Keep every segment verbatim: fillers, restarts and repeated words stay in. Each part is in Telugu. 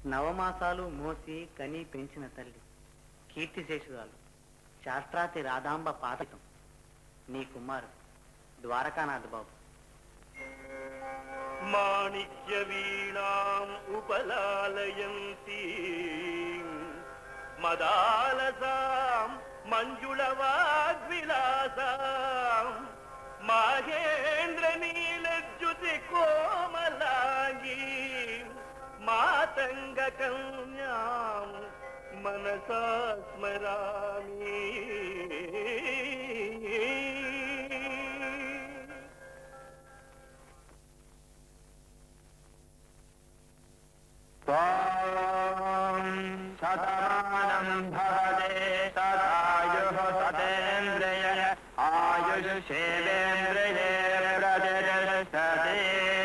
నవమాసాలు మోసి కని పెంచిన తల్లి కీర్తిశేషురాలు శాస్త్రాతి రాధాంబ పాదకం నీ కుమారు ద్వారకానాథ్ బాబు. మాణిక్య వీణాం ఉపలాలయంతి మదాలసాం మంజుళ వాగ్విలాసాం మాహేంద్ర నీలజ్జుతి కోమలాంగి మాతంగ కన్యాం మనసా స్మరామి. శతమానం భవతే తదాయుః సతేంద్రియ ఆయుష్యేంద్రియే ప్రతిష్టతే.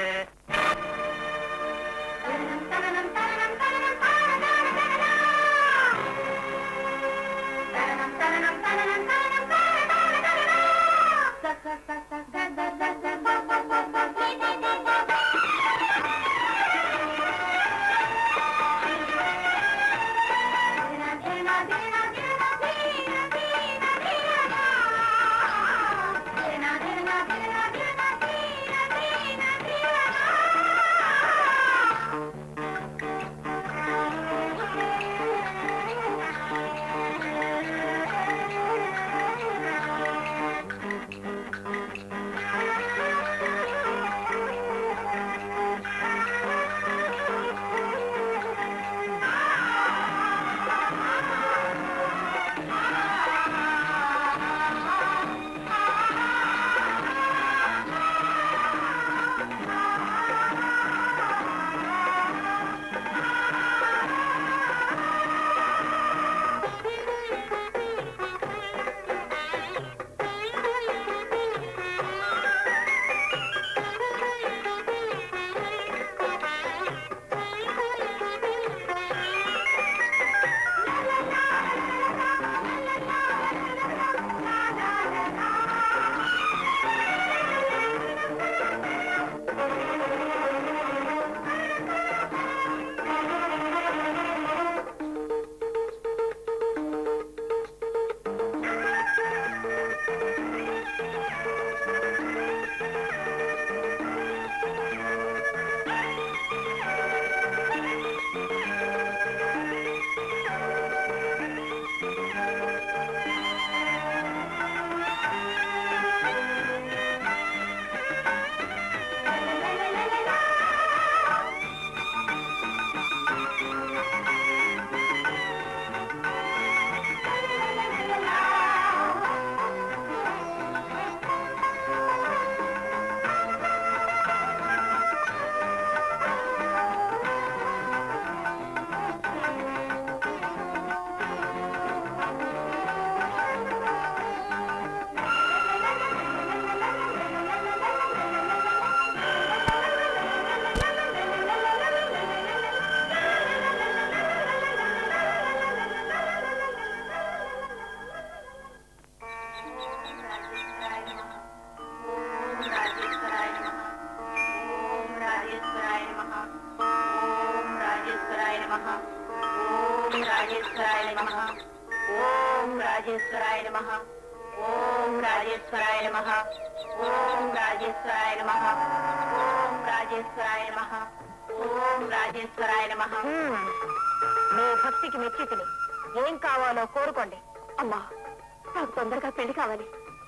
మీ భక్తికి మెచ్చితిని. ఏం కావాలో కోరుకోండి. అమ్మా, నాకు తొందరగా పెళ్లి కావాలి.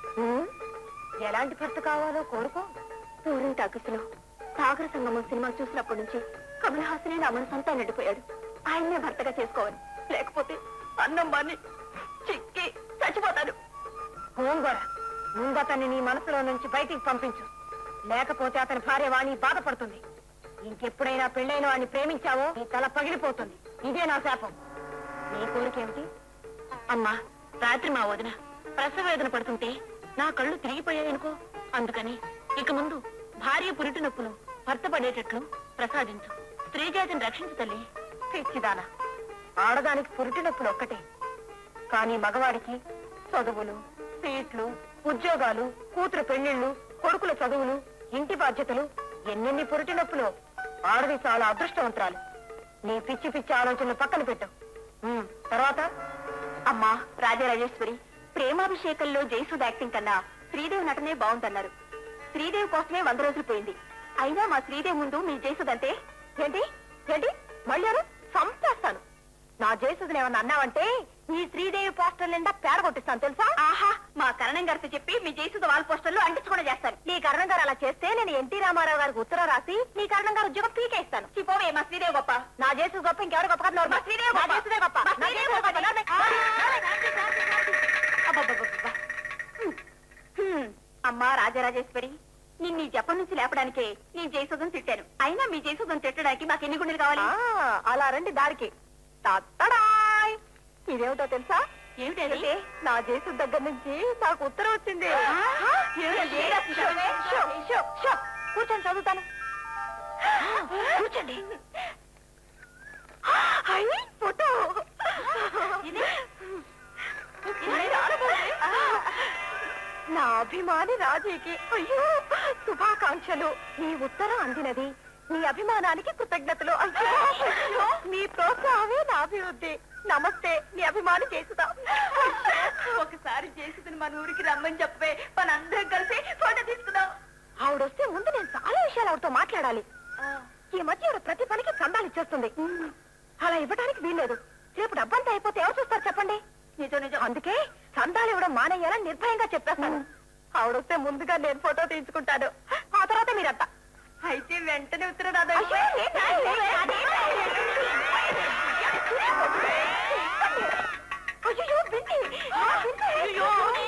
ఎలాంటి భర్త కావాలో కోరుకో. పూర్వం టాకీస్లో సాగర సంగమం సినిమా చూసినప్పటి నుంచి కమల్ హాసనే నా మనసంతా నిండిపోయాడు. ఆయన్నే భర్తగా చేసుకోవాలి, లేకపోతే అన్నం బాని చిక్కి చచ్చిపోతాడు. గోంగూర, ముందు అతన్ని నీ మనసులో నుంచి బయటికి పంపించు, లేకపోతే అతని భార్య వాణి బాధపడుతుంది. ఇంకెప్పుడైనా పెళ్ళైన వాడిని ప్రేమించావో నీ తల పగిలిపోతుంది. ఇదే నా శాపం. నీ కోరికేమిటి? అమ్మా, రాత్రి మా వదిన ప్రసవ వేదన పడుతుంటే నా కళ్ళు తిరిగిపోయాయనుకో. అందుకని ఇక ముందు భార్య పురిటి నొప్పులు భర్త పడేటట్లు ప్రసాదించు. స్త్రీ జాతిని రక్షించు తల్లి. పిచ్చిదానా, ఆడదానికి పురిటి నొప్పులు ఒక్కటే, కానీ మగవాడికి చదువులు, సీట్లు, ఉద్యోగాలు, కూతురు పెళ్లిళ్లు, కొడుకుల చదువులు, ఇంటి బాధ్యతలు, ఎన్నెన్ని పురిటి నొప్పులు. ఆడది చాలా అదృష్టవంతురాలు. నీ పిచ్చి పిచ్చి ఆలోచనలు పక్కన పెట్టు. తర్వాత అమ్మా రాజరాజేశ్వరి, ప్రేమాభిషేకంలో జయసుధ యాక్టింగ్ కన్నా శ్రీదేవి నటనే బాగుందన్నారు. శ్రీదేవి కోసమే వంద రోజులు పోయింది. అయినా మా శ్రీదేవి ముందు మీ జయసుధ అంటే ఏంటి ఏంటి మళ్ళీ సంపేస్తాను. నా జయసుధని ఏమన్నా అన్నావంటే ఈ శ్రీదేవి పోస్టర్ నిండా పేడ కొట్టిస్తాను తెలుసా. ఆహా, మా కరణం గారితో చెప్పి మీ జయసుధ వాళ్ళ పోస్టర్లు అంటించుకుని చేస్తాను. నీ కరణం గారు అలా చేస్తే నేను ఎన్టీ రామారావు గారికి ఉత్తరం రాసి నీ కరణం గారు ఉద్యోగం పీకేస్తాను. చిపోవే, మా శ్రీదేవి గొప్ప, నా జయసుధ గొప్ప, ఇంకెవరు గొప్ప కాదు. మా శ్రీదేవి గొప్ప, జయసుధే గొప్ప. అమ్మా రాజరాజేశ్వరి, నిన్ను ఈ జపం నుంచి లేపడానికే నీ జయసుధను తిట్టాను. అయినా మీ జయసుధను తిట్టడానికి మాకు ఎన్ని గుండెలు కావాలి? అలా రండి దారికి. ఇదేమిటో తెలుసా? ఏమిటంటే నా జయసుధ దగ్గర నుంచి నాకు ఉత్తరం వచ్చింది. కూర్చొని చదువుతాను. కూర్చోండి. ఫోటో నా అభిమాని రాజీకి అయ్యో శుభాకాంక్షలు. నీ ఉత్తరం అందినది. నీ అభిమానానికి కృతజ్ఞతలు. అయ్యో మీ ప్రోత్సాహమే నా అభివృద్ధి. నమస్తే, నీ అభిమాని జయసుధ. ఒకసారి జయసుధని మన ఊరికి రమ్మని చెప్పే, మనందరం కలిసి ఫోటో తీసుకుందాం. ఆవిడొస్తే ముందు నేను చాలా విషయాలు ఆవిడతో మాట్లాడాలి. ఈ మధ్య ఆవిడ ప్రతి పనికి చందాలు ఇచ్చేస్తుంది. అలా ఇవ్వడానికి వీల్లేదు. రేపు డబ్బంతా అయిపోతే ఎవరు చూస్తారు చెప్పండి? నిజం నిజం. అందుకే చందాలు ఇవ్వడం మానేయాలని నిర్భయంగా చెప్పేస్తాను. ఆవిడొస్తే ముందుగా నేను ఫోటో తీసుకుంటాను. ఆ తర్వాత మీరంతా అయితే వెంటనే ఉత్తరం రాదా? అయ్యో బింది, అయ్యో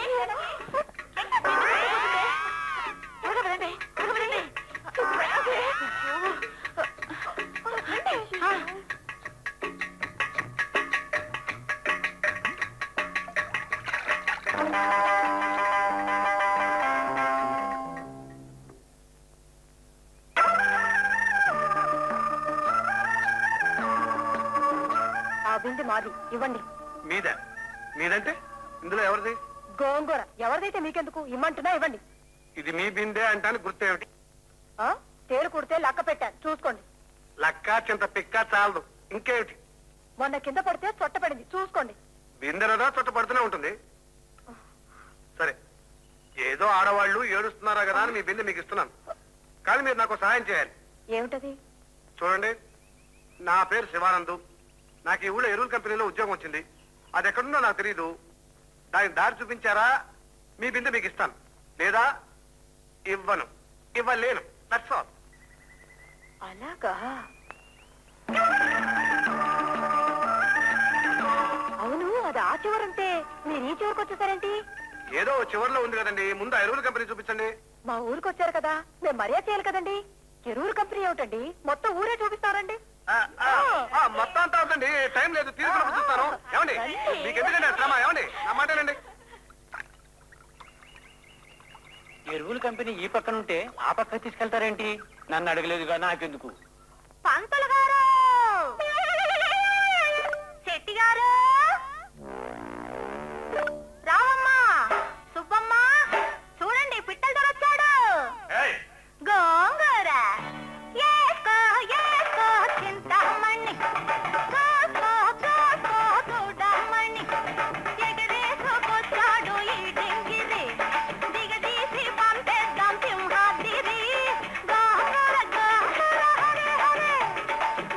బింది మాది, ఇవ్వండి. మీద మీదంటే ఇందులో ఎవరిది? గోంగూర. ఎవరిదైతే మీకెందుకు, ఇమ్మంటున్నా ఇవ్వండి. ఇది మీ బిందే అంటాను గుర్తేమిటి? తేలు కుడితే లక్క పెట్టాను, చూసుకోండి. లక్క చింత పిక్క చాలదు, ఇంకేమిటి? మొన్న కింద పడితే చొట్ట పడింది, చూసుకోండి. బిందెనదా చొట్ట పడుతూనే ఉంటుంది. సరే, ఏదో ఆడవాళ్ళు ఏడుస్తున్నారా కదా అని మీ బిందె మీకు ఇస్తున్నాను. కానీ మీరు నాకు సహాయం చేయాలి. ఏమిటది? చూడండి, నా పేరు శివానందు. నాకు ఈ ఊళ్ళో ఎరువుల కంపెనీలో ఉద్యోగం వచ్చింది. అది ఎక్కడుందో నాకు తెలియదు. దానికి దారి చూపించారా మీ బిందె మీకు ఇస్తాను, లేదా ఇవ్వను. ఇవ్వలేను. That's all. అలాగా? అవును, అది ఆ చివరంటే మీరు ఈ చివరికి వచ్చేసారేంటి? ఏదో చివరిలో ఉంది కదండి, ముందు ఆ ఎరువుల కంపెనీ చూపించండి. మా ఊరికి వచ్చారు కదా, మేము మర్యాద చేయాలి కదండి. ఎరువుల కంపెనీ ఏమిటండి, మొత్తం ఊరే చూపిస్తారండి. మొత్తం అంతా అవుతుంది, టైం లేదు, తీసుకుని చూస్తాను. ఏమండి మీకు ఎందుకండి శ్రమ? ఏమండి నా మాటేనండి. ఎరువుల కంపెనీ ఈ పక్కన ఉంటే ఆ పక్క తీసుకెళ్తారేంటి? నన్ను అడగలేదుగా, నాకెందుకు? పంతులు గారు, శెట్టి గారు, రావమ్మ, సుబ్బమ్మ, చూడండి పిట్టల దొర వచ్చాడు. గోంగూర ఏసుకో ఏసుకో చింతమణి, కోసుకో కోసుకో చూడమణి, ఎగరేసుకొచ్చాడు ఈ డింగిరి, దిగదీసి పంపేద్దాం సింహాద్రి. గోంగూర గోంగూర హరే హరే,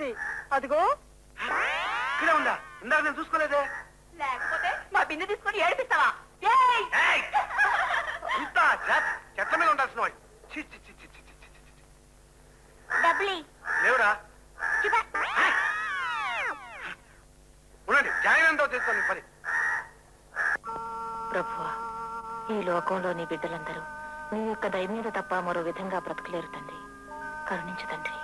ఉంది. అదిగో ఇక్కడే ఉందా? ఇందాక నేను చూసుకోలేదే. లేకపోతే మా బిందె తీసుకొని ఏడిపిస్తావా? ఇంత చెత్త మీద ఉండాల్సిన వాడు. డబ్బులి లేవురా. ఉండండి, జాయిన్ అంతా చేస్తాను పని. ప్రభువా, ఈ లోకంలోని బిడ్డలందరూ నీ యొక్క దయ మీద తప్ప మరో విధంగా బ్రతకలేరు తండ్రి. కరుణించు తండ్రి.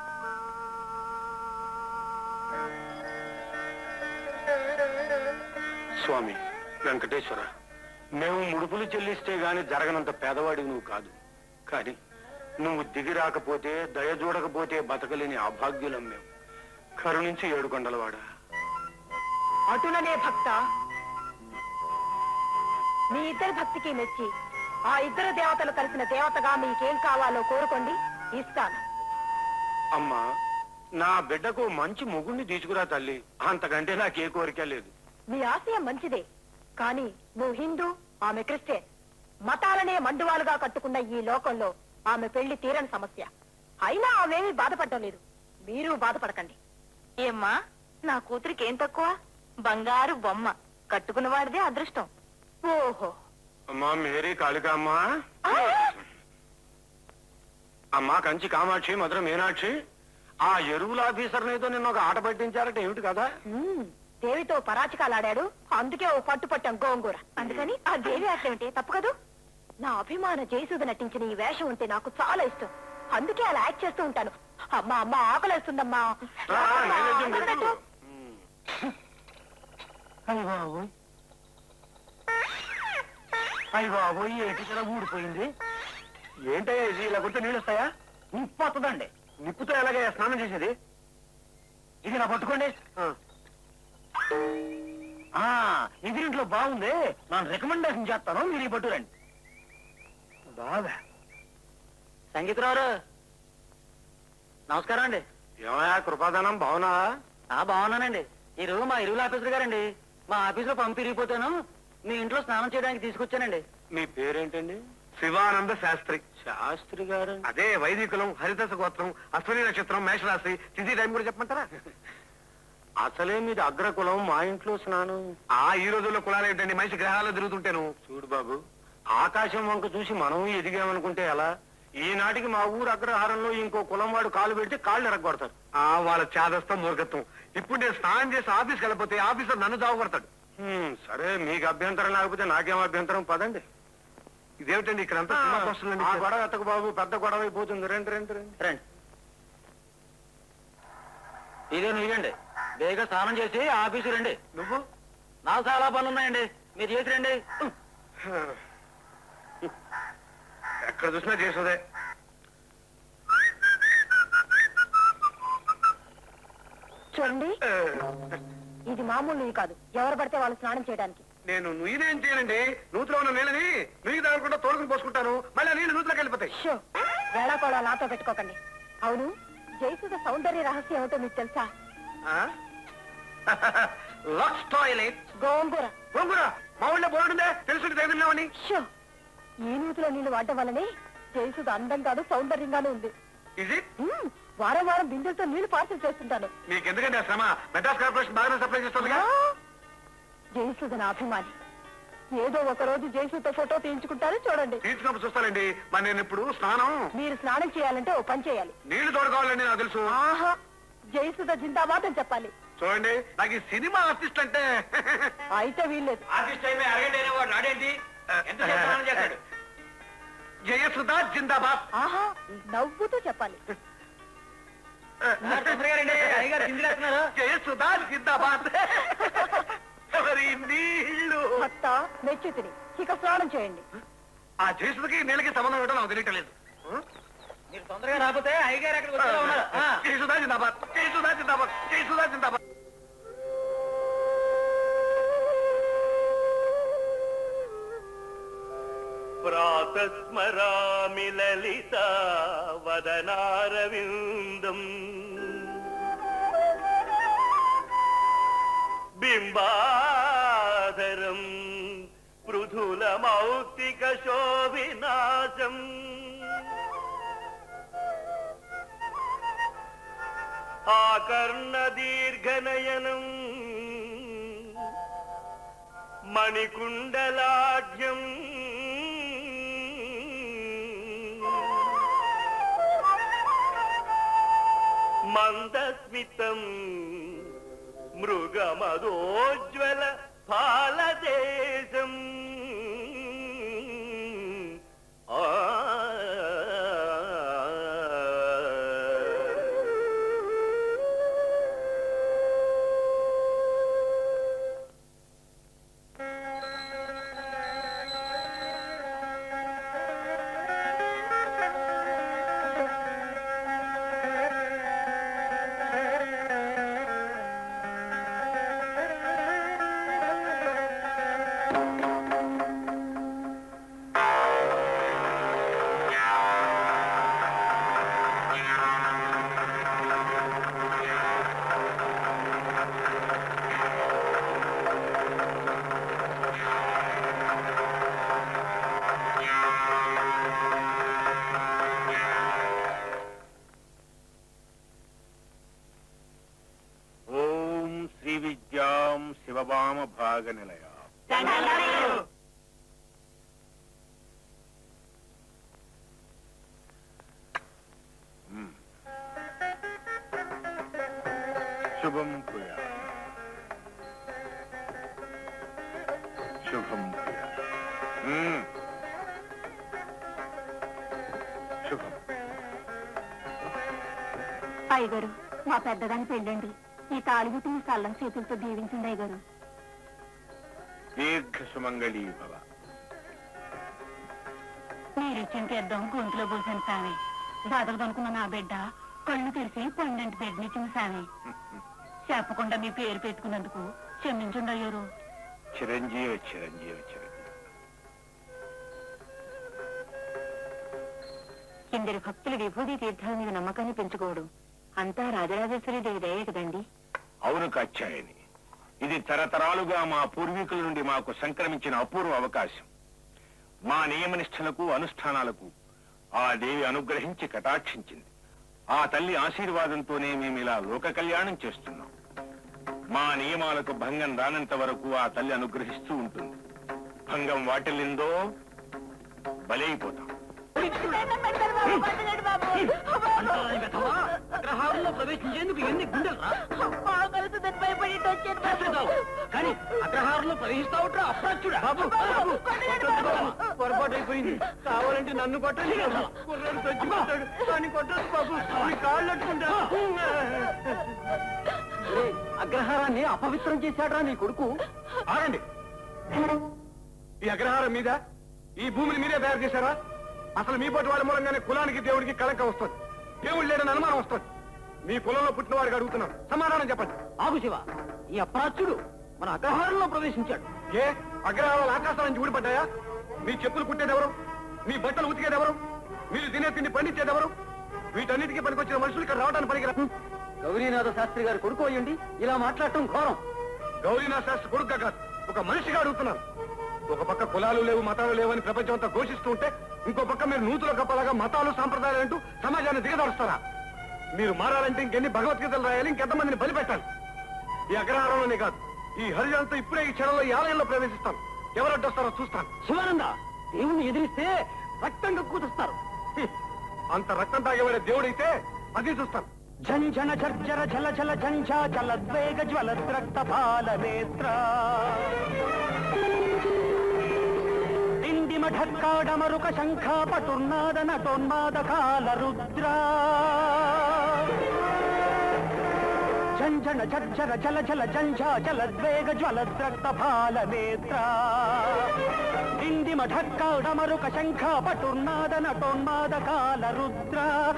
స్వామి వెంకటేశ్వర, మేము ముడుపులు చెల్లిస్తే గాని జరగనంత పేదవాడివి నువ్వు కాదు. కానీ నువ్వు దిగి రాకపోతే, దయ చూడకపోతే బతకలేని అభాగ్యులం మేము. కరుణించి ఏడుకొండలవాడా. అటులనే భక్త, మీ ఇద్దరి భక్తికి మెచ్చి ఆ ఇద్దరు దేవతలు కలిసిన దేవతగా మీకేం కావాలో కోరుకోండి, ఇస్తాను. అమ్మా, నా బిడ్డకు మంచి మొగుణ్ణి తీసుకురా తల్లి. అంతకంటే నాకే కోరిక లేదు. మీ ఆశయం మంచిదే, కానీ నువ్వు హిందూ, ఆమె క్రిస్టియన్. మతాలనే మండువాలుగా కట్టుకున్న ఈ లోకంలో ఆమె పెళ్లి తీరని సమస్య. అయినా ఆమెమీ బాధపడటం లేదు. మీరు బాధపడకండి. ఏమ్మా, నా కూతురికి ఏం తక్కువ? బంగారు బొమ్మ కట్టుకున్న వాడిదే అదృష్టం. ఓహో. అమ్మా మేరీ కాళికామ్మా, అమ్మా కంచి కామాక్షి, మధుర మీనాక్షి, ఆ ఎరువుల ఆఫీసర్ ఏదో నిన్న ఒక ఆట పట్టించారట, ఏమిటి కదా? దేవితో పరాచికాలాడాడు, అందుకే ఓ పట్టు పట్టాం గోంగూర. అందుకని ఆ దేవి ఆటేమిటి తప్పు కదూ? నా అభిమాన జయసూద నటించిన ఈ వేషం ఉంటే నాకు చాలా ఇష్టం. అందుకే అలా యాక్ట్ చేస్తూ ఉంటాను. అమ్మా అమ్మ ఆకలేస్తుందమ్మా. అయ్య బాబోయ్, అయ్య బాబోయ్, ఏటి కూడా ఊడిపోయింది. ఏంటయ్యా ఇది? ఇలా కొడితే నీళ్ళు వస్తాయా? నిప్పు వస్తుందండి. నిప్పుతో ఎలాగే స్నానం చేసేది? ఇది నా పట్టుకోండి. ఆ ఎదిరింట్లో బాగుంది, నేను రికమెండేషన్ చేస్తాను, మీరు ఈ పట్టురండి. బాగా సంగీతరావు నమస్కారం అండి. ఏమయ్యా కృపాదానం, బావునా? ఆ బాగున్నానండి. ఈ రోజు మా ఇరువుల ఆఫీసర్ గారండి మా ఆఫీసులో పంపి ఇరిగిపోతాను, మీ ఇంట్లో స్నానం చేయడానికి తీసుకొచ్చానండి. మీ పేరేంటండి? శివానంద శాస్త్రి. శాస్త్రి గారు? అదే వైదికులం, హరిదశ గోత్రం, అశ్విని నక్షత్రం, మేషరాశి, తిథి టైం కూడా చెప్పమంటారా? అసలే మీది అగ్రకులం, మా ఇంట్లో స్నానం. ఆ ఈ రోజుల్లో కులాలు ఏంటండి, మనిషి గ్రహాల్లో తిరుగుతుంటేను. చూడు బాబు, ఆకాశం వంక చూసి మనం ఎదిగామనుకుంటే ఎలా? ఈనాటికి మా ఊరు అగ్రహారంలో ఇంకో కులం వాడు కాలు పెడితే కాళ్ళు ఎరగొడతారు. ఆ వాళ్ళ చాదస్తం, మూర్ఖత్వం. ఇప్పుడు నేను స్నానం చేసి ఆఫీస్కి వెళ్ళిపోతే ఆఫీసర్ నన్ను జావగొడతాడు. సరే, మీకు అభ్యంతరం లేకపోతే నాకేం అభ్యంతరం, పదండి. ఇదేమిటండి ఇక్కడంతా ఆ గొడవ ఎత్తకు బాబు, పెద్ద గొడవ అయిపోతుంది. రండి రండి రండి రండి. ఇదే నువ్వండి, బేగా స్నానం చేసి ఆఫీసు రండి. నువ్వు? నాకు చాలా పనులు ఉన్నాయండి, మీరు చేసి రండి. ఎక్కడ చూసినా చేసేదే. చూడండి, ఇది మామూలు నువ్వు కాదు, ఎవరు పడితే వాళ్ళు స్నానం చేయడానికి. నేను నుయ్యినేం చేయనండి, నూతిలో ఉన్న నీళ్ళని నుయ్యి తగలకుండా తోడుకుని పోసుకుంటాను, మళ్ళీ నీళ్ళు నూతిలోకి వెళ్ళిపోతాయి. షో, వేళాకోళ నాతో పెట్టుకోకండి. అవును, జయసుధ సౌందర్య రహస్యం ఏమిటో మీకు తెలుసా? Lux toilet. గోంగూర. గోంగూర మా ఊళ్ళో బోర్డుందే, తెలుసుంటే తగిలినామని. షో, ఈ నూతిలో నీళ్లు వాడటం వల్లనే జయసుధ అందం కాదు, సౌందర్యంగానూ ఉంది. ఇది వారం వారం బిందెలతో నీళ్లు పార్సల్ చేస్తుంటాను. మీకు ఎందుకండి ఆ శ్రమ? మెడ్రాస్ కార్పొరేషన్ బాగానే సప్లై చేస్తుంది. జయసుధ నా అభిమాని. ఏదో ఒక రోజు జయసుధ ఫోటో తీయించుకుంటారు, చూడండి. తీయించుకున్నప్పుడు చూస్తానండి. మరి నేను ఇప్పుడు స్నానం. మీరు స్నానం చేయాలంటే ఓ పని చేయాలి. నీళ్లు తోడుకోవాలండి, నాకు తెలుసు. ఆహా, జయసుధ జిందాబాద్ అని చెప్పాలి. చూడండి, నాకు ఈ సినిమా ఆర్టిస్ట్ అంటే అయితే వీల్లేదు. ఆఫీస్ టైం అరగండి వాడు నాడేంటి, ఎంత స్నానం చేస్తాడు? జయసుధ జిందాబాద్. ఆహా, నవ్వుతూ చెప్పాలి. జయసుధ జిందాబాద్. మరి నీళ్లు భర్త మెచ్చుతిని, ఇక స్నానం చేయండి. ఆ జయసుధకి నీళ్ళకి సంబంధం ఏంటో నాకు తెలియట్లేదు. మీరు తొందరగా రాకపోతే అయ్యగారు అక్కడికి వచ్చేలా ఉన్నారు. జయసుధ జిందాబాద్, జయసుధ జిందాబాద్, జయసుధ జిందాబాద్. ప్రాతస్మరామి లలిత వదనారవిందం బింబాధరం పృథుల మౌక్తిక శోభినాశం ఆకర్ణ దీర్ఘనయనం మణికుండలాఢ్యం మందస్మితం మృగమదోజ్వల ఫాలదేశం ఆ శివభామ భాగ నిలయ. శుభం భూయా శుభం భూయా శుభం. అయ్యగారు మా పెద్దదాన్ని పెళ్ళండి. ఈ తాళిగుట్టు మీ కళ్ళం చేతులతో దీవించండి అయ్యగారు. దీర్ఘ సుమంగళీ భవ. మీరిచ్చిన తీర్థం గొంతులో పోసాను సామి. బతకదనుకున్న నా బిడ్డ కళ్ళు తెరిచి పన్నెండు బిడ్డనిచ్చింది సామి. చెప్పకుండా మీ పేరు పెట్టుకున్నందుకు క్షమించండి అయ్యారు. చిరంజీవి చిరంజీవి చిరంజీవి. ఇందరి భక్తుల విభూతి తీర్థాల మీద నమ్మకాన్ని పెంచుకోవడం అంతా రాజరాజేశ్వరి దేవి దయే కదండి. అవును కాచాయని, ఇది తరతరాలుగా మా పూర్వీకుల నుండి మాకు సంక్రమించిన అపూర్వ అవకాశం. మా నియమనిష్టలకు అనుష్ఠానాలకు ఆ దేవి అనుగ్రహించి కటాక్షించింది. ఆ తల్లి ఆశీర్వాదంతోనే మేము ఇలా లోక కళ్యాణం చేస్తున్నాం. మా నియమాలకు భంగం రానంత వరకు ఆ తల్లి అనుగ్రహిస్తూ ఉంటుంది. భంగం వాటిల్లిందో బలైపోతాం. అగ్రహారంలో ప్రవేశించేందుకు ఎన్ని గుండెలరా? కానీ అగ్రహారంలో ప్రవేశిస్తావుట్రా అప్రాచ్యుడా? బాబు పొరపాటు అయిపోయింది. కావాలంటే నన్ను కొట్టండి. కుర్రాడు చచ్చిపోతాడు కానీ కొట్టదు బాబు. మీ కాళ్ళు అట్టుకుంటా. అగ్రహారాన్ని అపవిత్రం చేశాడ్రా నీ కొడుకు. ఆగండి. ఈ అగ్రహారం మీద ఈ భూమిని మీరే తయారు చేశారా? అసలు మీ పాటు వాళ్ళ మూలంగానే కులానికి దేవుడికి కళంకం వస్తుంది. దేవుడు లేడని అనుమానం వస్తుంది. మీ కులంలో పుట్టిన వారికి అడుగుతున్నారు, సమాధానం చెప్పండి. ఆగు శివ, ఈ అప్రాచ్యుడు మన అగ్రహారంలో ప్రవేశించాడు. ఏ అగ్రహారాలు ఆకాశం నుంచి ఊడిపడ్డాయా? మీ చెప్పులు కుట్టేదెవరు? మీ బట్టలు ఉతికేదెవరు? మీరు తినే తిండి పండించేదెవరు? వీటన్నిటికీ పనికొచ్చిన మనుషులు ఇక్కడ రావడానికి పనికిరా. గౌరీనాథ శాస్త్రి గారు కొడుకు అయ్యండి ఇలా మాట్లాడటం ఘోరం. గౌరీనాథ శాస్త్రి కొడుకుగా కాదు, ఒక మనిషిగా అడుగుతున్నాను. ఒక పక్క కులాలు లేవు మతాలు లేవని ప్రపంచం అంతా ఘోషిస్తూ ఉంటే, ఇంకో పక్క మీరు నూతుల కప్పలాగా మతాలు సాంప్రదాయాలు అంటూ సమాజాన్ని దిగదారుస్తారా? మీరు మారాలంటే ఇంకెన్ని భగవద్గీతలు రాయాలి, ఇంకెంతమందిని బలి పెట్టాలి? ఈ అగ్రహారంలోనే కాదు, ఈ హరిజనంతో ఇప్పుడే ఈ క్షణంలో ఈ ఆలయంలో ప్రవేశిస్తాను. ఎవరడ్డొస్తారో చూస్తాను. శివానంద, దేవుణ్ణి ఎదిరిస్తే రక్తంగా కూతుస్తారు. అంత రక్తం తాగేవాడే దేవుడైతే అది చూస్తాను. ఝంఝన ఝర్జర జల జల ఝంఝా జలద్వేగ జ్వలద్రక్త పాల నేత్ర డిండిమ ఢక్కాడమరుక శంఖ పటుర్నాద నటోన్మాద కాల రుద్ర ఝంఝన ఝర్జర జల జల ఝంఝా జలద్వేగ జ్వలద్రక్త పాల నేత్ర ఇందిమ ఢక్కాడమరుక శంఖ పటుర్నాద నటోన్మాద కాల రుద్ర.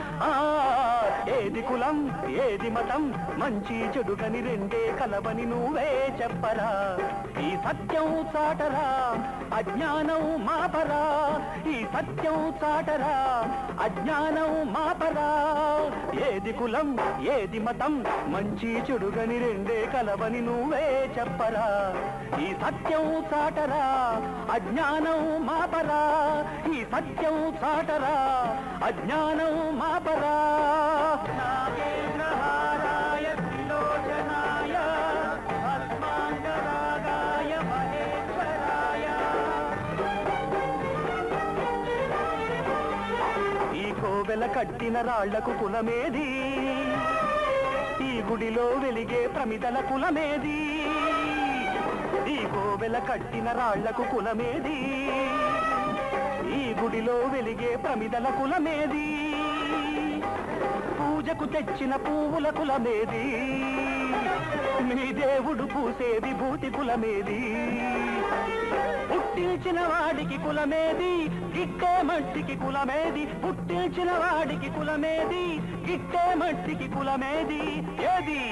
ఏది కులం ఏది మతం మంచి చెడుగని రెండే కలవని నువ్వే చెప్పరా. ఈ సత్యం చాటరా అజ్ఞానం మాపరా. ఈ సత్యం చాటరా అజ్ఞానం మాపరా. ఏది కులం ఏది మతం మంచి చెడుగని రెండే కలవని నువ్వే చెప్పరా. ఈ సత్యం చాటరా అజ్ఞానం మాపరా. ఈ సత్యం చాటరా అజ్ఞానం మాపరా. నాగేంద్రహారా కోవెల కట్టిన రాళ్లకు కులమేది, ఈ గుడిలో వెలిగే ప్రమిదల కులమేది. ఈ కోవెల కట్టిన రాళ్లకు కులమేది, ఈ గుడిలో వెలిగే ప్రమిదల కులమేది. పూజకు తెచ్చిన పువ్వుల కులమేది, మీ దేవుడు పూసే విభూతి కులమేది. పుట్టించిన వాడికి కులమేది, గిట్టే మట్టికి కులమేది. పుట్టించిన వాడికి కులమేది, గిట్టే మట్టికి కులమేది. ఏది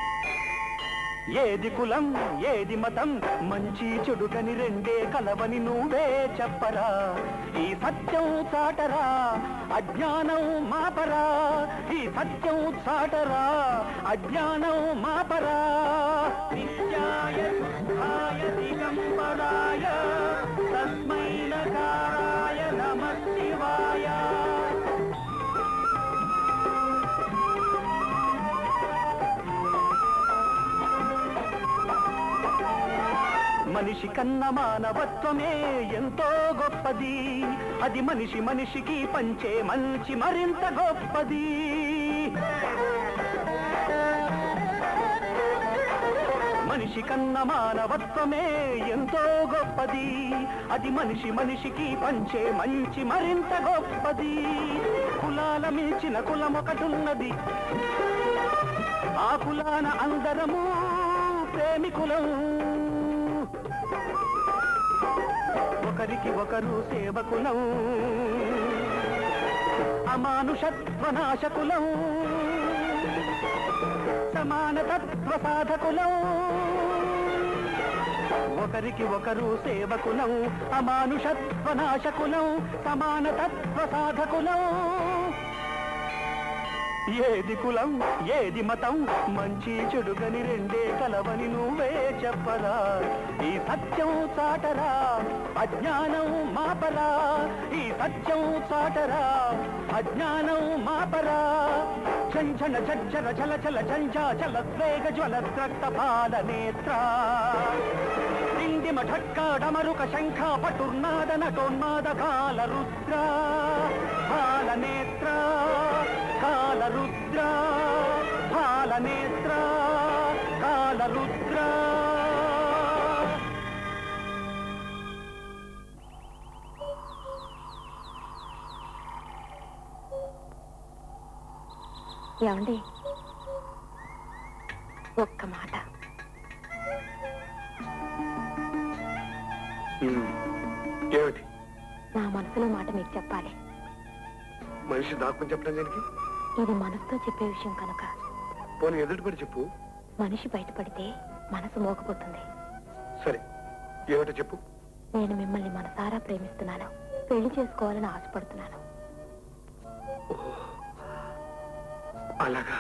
ఏది కులం ఏది మతం, మంచి చెడుకని రెండే కలవని నువ్వే చెప్పరా. ఈ సత్యం చాటరా, అజ్ఞానం మాపరా. ఈ సత్యం చాటరా, అజ్ఞానం మాపరా. నిత్యాయ శుద్ధాయ దిగంబరాయ తస్మై నకారాయ నమః శివాయ. మనిషి కన్న మానవత్వమే ఎంతో గొప్పది, అది మనిషి మనిషికి పంచే మంచి మరింత గొప్పది. మనిషి కన్న మానవత్వమే ఎంతో గొప్పది, అది మనిషి మనిషికి పంచే మంచి మరింత గొప్పది. కులాల మించిన కులమొకటున్నది, ఆ కులాన అందరము ప్రేమికులం. ఒకరికి ఒకరు సేవకులం, అమానుషత్వ నాశకులం, సమానతత్వ సాధకులం. ఒకరికి ఒకరు సేవకులం, అమానుషత్వ నాశకులం, సమానతత్వ సాధకులం. ఏది కులం ఏది మతం, మంచి చెడుగని రెండే కలవని నువ్వే చెప్పరా. ఈ సత్యం చాటరా, అజ్ఞానం మాపరా. ఈ సత్యం చాటరా, అజ్ఞానం మాపరా. చంచన చచ్చర చల చల చంచా చల వేగ జ్వల రక్త పాల నేత్ర. డిండిమ ఠక్క డమరుక శంఖ పటుర్నాద నటోన్మాద కాల రుద్ర. పాల నేత్ర కాల రుద్ర, పాల నేత్ర కాల రుద్ర. ఏమండి, ఒక్క మాట. ఏమిటి? నా మనసులో మాట మీకు చెప్పాలి. మనిషి దాక్కుని చెప్పడం దేనికి? ఇది మనసుతో చెప్పే విషయం కనుక. పోనీ ఎదుటిపడి చెప్పు. మనిషి బయటపడితే మనసు మోకపోతుంది. సరే, ఏమిటో చెప్పు. నేను మిమ్మల్ని మనసారా ప్రేమిస్తున్నాను, పెళ్లి చేసుకోవాలని ఆశపడుతున్నాను. అలాగా?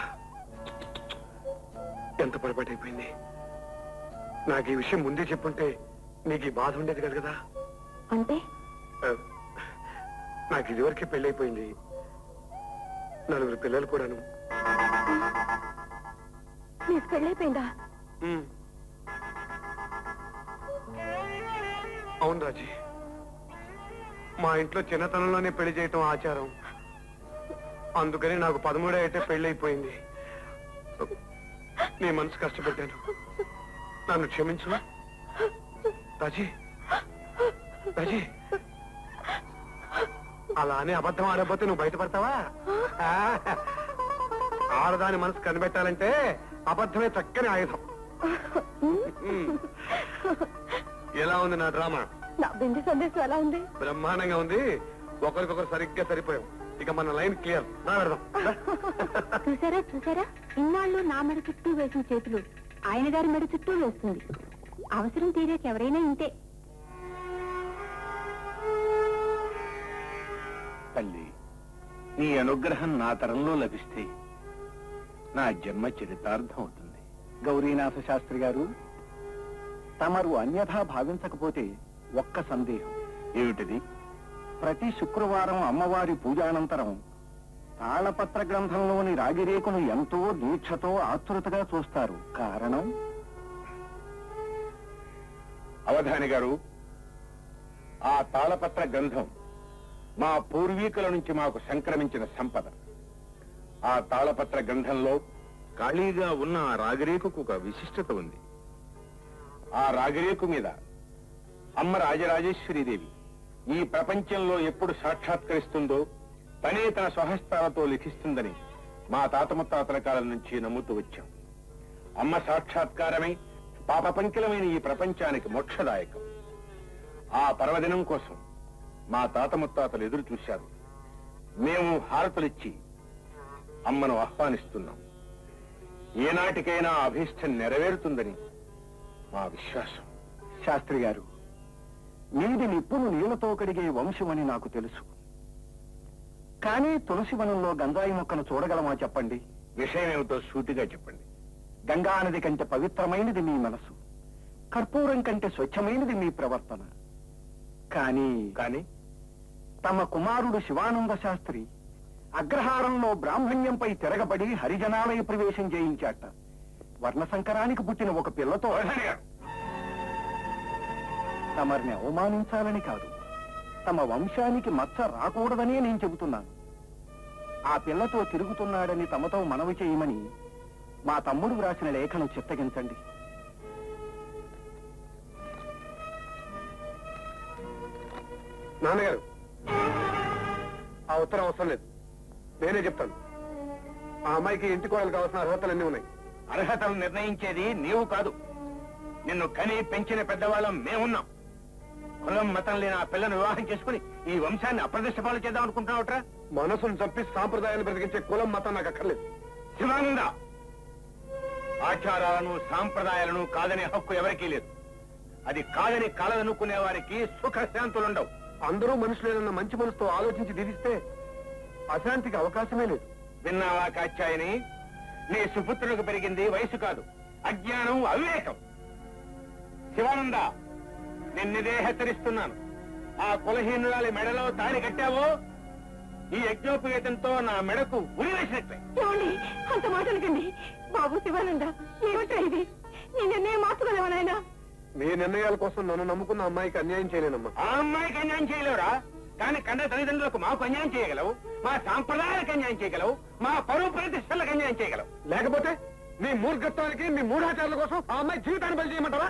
ఎంత పొరపాటైపోయింది. నాకు ఈ విషయం ముందే చెప్పుంటే నీకు ఈ బాధ ఉండేది కాదు కదా. అంటే నాకు ఇదివరకే పెళ్ళైపోయింది, నలుగురు పిల్లలు కూడాను. మీకు పెళ్ళైపోయిందా? అవును రాజీ, మా ఇంట్లో చిన్నతనంలోనే పెళ్లి చేయటం ఆచారం. అందుకని నాకు పదమూడే అయితే పెళ్ళైపోయింది. నీ మనసు కష్టపెట్టాను, నన్ను క్షమించు రాజీ. రాజీ, అలా అని అబద్ధం ఆడకపోతే నువ్వు బయటపడతావా? ఆడదాని మనసు కనిపెట్టాలంటే అబద్ధమే చక్కని ఆయుధం. ఎలా ఉంది నా డ్రామా? నా బిందు సందేశం ఎలా ఉంది? బ్రహ్మాండంగా ఉంది. ఒకరికొకరు సరిగ్గా సరిపోయాం. ఇక మన లైన్ క్లియర్. నా పెడదాం. చూసారా చూసారా, ఇన్నాళ్ళు నా మెడ చుట్టూ వేసిన చేతులు ఆయన గారి మెడ చుట్టూ వేస్తుంది. అవసరం తీరాక ఎవరైనా ఇంతే. తల్లి, నీ అనుగ్రహం నా తరంలో లభిస్తే నా జన్మ చరితార్థం అవుతుంది. గౌరీనాథ శాస్త్రి గారు, తమరు అన్యథా భావించకపోతే ఒక్క సందేహం. ఏమిటిది? ప్రతి శుక్రవారం అమ్మవారి పూజానంతరం తాళపత్ర గ్రంథంలోని రాగిరేకును ఎంతో దీక్షతో ఆతృతగా చూస్తారు. కారణం? అవధాని గారు, ఆ తాళపత్ర గ్రంథం మా పూర్వీకుల నుంచి మాకు సంక్రమించిన సంపద. ఆ తాళపత్ర గ్రంథంలో ఖాళీగా ఉన్న ఆ రాగిరేకుకు ఒక విశిష్టత ఉంది. ఆ రాగిరేకు మీద అమ్మ రాజరాజేశ్వరీదేవి ఈ ప్రపంచంలో ఎప్పుడు సాక్షాత్కరిస్తుందో తనే తన స్వహస్తాలతో లిఖిస్తుందని మా తాత ముత్తాతల కాలం నుంచి నమ్ముతూ వచ్చాం. అమ్మ సాక్షాత్కారమై పాప పంకిలమైన ఈ ప్రపంచానికి మోక్షదాయకం. ఆ పర్వదినం కోసం మా తాత ముత్తాతలు ఎదురు చూశారు. మేము హారతులిచ్చి అమ్మను ఆహ్వానిస్తున్నాం. ఏనాటికైనా అభీష్టం నెరవేరుతుందని మా విశ్వాసం. శాస్త్రి గారు, మీది నిప్పును నీళ్లతో కడిగే వంశమని నాకు తెలుసు. కానీ తులసి వనంలో గంగాయి మొక్కను చూడగలమా చెప్పండి? విషయం ఏమిటో సూటిగా చెప్పండి. గంగా నది కంటే పవిత్రమైనది మీ మనసు, కర్పూరం కంటే స్వచ్ఛమైనది మీ ప్రవర్తన. కానీ కానీ తమ కుమారుడు శివానంద శాస్త్రి అగ్రహారంలో బ్రాహ్మణ్యంపై తిరగబడి హరిజనాలయ ప్రవేశం చేయించాట. వర్ణ సంకరానికి పుట్టిన ఒక పిల్లతో తమరిని అవమానించాలని కాదు, తమ వంశానికి మచ్చ రాకూడదనే నేను చెబుతున్నాను. ఆ పిల్లతో తిరుగుతున్నాడని తమతో మనవి చేయమని మా తమ్ముడు వ్రాసిన లేఖను చిత్తగించండి. నాన్నగారు, ఆ ఉత్తరం అవసరం లేదు, నేనే చెప్తాను. ఆ అమ్మాయికి ఇంటి కోడలు కావాల్సిన అర్హతలన్నీ ఉన్నాయి. అర్హతలు నిర్ణయించేది నీవు కాదు, నిన్ను కని పెంచిన పెద్దవాళ్ళం మేమున్నాం. కులం మతం లేని ఆ పిల్లను వివాహం చేసుకుని ఈ వంశాన్ని అప్రదిష్టపాలు చేద్దాం అనుకుంటున్నావుట్రా? మనసును చంపి సాంప్రదాయాన్ని బ్రతికించే కులం మతం నాకు అక్కర్లేదు. శివానంద, ఆచారాలను సాంప్రదాయాలను కాదనే హక్కు ఎవరికీ లేదు. అది కాదని కాలదనుకునే వారికి సుఖశాంతులుండవు. అందరూ మనుషులేనన్న మంచి మనసుతో ఆలోచించి దీవిస్తే అశాంతికి అవకాశమే లేదు. విన్నావా కాచాయని? నీ సుపుత్రులకు పెరిగింది వయసు కాదు, అజ్ఞానం, అవివేకం. శివానంద, నిన్నిదే హెచ్చరిస్తున్నాను. ఆ కులహీనురాలి మెడలో తాడి కట్టావో ఈ యజ్ఞోపవేతంతో నా మెడకు ఉరి వేసినట్లే. అంత మాటలకండి బాబు. శివానంద, ఏమిటా ఇది? నీ నిర్ణయం మార్చుకోలేవా నాయనా? మీ నిర్ణయాల కోసం నన్ను నమ్ముకున్న అమ్మాయికి అన్యాయం చేయలేనమ్మా. ఆ అమ్మాయికి అన్యాయం చేయలేవురా, కానీ కన్న తల్లిదండ్రులకు మాకు అన్యాయం చేయగలవు, మా సాంప్రదాయాలకు అన్యాయం చేయగలవు, మా పరువు ప్రతిష్టలకు అన్యాయం చేయగలవు. లేకపోతే మీ మూర్ఖత్వానికి, మీ మూఢాచారాల కోసం ఆ అమ్మాయి జీవితాన్ని బలి చేయమంటారా?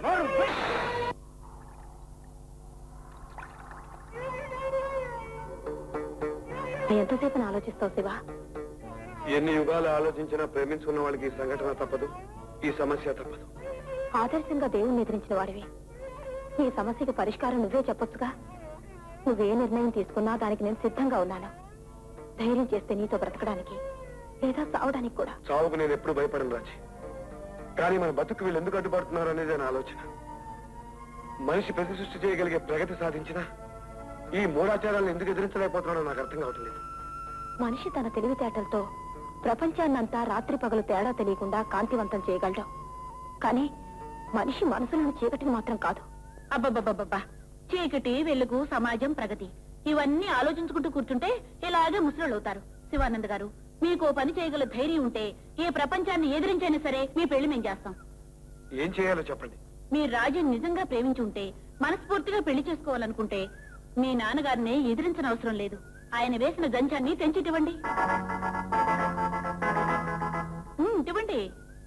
ఎంతసేపు ఆలోచిస్తావు శివ? ఎన్ని యుగాలు ఆలోచించినా ప్రేమించుకున్న వాళ్ళకి ఈ సంఘటన తప్పదు, ఈ సమస్య తప్పదు. ఆదర్శంగా దేవుణ్ణి ఎదిరించిన వాడివి. ఈ సమస్యకి పరిష్కారం నువ్వే చెప్పొచ్చుగా. నువ్వే నిర్ణయం తీసుకున్నా దానికి నేను సిద్ధంగా ఉన్నాను. ధైర్యం చేస్తే నీతో బ్రతకడానికి, లేదా సావడానికి కూడా. చావుకు నేను ఎప్పుడు భయపడను రాజీ, కానీ మన బతుకు వీళ్ళు ఎందుకు అడ్డుపడుతున్నారు అనేది నా ఆలోచన. మనిషి ప్రతి సృష్టి చేయగలిగే ప్రగతి సాధించినా ఈ మూఢాచారాలను ఎందుకు ఎదిరించలేకపోతున్నాడో నాకు అర్థం కావట్లేదు. మనిషి తన తెలివితేటలతో ప్రపంచాన్నంతా రాత్రి పగలు తేడా తెలియకుండా కాంతివంతం చేయగలడు. కానీ మనిషి మనసులను చీకటిని మాత్రం కాదు. అబ్బబ్బబ్బబ్బా, చీకటి, వెలుగు, సమాజం, ప్రగతి ఇవన్నీ ఆలోచించుకుంటూ కూర్చుంటే ఇలాగే ముసలోళ్ళవుతారు. శివానంద్ గారు, మీకు పని చేయగల ధైర్యం ఉంటే ఈ ప్రపంచాన్ని ఎదిరించైనా సరే మీ పెళ్లి మేం చేస్తాం. ఏం చేయాలో చెప్పండి. మీరు రాజుని నిజంగా ప్రేమించి ఉంటే, మనస్ఫూర్తిగా పెళ్లి చేసుకోవాలనుకుంటే మీ నాన్నగారిని ఎదిరించిన అవసరం లేదు. ఆయన వేసిన గంజాన్ని తెంచిటివ్వండి. ఇవ్వండి.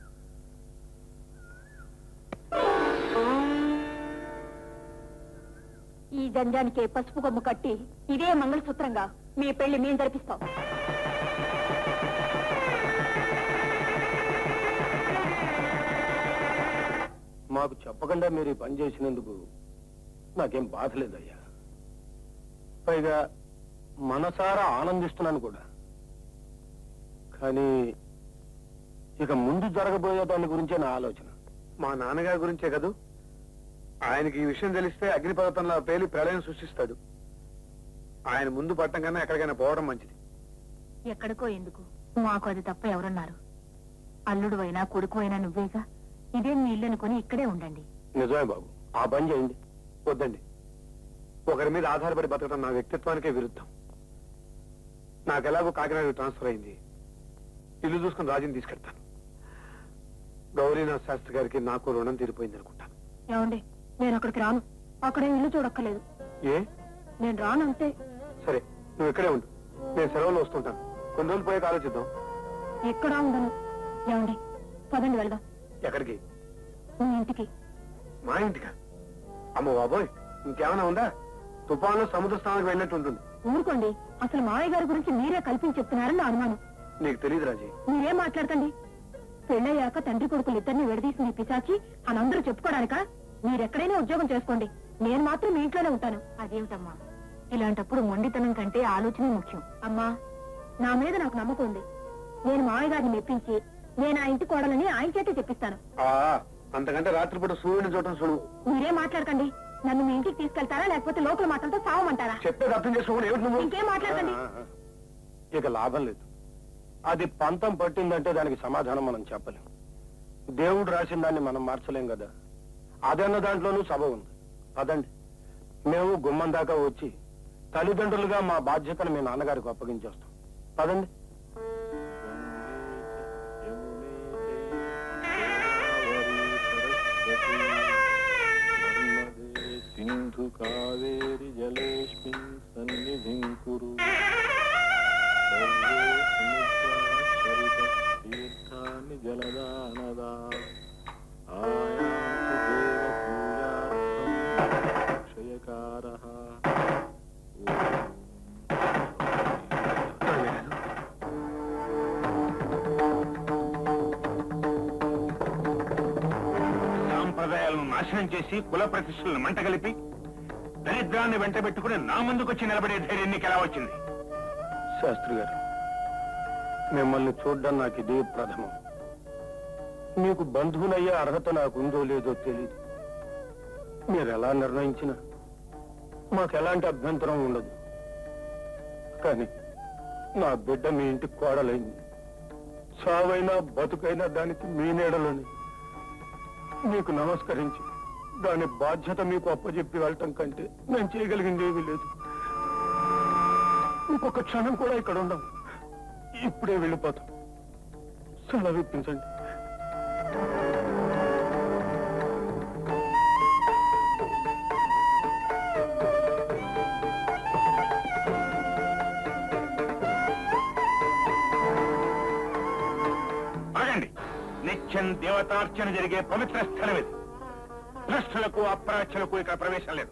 ఈ గంజానికి పసుపు కొమ్ము కట్టి ఇదే మంగళసూత్రంగా మీ పెళ్లి మేము జరిపిస్తాం. మాకు చెప్పకుండా మీరు ఈ పని చేసినందుకు నాకేం బాధ లేదయ్యా. పైగా మనసారా ఆనందిస్తున్నాను కూడా. కానీ ఇక ముందు జరగబోయే దాని గురించే నా ఆలోచన. మా నాన్నగారి గురించే కదూ. ఆయనకి ఈ విషయం తెలిస్తే అగ్నిపర్వతంలో పేలి ప్రళయం సృష్టిస్తాడు. ఆయన ముందు పట్టం కన్నా ఎక్కడికైనా పోవడం మంచిది. ఎక్కడికో ఎందుకు, మాకు అది తప్ప ఎవరున్నారు? అల్లుడు అయినా కొడుకు అయినా నువ్వేగా. ఇదే మీ ఇల్లు అనుకుని ఇక్కడే ఉండండి. నిజమే బాబు, ఆ పని చేయండి. వద్దండి, ఒకరి మీద ఆధారపడి బతకడం నా వ్యక్తిత్వానికే విరుద్ధం. నాకెలాగో కాకినాడ ట్రాన్స్ఫర్ అయింది. ఇల్లు చూసుకుని రాజుని తీసుకెళ్తాను. గౌరీనాథ్ శాస్త్రి గారికి నాకు రుణం తీరిపోయింది అనుకుంటాను. ఏమండి, నేను అక్కడికి రాను. అక్కడే ఇల్లు చూడక్కర్లేదు. ఏ? నేను రానంతే. సరే, నువ్వు ఇక్కడే ఉండు, నేను సెలవులో వస్తుంటాను. కొన్ని రోజులు పోయాక ఆలోచిద్దాం. ఎక్కడా ఉండను. ఏమండి, పదండి వెళ్దాం. ఎక్కడికి? మీ ఇంటికి. మా ఇంటికా? అమ్మ బాబోయ్, ఇంకేమైనా ఉందా? తుఫాన్లో సముద్ర స్థానానికి వెళ్ళినట్టు ఉంటుంది. ఊరుకోండి, అసలు మావయ్య గారి గురించి మీరే కల్పించి చెప్తున్నారని నా అనుమానం. నీకు తెలియదు రాజీ. మీరేం మాట్లాడకండి. పెళ్ళయ్యాక తండ్రి కొడుకులు ఇద్దరిని విడదీసి మీ పిశాచి అని అందరూ చెప్పుకోవడానిక? మీరెక్కడైనా ఉద్యోగం చేసుకోండి, నేను మాత్రం మీ ఇంట్లోనే ఉంటాను. అదేమిటమ్మా, ఇలాంటప్పుడు మొండితనం కంటే ఆలోచనే ముఖ్యం. అమ్మా, నా మీద నాకు నమ్మకం ఉంది. నేను మావయ్య గారిని మెప్పించి నేను ఆ ఇంటి కోడలని ఆయన చేతే చెప్పిస్తాను. అంతకంటే రాత్రిపూట సూర్యుని చూడటం చూడు. మీరేం మాట్లాడకండి. నన్ను మీ ఇంటికి తీసుకెళ్తారా లేకపోతే లోపల మాటలతో సావమంటారా? చెప్పేది అర్థం చేసుకోండి. ఇంకేం మాట్లాడకండి. ఇక లాభం లేదు. అది పంతం పట్టిందంటే దానికి సమాధానం మనం చెప్పలేం. దేవుడు రాసిన దాన్ని మనం మార్చలేం కదా. అదన్న దాంట్లోనూ సభ ఉంది. పదండి, మేము గుమ్మం దాకా వచ్చి తల్లిదండ్రులుగా మా బాధ్యతను మీ నాన్నగారికి అప్పగించేస్తాం. పదండి. సింధు కావేరి జలేష్మిన్ సన్నిధిం కురు తీర్థాన్ని జలదానదా ఆయాంతి దేవ పూజార్థం క్షయకారః. సాంప్రదాయాలను నాశనం చేసి కుల ప్రతిష్టలను మంట కలిపి దరిద్రాన్ని వెంట పెట్టుకుని నా ముందుకొచ్చి నిలబడే ధైర్యం నీకు ఎలా వచ్చింది? శాస్త్రి గారు, మిమ్మల్ని చూడ్డం నాకు ఇదే ప్రథమం. మీకు బంధువులయ్యే అర్హత నాకు ఉందో లేదో తెలియదు. మీరు ఎలా నిర్ణయించినా మాకు ఎలాంటి అభ్యంతరం ఉండదు. కానీ నా బిడ్డ మీ ఇంటికి కోడలైంది. చావైనా బతుకైనా దానికి మీ నీడలోని. మీకు నమస్కరించి దాని బాధ్యత మీకు అప్పచెప్పి వెళ్ళటం కంటే నేను చేయగలిగింది ఏమీ లేదు. ఇంకొక క్షణం కూడా ఇక్కడ ఉండం. ఇప్పుడే వెళ్ళిపోతాం. సెలవు ఇప్పించండి. ఆగండి. నిత్యం దేవతార్చన జరిగే పవిత్ర స్థలం ఇది. భ్రష్టులకు అప్రాచ్యులకు ఇక్కడ ప్రవేశం లేదు.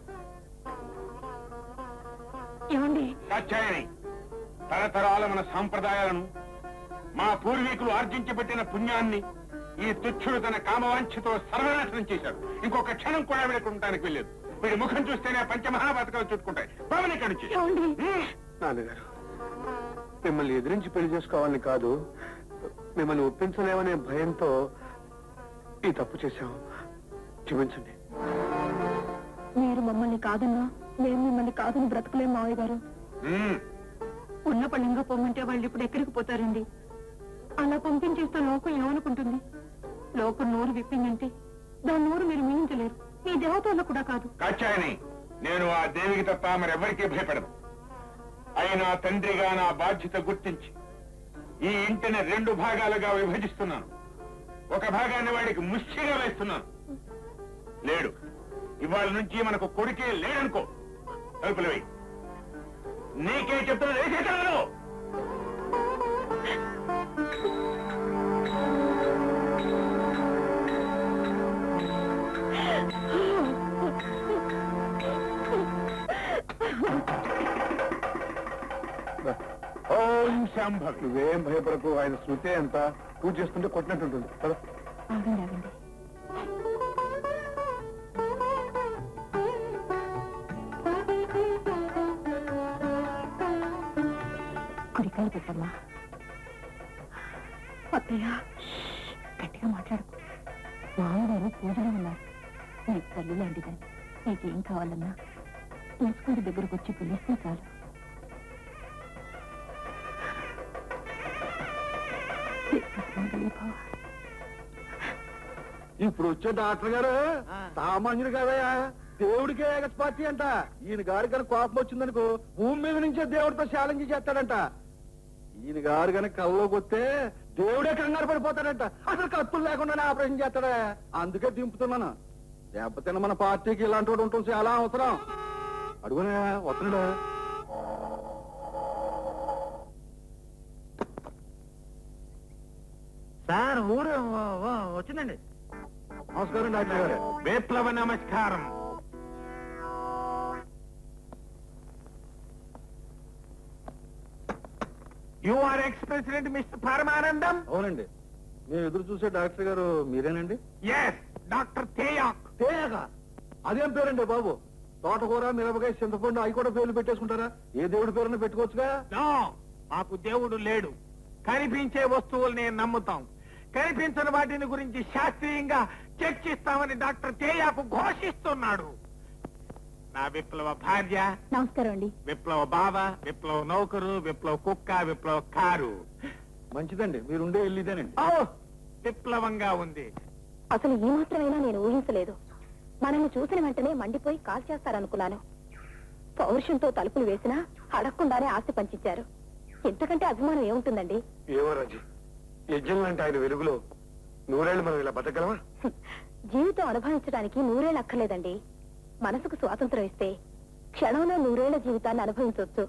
ఏమండి, కాచాయని, తరతరాల మన సాంప్రదాయాలను, మా పూర్వీకులు ఆర్జించి పెట్టిన పుణ్యాన్ని ఈ తుచ్చుడు తన కామవాంఛతో సర్వనాశనం చేశాడు. ఇంకొక క్షణం కూడా వీడుకుంటానికి వెళ్ళలేదు. వీడి ముఖం చూస్తేనే పంచమహాపథకాలు చుట్టుకుంటాయి. పవన్ ఇక్కడి నుంచి. నాన్నగారు, మిమ్మల్ని ఎదిరించి పెళ్లి చేసుకోవాలని కాదు, మిమ్మల్ని ఒప్పించలేమనే భయంతో ఈ తప్పు చేశాం. క్షమించండి. మీరు మమ్మల్ని కాదన్నా మేము మిమ్మల్ని కాదని బ్రతకలేం మావయ్య గారు. ఉన్న పళ్ళంగా పొమ్మంటే వాళ్ళు ఇప్పుడు ఎక్కడికి పోతారండి? అలా పంపించేస్తే లోకం ఏమనుకుంటుంది? లోకం నోరు విప్పిందంటే దాని నోరు మీరు మించలేరు. మీ దేవతల్లో కూడా కాదు. కాచాయని, నేను ఆ దేవికి తప్ప మరెవరికీ భయపడను. అయినా తండ్రిగా నా బాధ్యత గుర్తించి ఈ ఇంటిని రెండు భాగాలుగా విభజిస్తున్నాను. ఒక భాగాన్ని వాడికి ముష్టిగా వేస్తున్నాను. లేడు, ఇవాళ నుంచి మనకు కొడుకే లేడనుకో. తలుపులు వేయి. నీకే చెప్తున్నా, వేసేసాను. ఓం శాంభవి. నువ్వేం భయపడకు. ఆయన శృతే అంతా పూజ చేస్తుంటే కొట్టినట్టుంటుంది కదా. ఆగండి ఆగండి. కుడికాయలు పెట్టమ్మా. అత్తయ్య, గట్టిగా మాట్లాడుకో. మామగారు పూజలో ఉన్నారు. నీకు తల్లి లాంటిదని నీకేం కావాలన్నా తీసుకుంటే దగ్గరకు వచ్చి పిలిస్తే చాలు. ఇప్పుడు వచ్చే డాక్టర్ గారు సామాన్యుడు కదయా, దేవుడికే ఎగస్పాతి అంట. ఈయన గారి కనుక కోపం వచ్చిందనుకో భూమి మీద నుంచే దేవుడితో ఛాలెంజ్ చేస్తాడంట. ఈయన గారు కనుక కల్లోకి వస్తే దేవుడే కంగారు పడిపోతాడంట. అసలు కత్తులు లేకుండానే ఆపరేషన్ చేస్తాడా. అందుకే దింపుతున్నాను. దెబ్బతిన్న మన పార్టీకి ఇలాంటి వాడు ఉంటుంది చాలా అవసరం. అడుగునే వస్తున్నాడా? సార్ ఊరు వచ్చిందండి. నమస్కారం డాక్టర్ గారు. విప్లవ నమస్కారం. You are ex president mister Paramanandam? అవునండి. నేను ఎదురు చూసే డాక్టర్ గారు మీరేనండి? Yes, doctor తేయాక్. తేయాక? అదేం పేరండి బాబు? తోటకూర, మిరపకాయ, చింతపండు అవి కూడా పేర్లు పెట్టేసుకుంటారా? ఏ దేవుడి పేరున పెట్టుకోవచ్చుగా. నో, మాకు దేవుడు లేడు. కనిపించే వస్తువులు నేను నమ్ముతాం. కనిపించని వాటిని గురించి శాస్త్రీయంగా చర్చిస్తామని డాక్టర్ తేయాకు ఘోషిస్తున్నాడు. నా విప్లవ భార్య, నమస్కారం అండి. విప్లవ బావ, విప్లవ నౌకరు, విప్లవ కుక్క, విప్లవ కారు. మంచిదండి, మీరుండే ఇల్లుదేనండి. ఓ, విప్లవంగా ఉంది. అసలు ఈ మాత్రమైనా నేను ఊహించలేదు. మనల్ని చూసిన వెంటనే మండిపోయి కాల్ చేస్తారనుకున్నాను. పౌరుషంతో తలుపులు వేసినా అడగకుండానే ఆస్తి పంచిచ్చారు. ఎంతకంటే అభిమానం ఏముంటుందండి? ఏవో రాజీ, యజ్ఞం లాంటి ఆయన వెలుగులో నూరేళ్లు మనం ఇలా బతకగలమా? జీవితం అనుభవించడానికి నూరేళ్ళు అక్కర్లేదండి. మనసుకు స్వాతంత్రం ఇస్తే క్షణంలో నూరేళ్ల జీవితాన్ని అనుభవించవచ్చు.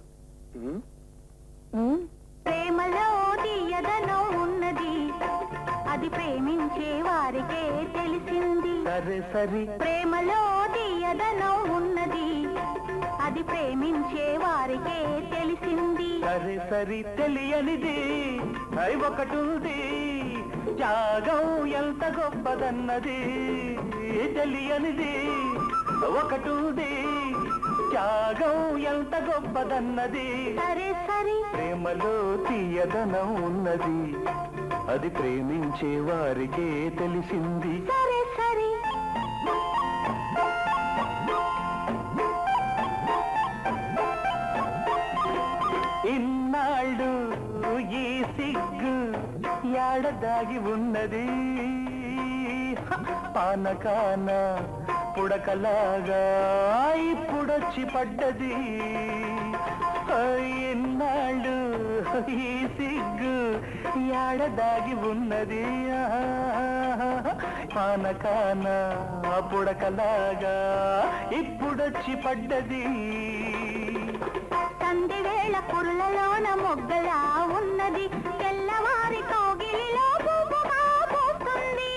ప్రేమలో తీయదనం ఉన్నది, అది ప్రేమించే వారికే తెలిసింది. సరే సరి ప్రేమలో తీయదనం ఉన్నది, అది ప్రేమించే వారికే తెలిసింది. సరే సరి తెలియనిది అయి ఒకటుంది, త్యాగం ఎంత గొప్పదన్నది తెలియనిది ఒకటుంది, త్యాగం ఎంత గొప్పదన్నది. సరే సరి ప్రేమలో తీయదనం ఉన్నది, అది ప్రేమించే వారికే తెలిసింది. సరే సరి ఇన్నాళ్ళు ఈ సిగ్గు యాడదాగి ఉన్నది, పానకాన పుడకలాగా ఇప్పుడొచ్చి పడ్డది. ఇన్నాళ్ళు ఈ సిగ్గు యాడదాగి ఉన్నది, పానకాన పుడకలాగా ఇప్పుడొచ్చి పడ్డది. సంధి వేళ కురులలోన మొగ్గలా ఉన్నది, తెల్లవారి కోగిలిలో పువ్వుగా పూస్తుంది.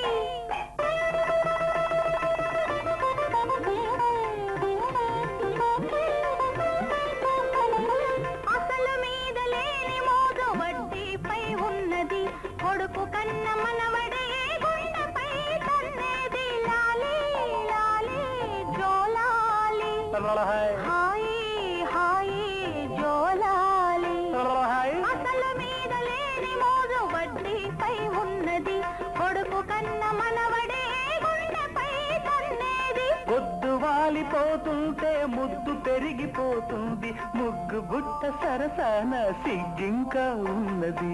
అసలు మీద లేని మోజు వడ్డీపై ఉన్నది, కొడుకు కన్న మనవడే గుండెపై తన్నేది. లాలి లాలి జోలాలి హాయి హాయి జోలాలి. అసలు మీద లేని మోజు వడ్డీపై ఉన్నది, కొడుకు కన్న మనవడే గుండెపై తన్నేది. పొద్దు వాలిపోతుంటే ముద్దు పెరిగిపోతుంది, ముగ్గు బుట్ట సరసాన సిగ్గింకా ఉన్నది.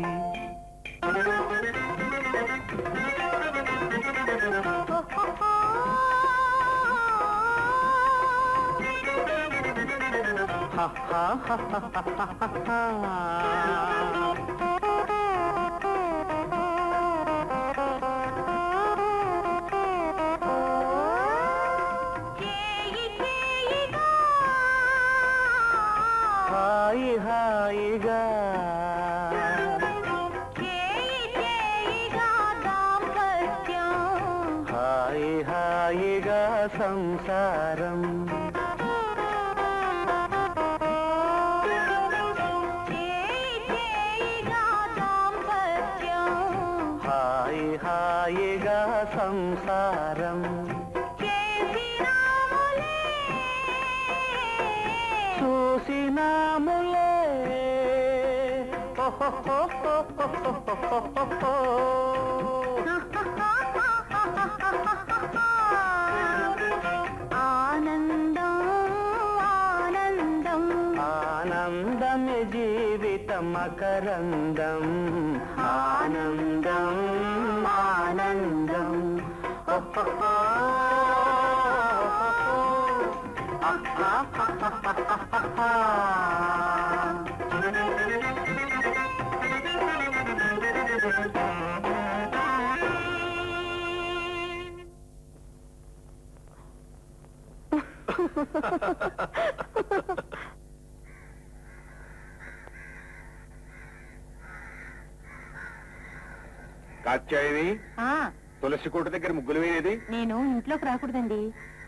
హాయి హాయిగా హాయి హాయిగా సంసారం. హాయి హాయిగా సంసారం. చూసినాములే ఆనందం ఆనందం ఆనందమే జీవితం మకరందం. ఆనందం ఆనందం కాత్యాయని తులసి కోట దగ్గర ముగ్గులు వేయేది. నేను ఇంట్లోకి రాకూడదండి.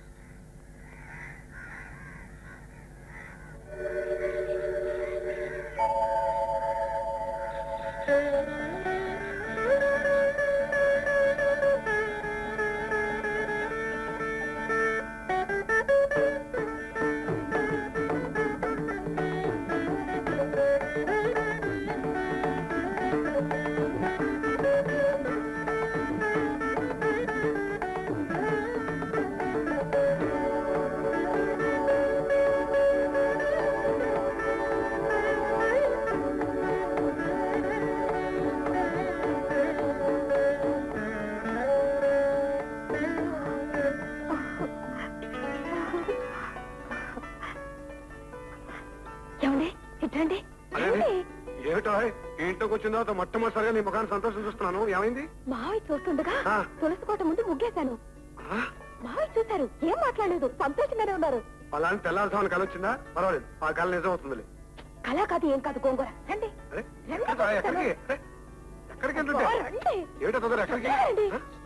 ఏమిటో ఇంట్లోకి వచ్చిన తర్వాత మొట్టమొదటిసారిగా నీ ముఖాన్ని సంతోషం చూస్తున్నాను. ఏమైంది? మావయ్య చూస్తుండగా తులసి కోట ముందు ముగ్గేశాను. మావయ్య చూశారు, ఏం మాట్లాడలేదు, సంతోషంగానే ఉన్నారు. అలాంటి తెల్లారుసామని కళ వచ్చిందా? పర్వాలేదు, ఆ కళ నిజం అవుతుంది. కళ కాదు, ఏం కాదు, గోంగూర. రండి. ఎక్కడికి ఎక్కడికి వెళ్తుంటే ఏమిటో తొందర ఎక్కడికి?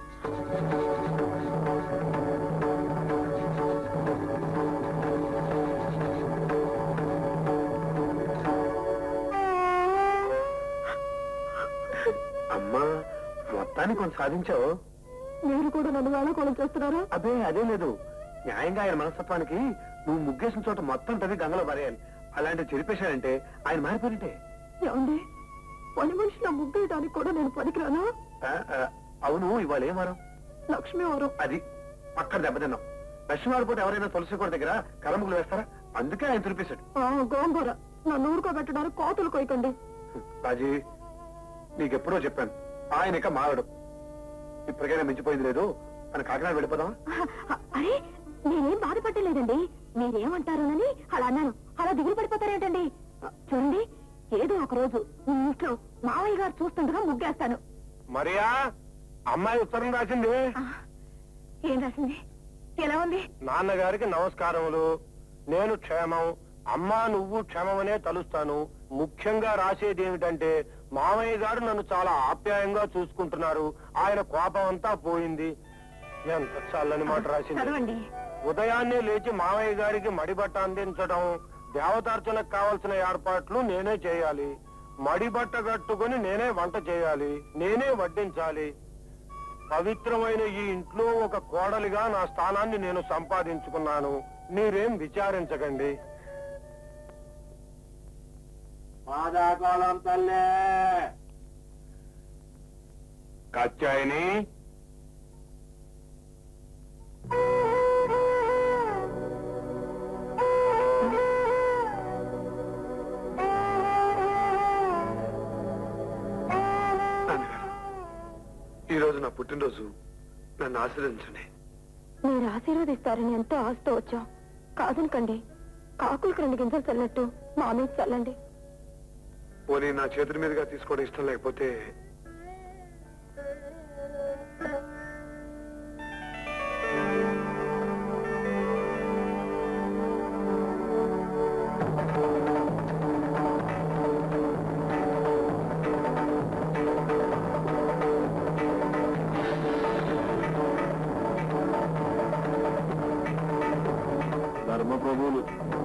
అమ్మా, మొత్తాన్ని కొంచెం సాధించావు. మీరు కూడా నన్ను వేళకోళం చేస్తున్నారా? అదే అదే లేదు. న్యాయంగా ఆయన మనస్తత్వానికి నువ్వు ముగ్గేసిన చోట మొత్తం తవ్వి గంగలో పరేయాలి. అలాంటి చెరిపేశాడంటే ఆయన మారిపోయినట్టే. ఏమండి, పని మనిషిలో ముగ్గేయడానికి కూడా నేను పనికిరానా? అవును, ఇవాళ ఏం వారం? లక్ష్మీ వారం. అది అక్కడ దెబ్బతిన్నాం. లక్ష్మీ వారిపోతే ఎవరైనా తులసి కోట దగ్గర కరముగులు వేస్తారా? అందుకే ఆయన తురిపేశాడు. గోంగూర, నన్ను ఊరుకోబెట్టడానికి కోతులు కొయ్యకండి. రాజీ, నీకెప్పుడో చెప్పాను, ఆయన ఇక మారడు. ఇప్పటికైనా మించిపోయింది లేదు. మన కాకినాడ వెళ్ళిపోదామా? అరే, నేనేం బాధపట్టలేదండి. మీరేమంటారోనని అలా అన్నాను. అలా దిగులు పడిపోతారేంటండి? చూడండి, ఏదో ఒక రోజు మీ ఇంట్లో మావయ్య గారు చూస్తుండగా ముగ్గేస్తాను. మరియా, అమ్మాయి ఉత్తరం రాసింది. ఏం రాసింది? ఎలా ఉంది? నాన్నగారికి నమస్కారములు. నేను క్షేమం. అమ్మా, నువ్వు క్షేమమనే తలుస్తాను. ముఖ్యంగా రాసేది ఏమిటంటే, మామయ్య గారు నన్ను చాలా ఆప్యాయంగా చూసుకుంటున్నారు. ఆయన కోపం అంతా పోయింది. ఎంత చల్లని మాట రాసింది. ఉదయాన్నే లేచి మామయ్య గారికి మడిబట్ట అందించడం, దేవతార్చనకు కావలసిన ఏర్పాట్లు నేనే చేయాలి. మడిబట్ట కట్టుకుని నేనే వంట చేయాలి, నేనే వడ్డించాలి. పవిత్రమైన ఈ ఇంట్లో ఒక కోడలిగా నా స్థానాన్ని నేను సంపాదించుకున్నాను. మీరేం విచారించకండి. మాదాకాలం తల్లే కాత్యాయని, ఈ రోజు నా పుట్టినరోజు, నన్ను ఆశీర్వదించండి. మీరు ఆశీర్వదిస్తారని ఎంతో ఆశతో వచ్చాం. కాదనకండి. కాకులకు రెండు గింజలు చల్లట్టు మా మీద చల్లండి. పోనీ నా చేతుల మీదుగా తీసుకోవడం ఇష్టం లేకపోతే ధర్మప్రభువులు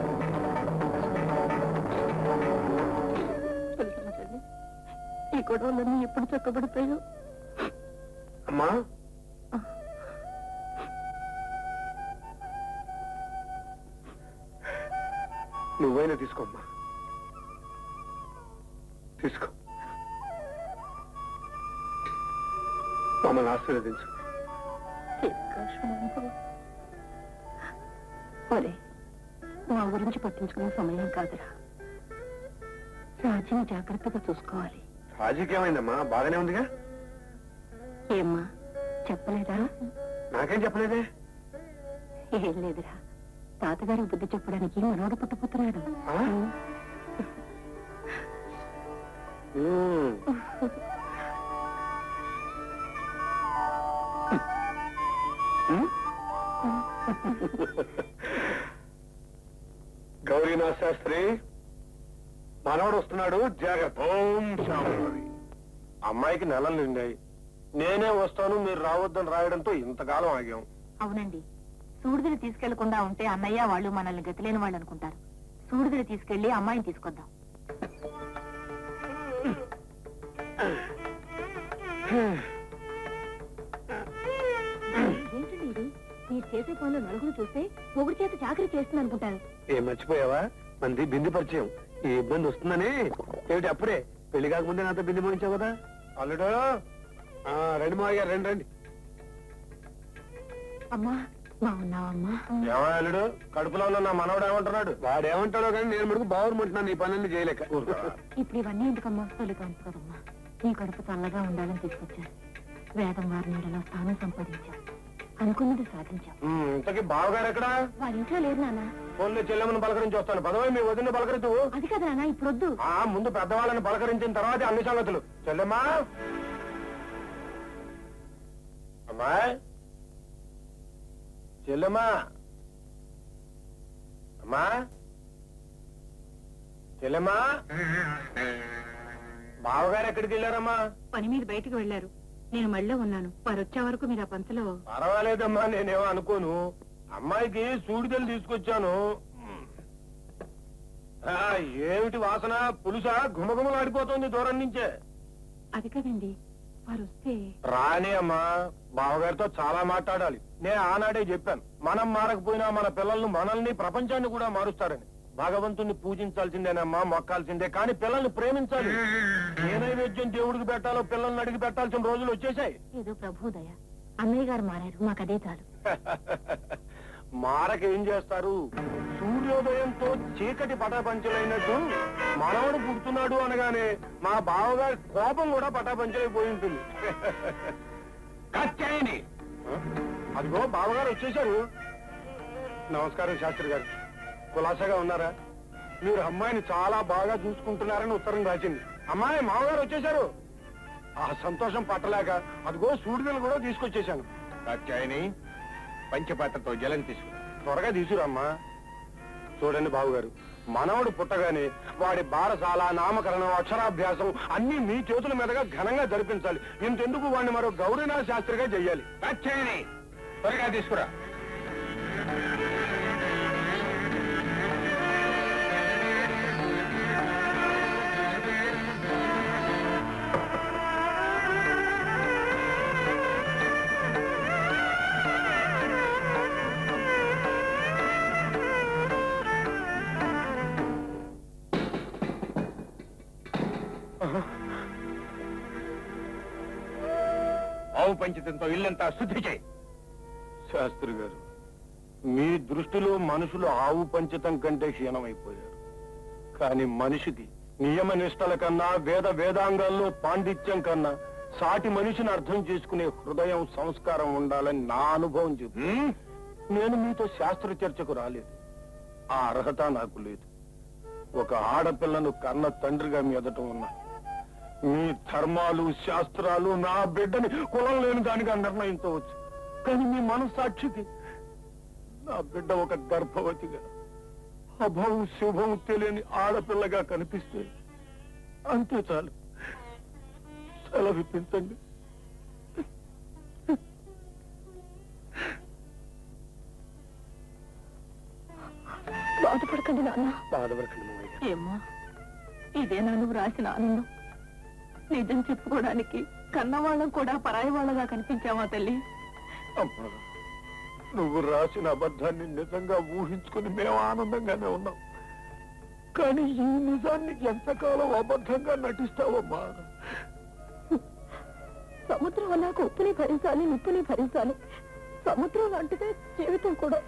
ఈ గొడవలన్నీ ఎప్పుడు చక్కబడతాయో. అమ్మా, నువ్వైనా తీసుకోమ్మా, తీసుకో. మమ్మల్ని ఆశీర్వదించు. ఒరే, మా గురించి పట్టించుకునే సమయం కాదురా. రాజీని జాగ్రత్తగా చూసుకోవాలి. రాజీకి ఏమైందమ్మా? బాగానే ఉందిగా. ఏమ్మా, చెప్పలేదా? నాకేం చెప్పలేదే. ఏం లేదురా, తాతగారికి బుద్ధి చెప్పడానికి మనోడు పుట్టపోతున్నాడు. గౌరీనాథ్ శాస్త్రి, మనోడు వస్తున్నాడు, జాగ్రత్త. ఓం శాంభవి. అమ్మాయికి నెలలు నిండాయి. నేనే వస్తాను మీరు రావద్దని రాయడంతో ఇంతకాలం ఆగాం. అవునండి, సూడిదిని తీసుకెళ్లకుండా ఉంటే అన్నయ్య వాళ్ళు మనల్ని గతిలేని వాళ్ళు అనుకుంటారు. సూడిదిని తీసుకెళ్లి అమ్మాయిని తీసుకొద్దాం. ఏంటండి ఇది? మీరు చేసే పనులు నలుగురు చూస్తే మొగుడు చేత చాకరీ చేస్తుంది అనుకుంటారు. ఏం మర్చిపోయావా? మంది బింది పరిచయం, ఈ ఇబ్బంది వస్తుందని. ఏమిటి అప్పుడే పెళ్లి కాకముందే నాతో బింది పోయించావు కదా. అల్లుడు రండి మావయ్య, రండి రండి. అమ్మా బాగున్నావమ్మా? ఏమో అల్లుడు, కడుపులో ఉన్న నా మనవడు ఏమంటున్నాడు? వాడు ఏమంటాడో కానీ నేను మటుకు బాగుంటున్నాను, ఈ పనులన్నీ చేయలేక. ఇప్పుడు ఇవన్నీ ఎందుకమ్మా? తొలి కాదు కదమ్మా, నీ కడుపు చల్లగా ఉండాలని తీసుకొచ్చారు. వేదం వారి నీడలో స్థానం సంపాదించారు, అనుకున్నది సాధించాం. ఇంతకీ బావగారు ఎక్కడా? వాళ్ళ ఇంట్లో లేరు నాన్న. ఫోన్లో చెల్లెమ్మను పలకరించి వస్తాను. పదవి మీ వదిన పలకరించు. అది కదా నాన్న, ఇప్పుడు వద్దు. ఆ ముందు పెద్దవాళ్ళని పలకరించిన తర్వాత అన్ని సంగతులు. చెల్లెమ్మా, అమ్మాయి చెల్లెమ్మా, అమ్మా చెల్లెమ్మా, బావగారు ఎక్కడికి వెళ్ళారమ్మా? పని మీద బయటకు వెళ్లారు, నేను మళ్ళీ ఉన్నాను. వారు వచ్చే వరకు మీరు ఆ పంచలో. పర్వాలేదమ్మా, నేనేమో అనుకోను. అమ్మాయికి సూడిదలు తీసుకొచ్చాను. ఏమిటి వాసన? పులుసా గుమగుమలాడిపోతుంది దూరం నుంచే. అది కదండి, వారు వస్తే. రాని అమ్మా, బావగారితో చాలా మాట్లాడాలి. నేను ఆనాడే చెప్పాను, మనం మారకపోయినా మన పిల్లల్ని మనల్ని ప్రపంచాన్ని కూడా మారుస్తారని. భగవంతుణ్ణి పూజించాల్సిందేనమ్మా, మొక్కాల్సిందే, కానీ పిల్లల్ని ప్రేమించాలి. ఏ నైవేద్యం దేవుడికి పెట్టాలో పిల్లల్ని అడిగి పెట్టాల్సిన రోజులు వచ్చేసాయి. ఏదో ప్రభుదయ, అన్నయ్య గారు మారారు, మాకు అదే చాలు. మారక ఏం చేస్తారు? సూర్యోదయంతో చీకటి పటాపంచలైనట్టు మనవడు పుడుతున్నాడు అనగానే మా బావగారి కోపం కూడా పటాపంచలైపోయి ఉంటుంది. అదిగో బావగారు వచ్చేశారు. నమస్కారం శాస్త్రి గారు, కులాసాగా ఉన్నారా? మీరు అమ్మాయిని చాలా బాగా చూసుకుంటున్నారని ఉత్తరం రాసింది. అమ్మాయి మామగారు వచ్చేశారు. ఆ సంతోషం పట్టలేక అదిగో సూడిదలు కూడా తీసుకొచ్చేశాను. కాత్యాయని, పంచపాత్రతో జలం తీసుకు త్వరగా తీసుకురమ్మా. చూడండి బాబుగారు, మనవడు పుట్టగానే వాడి బారసాల, నామకరణం, అక్షరాభ్యాసం అన్ని మీ చేతుల మీదుగా ఘనంగా జరిపించాలి. ఇంతెందుకు వాడిని మరో గౌరీనాథ శాస్త్రిగా చెయ్యాలి. కాత్యాయని, త్వరగా తీసుకురా. ఆవు పంచితంతో ఇల్లంతా శుద్ధి చేయి. శాస్త్రి గారు, మీ దృష్టిలో మనుషులు ఆవు పంచితం కంటే క్షీణమైపోయారు. కానీ మనిషికి నియమ నిష్టల కన్నా, వేద వేదాంగాల్లో పాండిత్యం కన్నా సాటి మనిషిని అర్థం చేసుకునే హృదయం, సంస్కారం ఉండాలని నా అనుభవం చెబుతుంది. నేను మీతో శాస్త్ర చర్చకు రాలేదు, ఆ అర్హత నాకు లేదు. ఒక ఆడపిల్లను కన్న తండ్రిగా మీ ఎదుట ఉన్నా. మీ ధర్మాలు, శాస్త్రాలు నా బిడ్డని కులం లేని దానిగా నిర్ణయించవచ్చు, కానీ మీ మనస్సాక్షికి నా బిడ్డ ఒక గర్భవతిగా, అభవం శుభం తెలియని ఆడపిల్లగా కనిపిస్తే అంతే చాలు. సెలవిప్పించండి. బాధపడకండి నాన్న. బాధపడకండి. ఏమో, ఇదేనా నువ్వు రాసిన ఆనందం? నిజం చెప్పుకోవడానికి కన్నవాళ్ళం కూడా పరాయి వాళ్ళగా కనిపించావా తల్లి? అమ్మా, నువ్వు రాసిన అబద్ధాన్ని నిజంగా ఊహించుకుని మేము ఆనందంగానే ఉన్నాం, కానీ ఈ నిజాన్ని ఎంతకాలం అబద్ధంగా నటిస్తావమ్మా? సముద్రం అన్నాక ఉప్పుని భరించాలి, నిప్పుని భరించాలి. సముద్రం లాంటిదే జీవితం కూడా.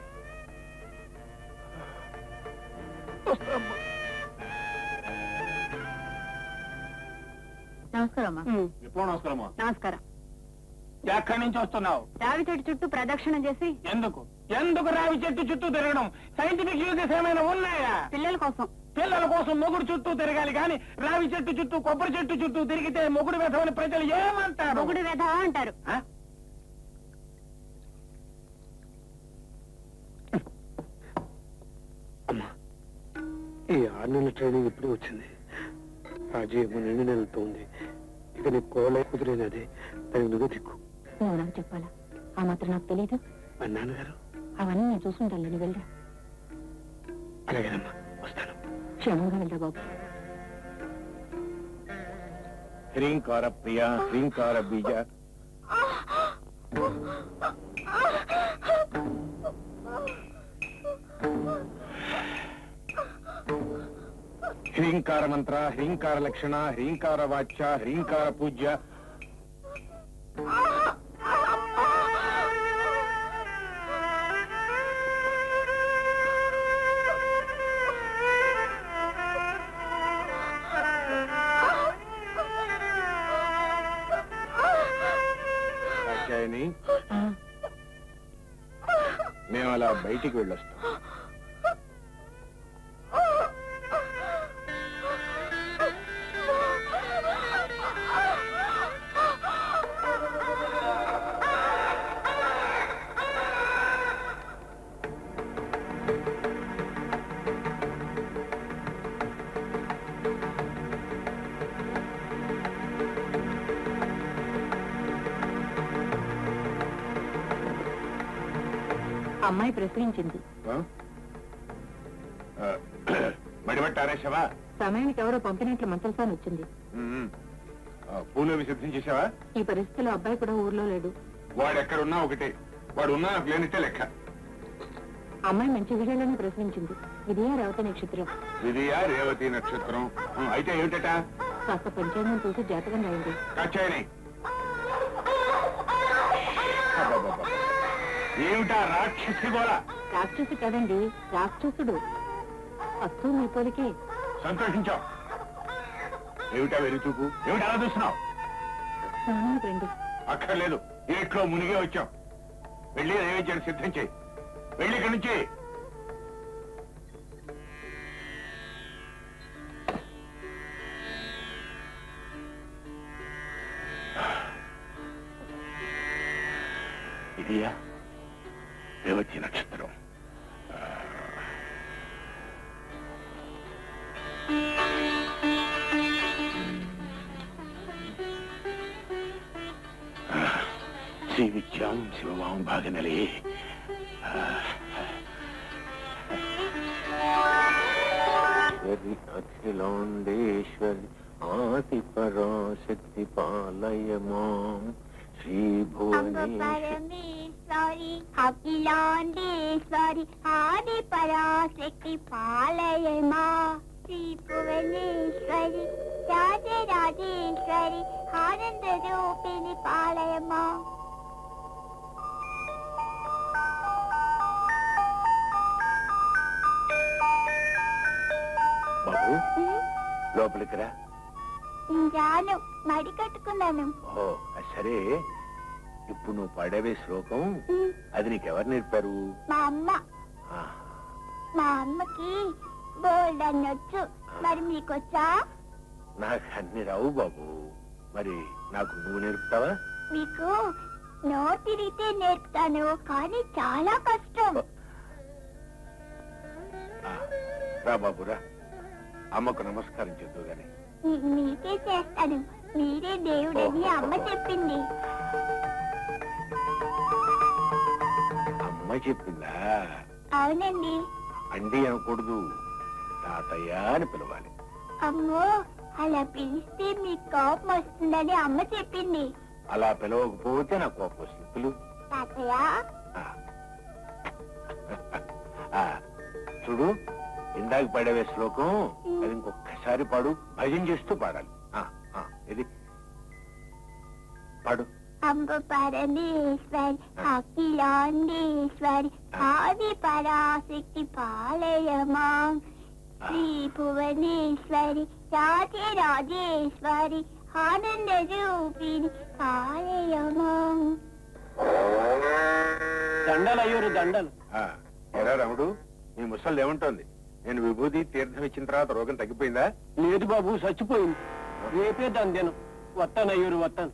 నమస్కారం. ఎప్పుడు నమస్కారమా? నమస్కారం. ఎక్కడి నుంచి వస్తున్నావు? రావి చెట్టు చుట్టూ ప్రదక్షిణ చేసి. ఎందుకు ఎందుకు రావి చెట్టు చుట్టూ తిరగడం? సైంటిఫిక్ యూజెస్ ఏమైనా ఉన్నాయా? పిల్లల కోసం. పిల్లల కోసం మొగుడు చుట్టూ తిరగాలి, కానీ రావి చెట్టు చుట్టూ, కొబ్బరి చెట్టు చుట్టూ తిరిగితే మొగుడు వెధవని ప్రజలు ఏమంటారు? మొగుడు వెధవ అంటారు. అమ్మా, ఈ ఆరు నెలల ట్రైనింగ్ ఇప్పుడు వచ్చింది. రాజీ ఏమో రెండు నెలలతో ఉంది. ఇక నీకు కోలే కుదిరేది అదే, దానికి నువ్వే దిక్కు. నువ్వు నాకు చెప్పాలా? ఆ మాత్రం నాకు తెలియదు. మరి నాన్నగారు? అవన్నీ నేను చూసుకుంటాను, నువ్వు వెళ్ళరా. అలాగేనమ్మా, వస్తాను. క్షేమంగా వెళ్ళరా బాబు. హ్రీంకార ప్రియ హ్రీంకార బీజ. హ్రీంకార మంత్ర, హ్రీంకార లక్షణ, హ్రీంకార వాచ్య, హ్రీంకార పూజ్య. మేము అలా బయటికి వెళ్ళొస్తాం. అమ్మాయి ప్రశ్నించింది. మడిబట్టారేసావా? సమయానికి ఎవరో పంపినట్లు మంత్రసాని వచ్చింది. పూలు అవి సిద్ధం చేసావా? ఈ పరిస్థితిలో అబ్బాయి కూడా ఊర్లో లేడు. వాడు ఎక్కడున్నా ఒకటే, వాడు ఉన్నా నాకు లేనిట్టే లెక్క. అమ్మాయి మంచి విషయాలను ప్రశ్నించింది. విధియా రేవతి నక్షత్రం. విధియా రేవతి నక్షత్రం. అయితే ఏమిటట? కాస్త పంచాంగం చూసి జాతకం రాయండి. కాచాయని ఏమిటా రాక్షసి గోళ? రాక్షసి కదండి, రాక్షసుడు. అస్తూ మీ పోలికే. సంతోషించావు. ఏమిటా వెలుతుకు? ఏమిటి అలా చూస్తున్నావు? స్నానానికి రండి. అక్కర్లేదు, ఇంట్లో మునిగే వచ్చాం. వెళ్ళి నైవేద్యాన్ని సిద్ధం చేయి. వెళ్ళి ఇక్కడి నుంచి. ఇదియా రేవతి నక్షత్రం. శ్రీ విద్యాం శివవాం భాగనలే. అఖిలాండేశ్వరి ఆది పరాశక్తి పాలయ మాం. శ్రీ భువనేశ్వరి అఖిలాండేశ్వరి ఆది పరాశక్తి పాలయ మా. శ్రీ భువనేశ్వరి రాజరాజేశ్వరి ఆనంద రూపిణి పాలయ మా. బాబు లోపలికి రా. రాను, మడి కట్టుకున్నాను. ఓ సరే, ఇప్పుడు నువ్వు పడవే శ్లోకం అది నీకెవరు నేర్పారు? మా అమ్మ. మా అమ్మకి బోల్డ్ అనొచ్చు, మరి మీకొచ్చా? నాకు అన్ని రావు బాబు, మరి నాకు నువ్వు నేర్పుతావా? మీకు నోరు తిరిగితే నేర్పుతాను, కానీ చాలా కష్టం. రా బాబు రా, అమ్మకు నమస్కారం చేద్దు గాని. మీకే చేస్తాను, మీరే దేవుడని అమ్మ చెప్పింది. అమ్మ చెప్పిందా? అవునండి. అండి అనకూడదు, తాతయ్య అని పిలవాలి. అమ్మో, అలా పిలిస్తే మీకు కోపం వస్తుందని అమ్మ చెప్పింది. అలా పిలవకపోతే నా కోపం వస్తుంది. పిలు. తాతయ్య. చూడు, ఇందాక పడవే శ్లోకం అది ఇంకొకసారి పాడు, భజన చేస్తూ పాడాలి. ఇది పాడు. అంబ పరమేశ్వరి అఖిలాండేశ్వరి ఆది పరాశక్తి పాలయ మాం. శ్రీ భువనేశ్వరి రాజరాజేశ్వరి ఆనంద రూపిణి పాలయ మాం. దండలు అయ్యూరు దండలు. ఎరా రాముడు, నీ ముసళ్ళు ఏముంటోంది? నేను విభూతి తీర్థం ఇచ్చిన తర్వాత రోగం తగ్గిపోయిందా? లేదు బాబు, చచ్చిపోయింది. రేపే దాని దినం. వస్తాను అయ్యూరు, వస్తాను.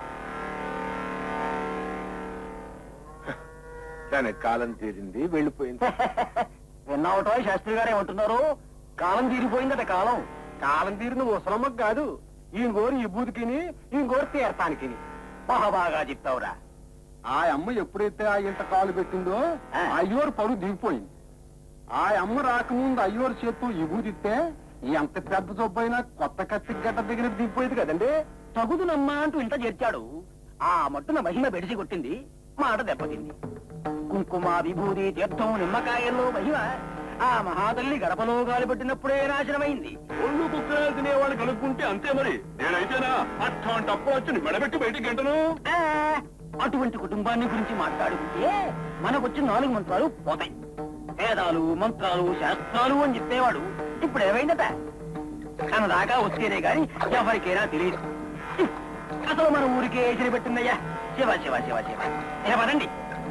దానికి కాలం తీరింది, వెళ్ళిపోయింది. విన్నావటో శాస్త్రి గారు ఏమంటున్నారు? కాలం తీరిపోయిందట. కాలం కాలం తీరిన ముసలమ్మకు కాదు, ఈయన గోరు ఈ బూదికిని ఈయన గోరు తీర్థానికి బాగా బాగా చెప్తావురా. ఆ అమ్మ ఎప్పుడైతే ఆ ఇంత కాలు పెట్టిందో అయ్యోరు పరుగు దిగిపోయింది. ఆ అమ్మ రాకముందు అయ్యోరు చేత్తు ఈ బూదిస్తే ఎంత పెద్ద జబ్బైనా కొత్త కత్తి గడ్డ దగ్గర దిగిపోయింది కదండి. తగుదునమ్మా అంటూ ఇంత చేర్చాడు. ఆ మట్టున మహిమ బెడిసి కొట్టింది, మాట దెబ్బతింది. కుంకుమ విభూది తీర్థం నిమ్మకాయల్లో మహిమ ఆ మహాతల్లి గడపలో గాలి పెట్టినప్పుడే నాశనమైంది. ఒళ్ళు కుక్కరాలు తినేవాళ్ళు కనుక్కుంటే అంతే మరి. నేనైతేనా అట్లాంటి అప్పుడు వచ్చి మెడబెట్టి బయటికి గంటను. ఆ, అటువంటి కుటుంబాన్ని గురించి మాట్లాడుకుంటే మనకొచ్చిన నాలుగు మంత్రాలు పోతాయి. వేదాలు మంత్రాలు శాస్త్రాలు అని చెప్పేవాడు ఇప్పుడు ఏమైందట. కనదాకా వస్తేనే గాని ఎవరికైనా తెలియదు. అసలు మన ఊరికే ఎసిరి పెట్టిందయ్యా. శివ శివ శివ శివ ఏ పదండి.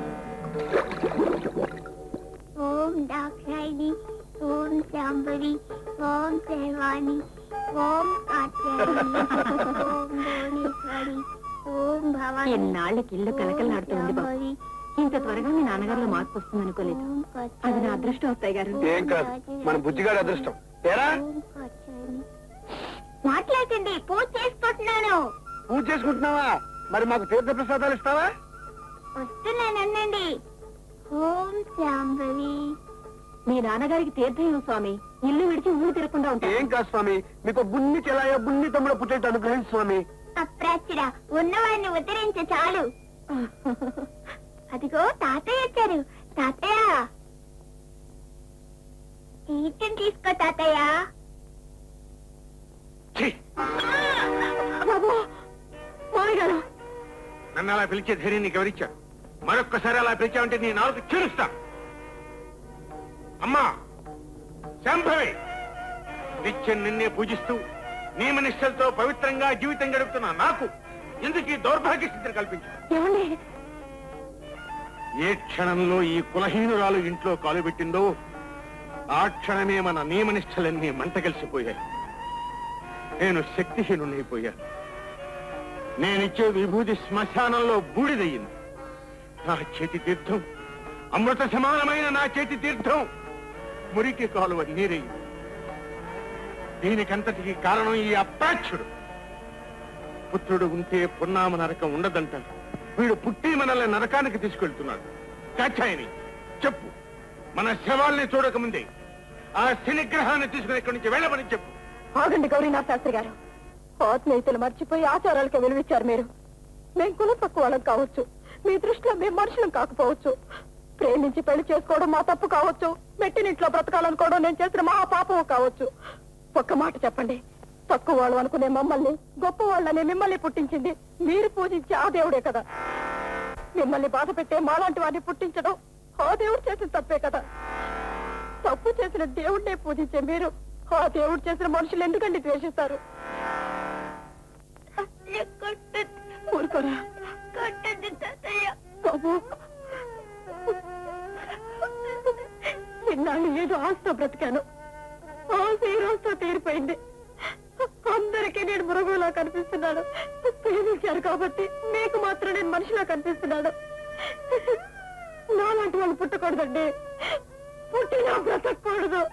ఓం దాక్షాయిని, ఓం శాంబరి, ఓం శైవాని, ఓం కాత్యాయని, ఓం భువనేశ్వరి, ఓం భవాని. ఎన్నాళ్ళకి ఇల్లు కలకలాడుతుంది బాబు. ఇంత త్వరగా మీ నాన్నగారిలో మార్పు వస్తుంది అనుకోలేదు. అది నా అదృష్టం అవుతాయి గారు. ఏం కాదు, మన బుజ్జిగాడి అదృష్టం. ఏరా మాట్లాడండి, పూజ చేసుకుంటున్నాను. పూజ చేసుకుంటున్నావా? మరి మాకు తీర్థ ప్రసాదాలు ఇస్తావా? వస్తున్నానండి. ఓం శాంబరి. మీ నాన్నగారికి తీర్థం స్వామి. ఇల్లు విడిచి ఊరు తిరగకుండా ఉంటాయి. ఏం కాదు స్వామి, మీకు బున్ని చెలాయ బున్ని తమ్ముడు పుట్టేట్టు అనుగ్రహించు స్వామి. అప్రాచుడా, ఉన్నవాడిని ఉద్ధరించ చాలు. అదిగో తాతయ్య వచ్చారు. తాతయ్య తీర్థం తీసుకో తాతయ్య. బాబు మామయ్య గారు, నన్ను అలా పిలిచే ధైర్యం నీకు ఎవరిచ్చారు? మరొక్కసారి అలా పిలిచావంటే నీ నాలుగు చేరుస్తా. అమ్మా శాంభవి, నిత్యం నిన్నే పూజిస్తూ నియమనిష్టలతో పవిత్రంగా జీవితం గడుపుతున్నా నాకు ఎందుకు ఈ దౌర్భాగ్య స్థితిని కల్పించారు? ఏమండి? ఏ క్షణంలో ఈ కులహీనురాలు ఇంట్లో కాలు పెట్టిందో ఆ క్షణమే మన నియమనిష్టలన్నీ మంట కలిసిపోయాయి. నేను శక్తిహీనునైపోయాను. నేనిచ్చే విభూతి శ్మశానంలో బూడిదయ్యింది. నా చేతి తీర్థం, అమృత సమానమైన నా చేతి తీర్థం మురికి కాలువ నీరయ్యింది. దీనికంతటికి కారణం ఈ అప్రాచ్యుడు. పుత్రుడు ఉంటే పున్నామ నరకం ఉండదంటారు. వీడు పుట్టి మనల్ని నరకానికి తీసుకెళ్తున్నాడు. కాచాయని చెప్పు, మన శవాల్ని చూడకముందే ఆ శనిగ్రహాన్ని తీసుకుని ఇక్కడి నుంచి వెళ్ళమని చెప్పు. ఆగండి గౌరీనాథ్ శాస్త్రి గారు. ఆత్మీయతలు మర్చిపోయి ఆచారాలకి విలువిచ్చారు మీరు. మేం కుల తక్కువ వాళ్ళం కావచ్చు, మీ దృష్టిలో మేము మనుషులం కాకపోవచ్చు. ప్రేమించి పెళ్లి చేసుకోవడం మా తప్పు కావచ్చు, మెట్టినింట్లో బ్రతకాలనుకోవడం నేను చేసిన మహా పాపం కావచ్చు. ఒక్క మాట చెప్పండి, తక్కువ వాళ్ళు అనుకునే మమ్మల్ని గొప్ప వాళ్ళని మిమ్మల్ని పుట్టించింది మీరు పూజించే ఆ దేవుడే కదా. మిమ్మల్ని బాధ పెట్టే మాలాంటి వారిని పుట్టించడం ఆ దేవుడు చేసిన తప్పే కదా. తప్పు చేసిన దేవుడినే పూజించే మీరు ఆ దేవుడు చేసిన మనుషులు ఎందుకండి ద్వేషిస్తారు? ఊరుకోరా బాబు. ఇన్నాళ్ళు ఏదో ఆస్తో బ్రతికాను, ఆశ ఈ రోజుతో తీరిపోయింది. అందరికీ నేను మృగంలా కనిపిస్తున్నాను. ప్రేమించారు కాబట్టి మీకు మాత్రం నేను మనిషిలా కనిపిస్తున్నాను. నాలాంటి వాళ్ళు పుట్టకూడదండి, పుట్టినా బ్రతకూడదు.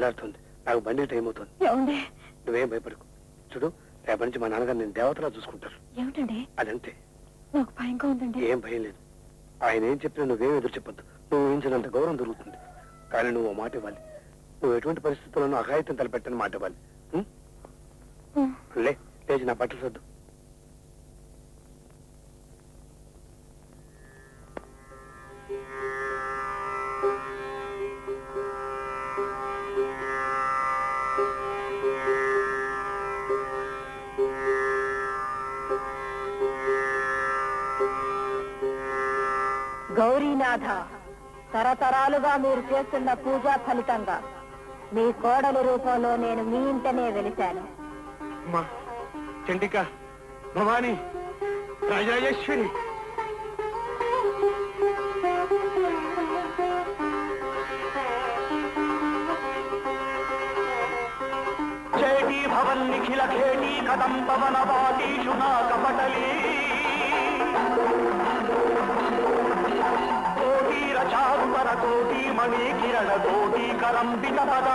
తెల్లారుతుంది, నాకు బండి టైం అవుతుంది. ఏమండి? నువ్వేం భయపడకు. చూడు, రేపటి నుంచి మా నాన్నగారు నేను దేవతలా చూసుకుంటారు. ఏమిటండి? అదంతే. నాకు భయంగా ఉందండి. ఏం భయం లేదు. ఆయన ఏం చెప్పినా నువ్వేం ఎదురు చెప్పొద్దు. నువ్వు ఊహించినంత గౌరవం దొరుకుతుంది. కానీ నువ్వు ఓ మాట ఇవ్వాలి. నువ్వు ఎటువంటి పరిస్థితుల్లోనూ అఘాయితం తలపెట్టని మాట ఇవ్వాలి. లే లేచి నా బట్టలు సర్దు. గౌరీనాథ, తరతరాలుగా మీరు చేస్తున్న పూజా ఫలితంగా మీ కోడలి రూపంలో నేను మీ ఇంటనే వెలిశాను. అమ్మా చండిక, భవాని, రాజరాజేశ్వరి, చేటీ భవన్ నిఖిల ఖేటీ కదం పవన వాటీషు నా కపటలీ కోటి రచారుపర కోటి మణి కిరణ కోటి కరంబిత పదా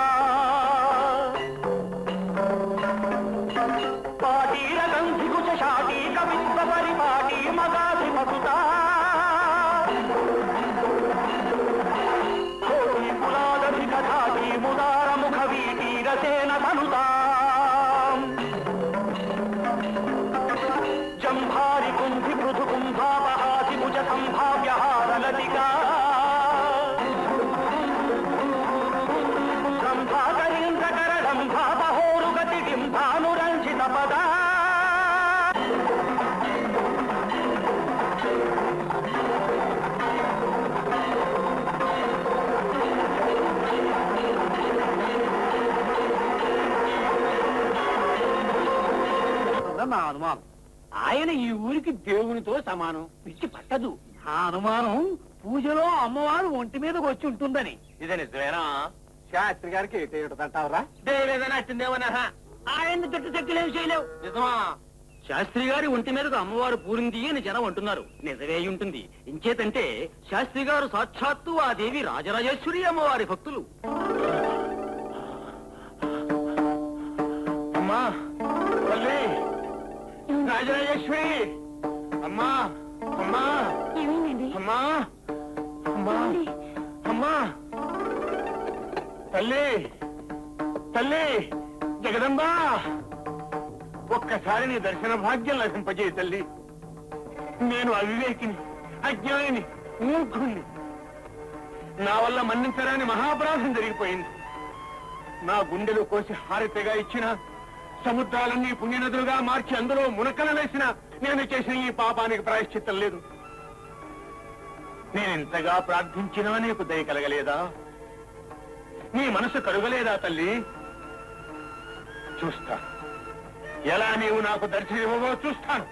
పాటీర గంధి కుచ శాటి కవిత్వ పరిపాటి మగాధి మధుతా కోటి పురాదధి కథాటి ముదార ముఖ వీటి రసేన తనుతా జంభారి కుంభి పృథు కుంభాపహాసి భుజ సంభావ్యహార లతికా బ్రహ్మాకరీంద్రకర డంభాపహోరు గతి డింభానురంజిత పదా నా అనుమానం ఆయన ఈ ఊరికి దేవునితో సమానం, పిచ్చి పట్టదు. ఆ అనుమానం పూజలో అమ్మవారు ఒంటి మీదకి వచ్చి ఉంటుందని. ఇదే నిజమేనా? శాస్త్రి గారికి ఏటంటావురా? దేవేదనట్టుందేమన్నా ఆయన చుట్టూ చెక్కులేం చేయలేవు. నిజమా? శాస్త్రి గారి ఒంటి మీదకు అమ్మవారు పూరింది అని జనం అంటున్నారు. నిజమే ఉంటుంది. ఇంచేతంటే శాస్త్రి గారు సాక్షాత్తు ఆ దేవి రాజరాజేశ్వరి అమ్మవారి భక్తులు. అమ్మా తల్లి రాజరాజేశ్వరి, అమ్మా అమ్మా ఏమైందండి? అమ్మా అమ్మా అమ్మా తల్లి తల్లి జగదంబా, ఒక్కసారి నీ దర్శన భాగ్యం లభింపజేయి తల్లి. నేను అవివేకిని, అజ్ఞానిని, మూర్ఖుణ్ణి. నా వల్ల మన్నించరాని మహాపరాధం జరిగిపోయింది. నా గుండెలు కోసి హారతిగా ఇచ్చిన, సముద్రాలన్నీ పుణ్యనదులుగా మార్చి అందులో మునకలలేసిన నేను చేసిన ఈ పాపానికి ప్రాయశ్చిత్తం లేదు. నేనెంతగా ప్రార్థించినా నీకు దయ కలగలేదా? నీ మనసు కరుగలేదా తల్లి? చూస్తా, ఎలా నీవు నాకు దర్శనమివ్వవో చూస్తాను.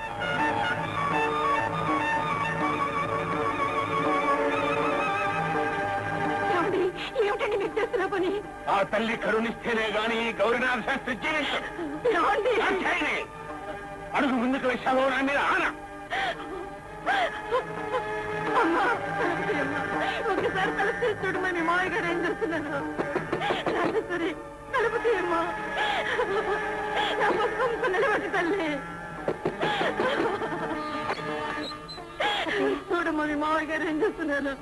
ఏమిటండి మీరు చేస్తున్న పని? ఆ తల్లి కరుణిస్తేనే గాని గౌరీనాథ శాస్త్రి జీవించడు. అడుగు ముందుకు వచ్చావో నాన్న ఆన. ఒకసారి తలుపు చూడు, మీ మామయ్య గారు ఏం చేస్తున్నారు? సరే తలుపు తీయమ్మా, నా పుష్పంతో నిలబడి తల్లి. చూడమ్మా, మీ మామయ్య గారు ఏం చేస్తున్నారు?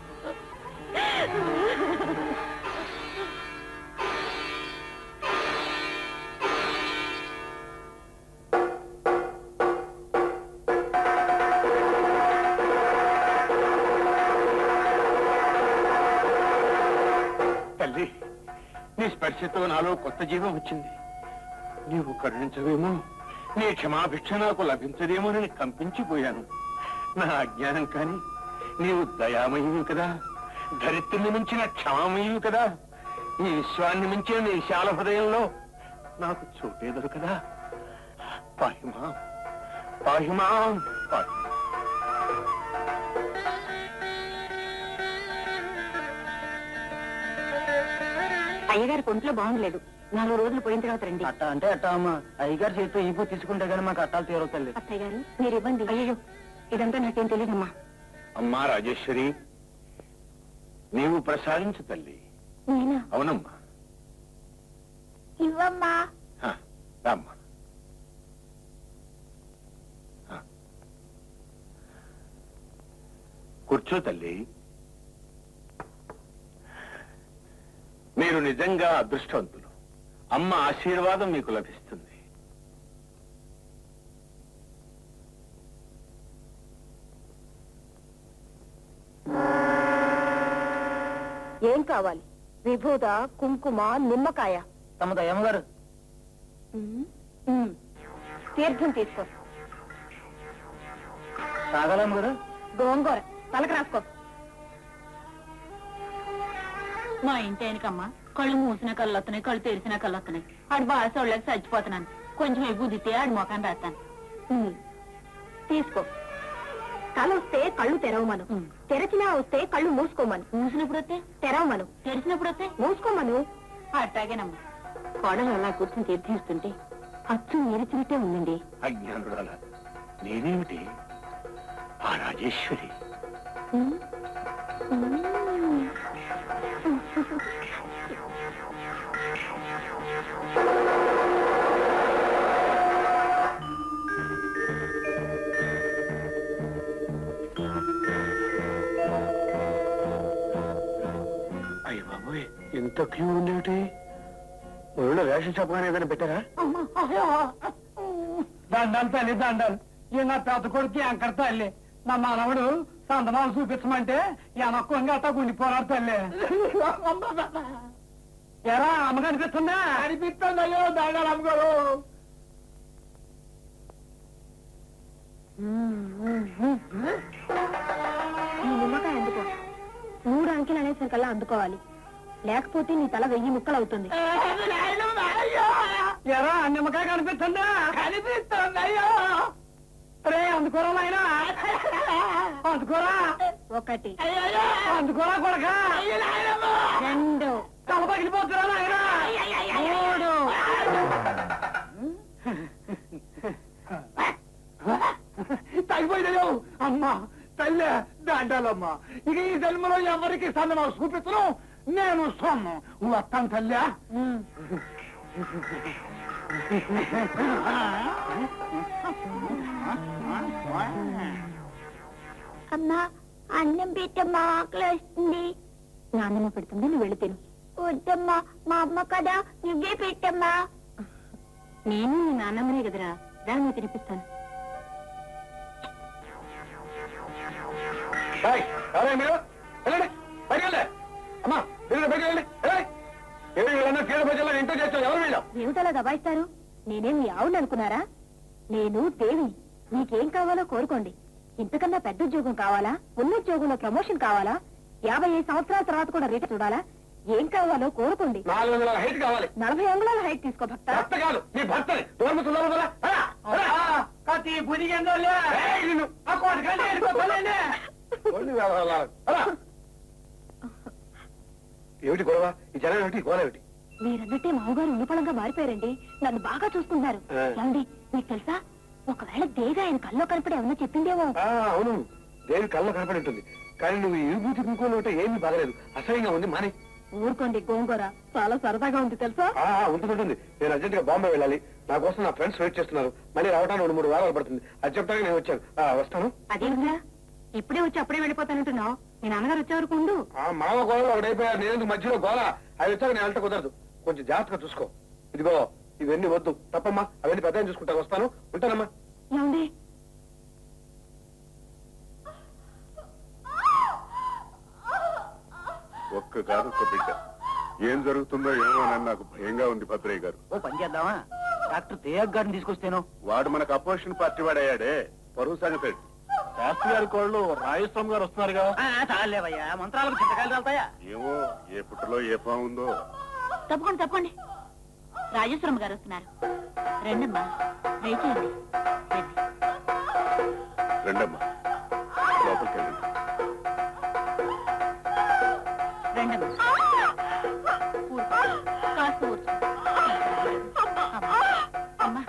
తల్లి, నీ స్పర్శతో నాలో కొత్త జీవం వచ్చింది. నీవు కరుణించవేమో, నీ క్షమాభిక్ష నాకు లభించదేమోనని కంపించిపోయాను. నా అజ్ఞానం కాని నీవు దయామయం కదా, ధరిత్రిని మించిన క్షమామయం కదా, ఈ విశ్వాన్ని మించిన నీ విశాల హృదయంలో నాకు చోటేదరు కదా. పాహిమా పాహిమా పాహిమా. అయ్యగారి ఒంట్లో బాగుండలేదు, నాలుగు రోజులు పోయిన తర్వాత రండి. అట్ట అంటే అట్ట అమ్మా, అయ్యగారు చేతితో ఈ పూ తీసుకుంటే గానీ మాకు అట్టాలు తీరవుతుంది. అత్తయ్య గారు మీరు ఇవ్వండి. అయ్యో ఇదంతా నాకేం తెలియదమ్మా. అమ్మా రాజేశ్వరి, నీవు ప్రసాదించు తల్లి. నేనా? అవునమ్మా, ఇవ్వమ్మా. రామ్మా. కూర్చో తల్లి. మీరు నిజంగా అదృష్టవంతులు. అమ్మ ఆశీర్వాదం మీకు లభిస్తుంది. ఏం కావాలి? విభూద, కుంకుమ, నిమ్మకాయ. తమది అమ్మగారు తీర్థం తీసుకో. తాగలమ్మ గారు. గోంగూర తలకు రాసుకో. మా ఇంటి ఆయనకమ్మా కళ్ళు మూసిన కళ్ళు వస్తున్నాయి, కళ్ళు తెరిసిన కళ్ళు వస్తున్నాయి. ఆడు బాగా చూడలేక చచ్చిపోతున్నాను. కొంచెం ఎగ్గుదితే ఆడు మొఖాన్ని రాస్తాను. తీసుకో. కళ్ళు వస్తే కళ్ళు తెరవమను, తెరచినా వస్తే కళ్ళు మూసుకోమను. మూసినప్పుడు వస్తే తెరవమను, తెరిచినప్పుడు వస్తే మూసుకోమను. అట్టాగేనమ్మా. కోడలు అలా కూర్చొని తీర్థిస్తుంటే అచ్చు నీరచినట్టే ఉందండి. అజ్ఞానురాల, నేనేమిటి ఆ రాజేశ్వరి. అయ్య బాబోయ్, ఎంత క్యూ ఉండేటి. ఊళ్ళో రేషన్ షాప్ కానీ ఏదైనా పెట్టారా? దండాలు తల్లి దండాలు. ఈ నా పెద్ద కొడుకు అంకర తల్లి. నా మనవడు సందమాలు చూపించమంటే ఎనక్కంగా అట్టా గుండిపోరాడు తల్లి. ఎరా అమ్మ కనిపిస్తుందా? అనిపిస్తుంది. అయ్యో దండాలు అమ్మగారు. ఈ నిమ్మకాయ అందుకో. మూడు అంకెలు అనేసరికల్లా అందుకోవాలి, లేకపోతే నీ తల వెయ్యి ముక్కలు అవుతుంది. ఎరా నిమ్మకాయ కనిపిస్తుందా? కనిపిస్తుంది. అయ్యో రే అందుకోరా నాయన, అందుకోరా. ఒకటి, అందుకోరా కొడక. రెండు, తల పగిలిపోతురా నాయన. మూడు. తగ్గిపోయిందయ్యో అమ్మా తల్లి దండాలమ్మా. ఇక ఈ జన్మలో ఎవరికి సన్నమా చూపించను. నేను సొమ్ము వస్తాను తల్లి. అమ్మా అన్నం పెట్టమ్మా, ఆకలి వస్తుంది. నాన్నమ్మ పెడుతుంది, నువ్వు వెళ్ళి తిను. వద్దమ్మా, మా అమ్మ కదా, నువ్వే పెట్టమ్మా. నేను నీ నాన్నమ్మనే కదరా, రా నువ్వు తినిపిస్తాను. ఎవరే మీరు? వెళ్ళండి బయట వెళ్ళే. అమ్మా మీరు బయట వెళ్ళండి. ఏమన్నా కీడ ప్రజల్లో ఇంట్లో చేస్తాం. ఎవరు వెళ్ళాం? ఏమిటలా దబాయిస్తారు? నేనేం మీ ఆవుని అనుకున్నారా? నేను దేవి. మీకేం కావాలో కోరుకోండి. ఇంతకన్నా పెద్ద ఉద్యోగం కావాలా? ఉన్న ఉద్యోగంలో ప్రమోషన్ కావాలా? యాభై ఐదు సంవత్సరాల తర్వాత కూడా రేట చూడాలా? ఏం కావాలో కోరుకోండి. నాలుగు వందల హైట్ కావాలి. నలభై అంగుళాల హైట్ తీసుకో భక్త. భర్త కాదు, నీ భర్తని దూరం చూడాలి. కత్తి పుదిగేందో ఏమిటి గొడవ? ఈ జనం ఏమిటి గోడ ఏమిటి? మీరన్నట్టే మామగారు ఉన్నపళంగా మారిపోయారండి. నన్ను బాగా చూసుకుంటున్నారు. ఏమండి మీకు తెలుసా, ఒకవేళ దేవి ఆయన కల్లో కనపడి ఏమన్నా చెప్పిందేమో. అవును, దేవి కళ్ళలో కనపడి ఉంటుంది. కానీ నువ్వు ఈ విభూతి కుంకుమలో ఉంటే ఏమీ బాగలేదు, అసహ్యంగా ఉంది. మాని ఊరుకోండి గోంగూర, చాలా సరదాగా ఉంది తెలుసా. ఉంటుంది ఉంటుంది. నేను అర్జెంట్ గా బాంబే వెళ్ళాలి. నా కోసం నా ఫ్రెండ్స్ వెయిట్ చేస్తున్నారు. మళ్ళీ రావడానికి రెండు మూడు వారాలు పడుతుంది. అది చెప్తాను నేను వచ్చాను. వస్తాను. అదేంటా ఇప్పుడే వచ్చి అప్పుడే వెళ్ళిపోతానంటున్నావు? మీ నాన్నగారు వచ్చే వరకు ఉండు. మామ గోళ ఒకటైపోయారు, నేను మధ్యలో గోళ. అవి వచ్చాక నేను వెళ్తా కుదరదు. కొంచెం జాగ్రత్తగా చూసుకో. ఇదిగో ఇవన్నీ వద్దు తప్పమ్మా. అవన్నీ పెద్ద చూసుకుంటాను. వస్తాను, ఉంటానమ్మా. ఏమండి ఒక్క కాదు ఒక్క బిడ్డ. ఏం జరుగుతుందో ఏమో అని నాకు భయంగా ఉంది భద్రయ్య గారు. ఓ పని చేద్దామా? డాక్టర్ తేయక్ గారిని తీసుకొస్తేను. వాడు మనకు అపోజిషన్ పార్టీ వాడయ్యాడే. పరువు సంగతి. శాస్త్రి గారి కోళ్ళు రాజస్వామి గారు వస్తున్నారుగా. చాలేవయ్యా, మంత్రాలకు చింతకాయలు వెళ్తాయా? ఏమో ఏ పుట్టలో ఏ పాము ఉందో. తప్పకుండా తప్పండి. రాజేశ్వరమ్మ గారు వస్తున్నారు. రెండమ్మా దయచేయండి. రెండమ్మా లోపలికి వెళ్ళండి. రెండమ్మా కాస్త కూర్చో. అమ్మా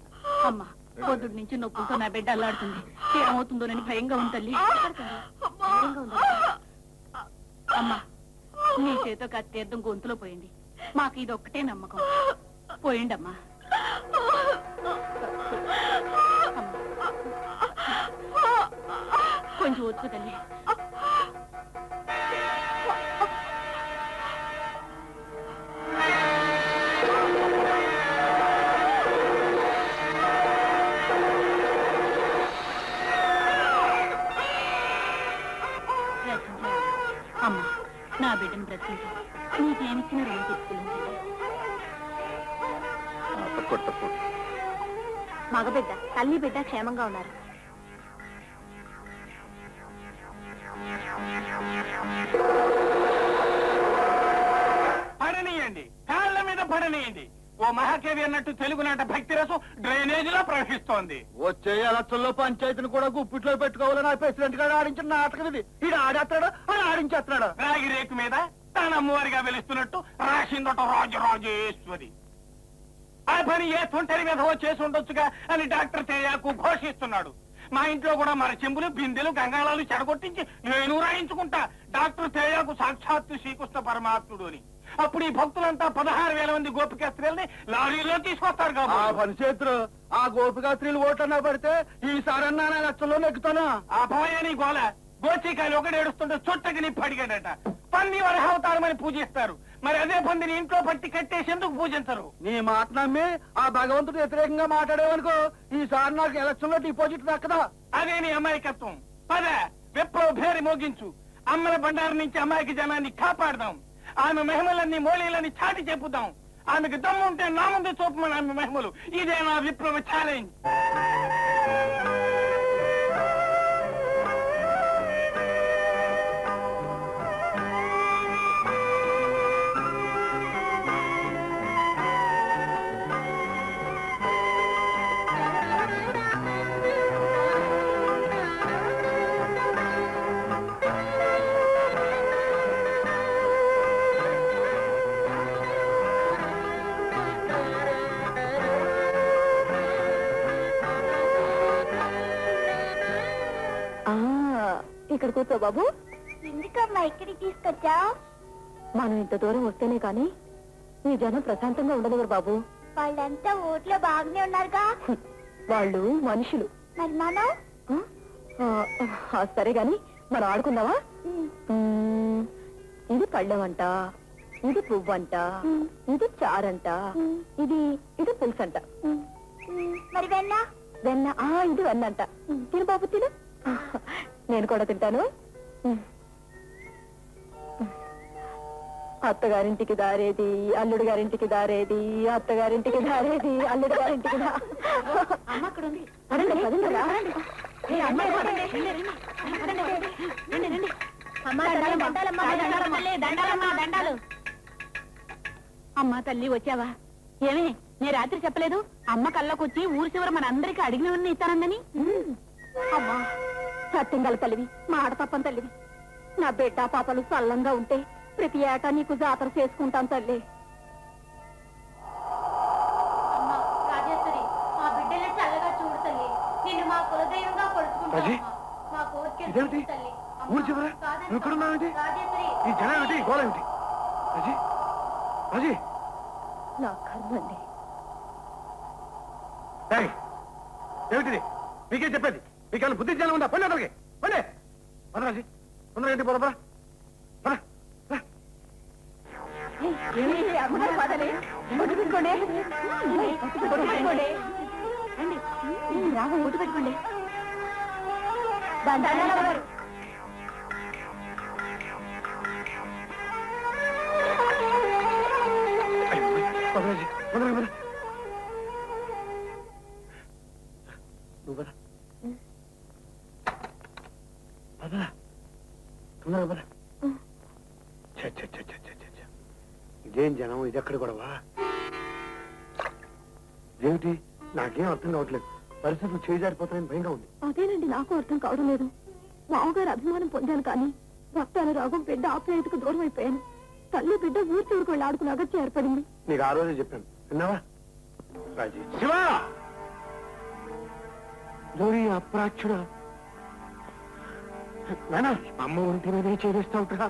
అమ్మా పొద్దుటి నుంచి నొప్పులతో నా బిడ్డ అల్లాడుతుంది. ఏమవుతుందోనని భయంగా ఉంది తల్లి. ధైర్యంగా ఉండాలి. అమ్మా నీ చేతో కత్తీర్థం గొంతులో పోయింది. మాకు ఇది ఒక్కటే నమ్మకం. పోయిండమ్మా. కొంచెం ఓర్చు తల్లి. అమ్మా నా బిడ్డను బ్రతికించు. నీకేమిచ్చిన రుణం తీర్చుకోలేదు. మగబిడ్డ తల్లి బిడ్డ క్షేమంగా ఉన్నారు. పడనీయండి, కాళ్ళ మీద పడనీయండి. ఓ మహాకవి అన్నట్టు తెలుగు నాట భక్తి రసం డ్రైనేజీలో ప్రవహిస్తోంది. వచ్చే ఎలక్షన్లో పంచాయతీని కూడా గుప్పిట్లో పెట్టుకోవాలని ఆ ప్రెసిడెంట్ గారు ఆడించిన నాటకం ఇది. ఇది ఆడేస్తాడు అని ఆడించేస్తున్నాడు. రాగి రేకు మీద తాను అమ్మవారిగా వెలుస్తున్నట్టు రాసిందట రాజరాజేశ్వరి. ఆ పని ఏ తొంటరి మీద చేసి ఉండొచ్చుగా అని డాక్టర్ తేయాకు ఘోషిస్తున్నాడు. మా ఇంట్లో కూడా మన చెంబులు బిందెలు గంగాళాలు చెడగొట్టించి నేను రాయించుకుంటా డాక్టర్ తేయాకు సాక్షాత్తు శ్రీకృష్ణ పరమాత్ముడు అని. అప్పుడు ఈ భక్తులంతా పదహారు వేల మంది గోపికా స్త్రీలని లారీలో తీసుకొస్తారు ఆ కాబట్టి పని చేతులు ఆ గోపికా స్త్రీలు ఓట్లన్నా పడితే ఈసారన్నా నా లక్షల్లో నెక్కుతాను. ఆ భయాన్ని గోల గోచికాయలు ఒకటి ఏడుస్తుంటే చుట్టకి నిప్పు అడిగాడట. పంది వరహావతారమని పూజిస్తారు. మరి అదే పందిని ఇంట్లో పట్టి కట్టేసేందుకు పూజించరు. నీ మాట నమ్మి ఆ భగవంతుడు వ్యతిరేకంగా మాట్లాడేవనుకో ఈసారి నాకు ఎలక్షన్ లో డిపాజిట్ దక్కదా. అదే నీ అమాయకత్వం. పద విప్లవ భేరి మోగించు. అమ్మల బండారు నుంచి అమాయక జనాన్ని కాపాడదాం. ఆమె మహిమలన్నీ మోళీలని చాటి చెప్పుదాం. ఆమెకు దమ్ము ఉంటే నా ముందు చూపమని ఆమె మహిమలు. ఇదే నా విప్లవ ఛాలెంజ్. ఇక్కడ కూర్చో బాబు. ఎందుకమ్మా ఇక్కడికి తీసుకొచ్చా? మనం ఇంత దూరం వస్తేనే కానీ ఈ జనం ప్రశాంతంగా ఉండలేరు బాబు. వాళ్ళంతా ఓట్లో బాగానే ఉన్నారుగా. వాళ్ళు మనుషులు. మరి మనం సరే గాని మనం ఆడుకుందామా? ఇది పళ్ళెమంట, ఇది పువ్వంట, ఇది చారంట, ఇది ఇది పులుసంట. మరి వెన్న వెన్న ఇది వెన్నంట. తిను బాబు తిను. నేను కూడా తింటాను. అత్తగారింటికి దారేది, అల్లుడు గారింటికి దారేది, అత్తగారింటికి దారేది, అల్లుడు గారింటికి దా. అమ్మా తల్లి వచ్చావా? ఏమే నేను రాత్రి చెప్పలేదు అమ్మ కళ్ళకొచ్చి ఊరి చివర మన అందరికి అడిగినవన్నీ ఇస్తానందని? అమ్మా సత్యం గల తల్లివి, మాట తప్పని తల్లివి. నా బిడ్డ పాపలు సల్లంగా ఉంటే ప్రతి ఏటా నీకు జాతర చేసుకుంటాను తల్లి. ఇదేమిటి ఊరు చివర నువ్వు ఇక్కడున్నావేంటి? ఈ జనం ఏమిటి, గోళ ఏమిటి? అజీ అజీ నా కర్మండి. ఏమిటిది? మీకేం చెప్పేది? మీకేమైనా బుద్ధి జ్ఞానం ఉందా? పండి అతనికి పండి పదరాజీ తొందరగా ఏంటి పోరా పద. ఒట్టు పెట్టుకోండి. పదరాజీ తొందరగా పద. నువ్వు పద పద తొందరగా పద. ఇదేం జనం, ఇది ఎక్కడ గొడవ? ఏమిటి నాకేం అర్థం కావట్లేదు. పరిస్థితులు చేజారిపోతాయని భయంగా ఉంది. అదేనండి నాకు అర్థం కావడం లేదు. మామగారు అభిమానం పొందాను కానీ భక్తాల రాగం బిడ్డ ఆప్యాయతకు దూరం అయిపోయాను. తల్లి బిడ్డ ఊరి చివరికి ఆడుకులాగా చేర్పడింది. నీకు ఆ రోజే చెప్పాను, విన్నావా? రాజీ శివ లోరి అప్రాచ్యుడా నానా అమ్మ ఒంటి మీద చేస్తావుట్రా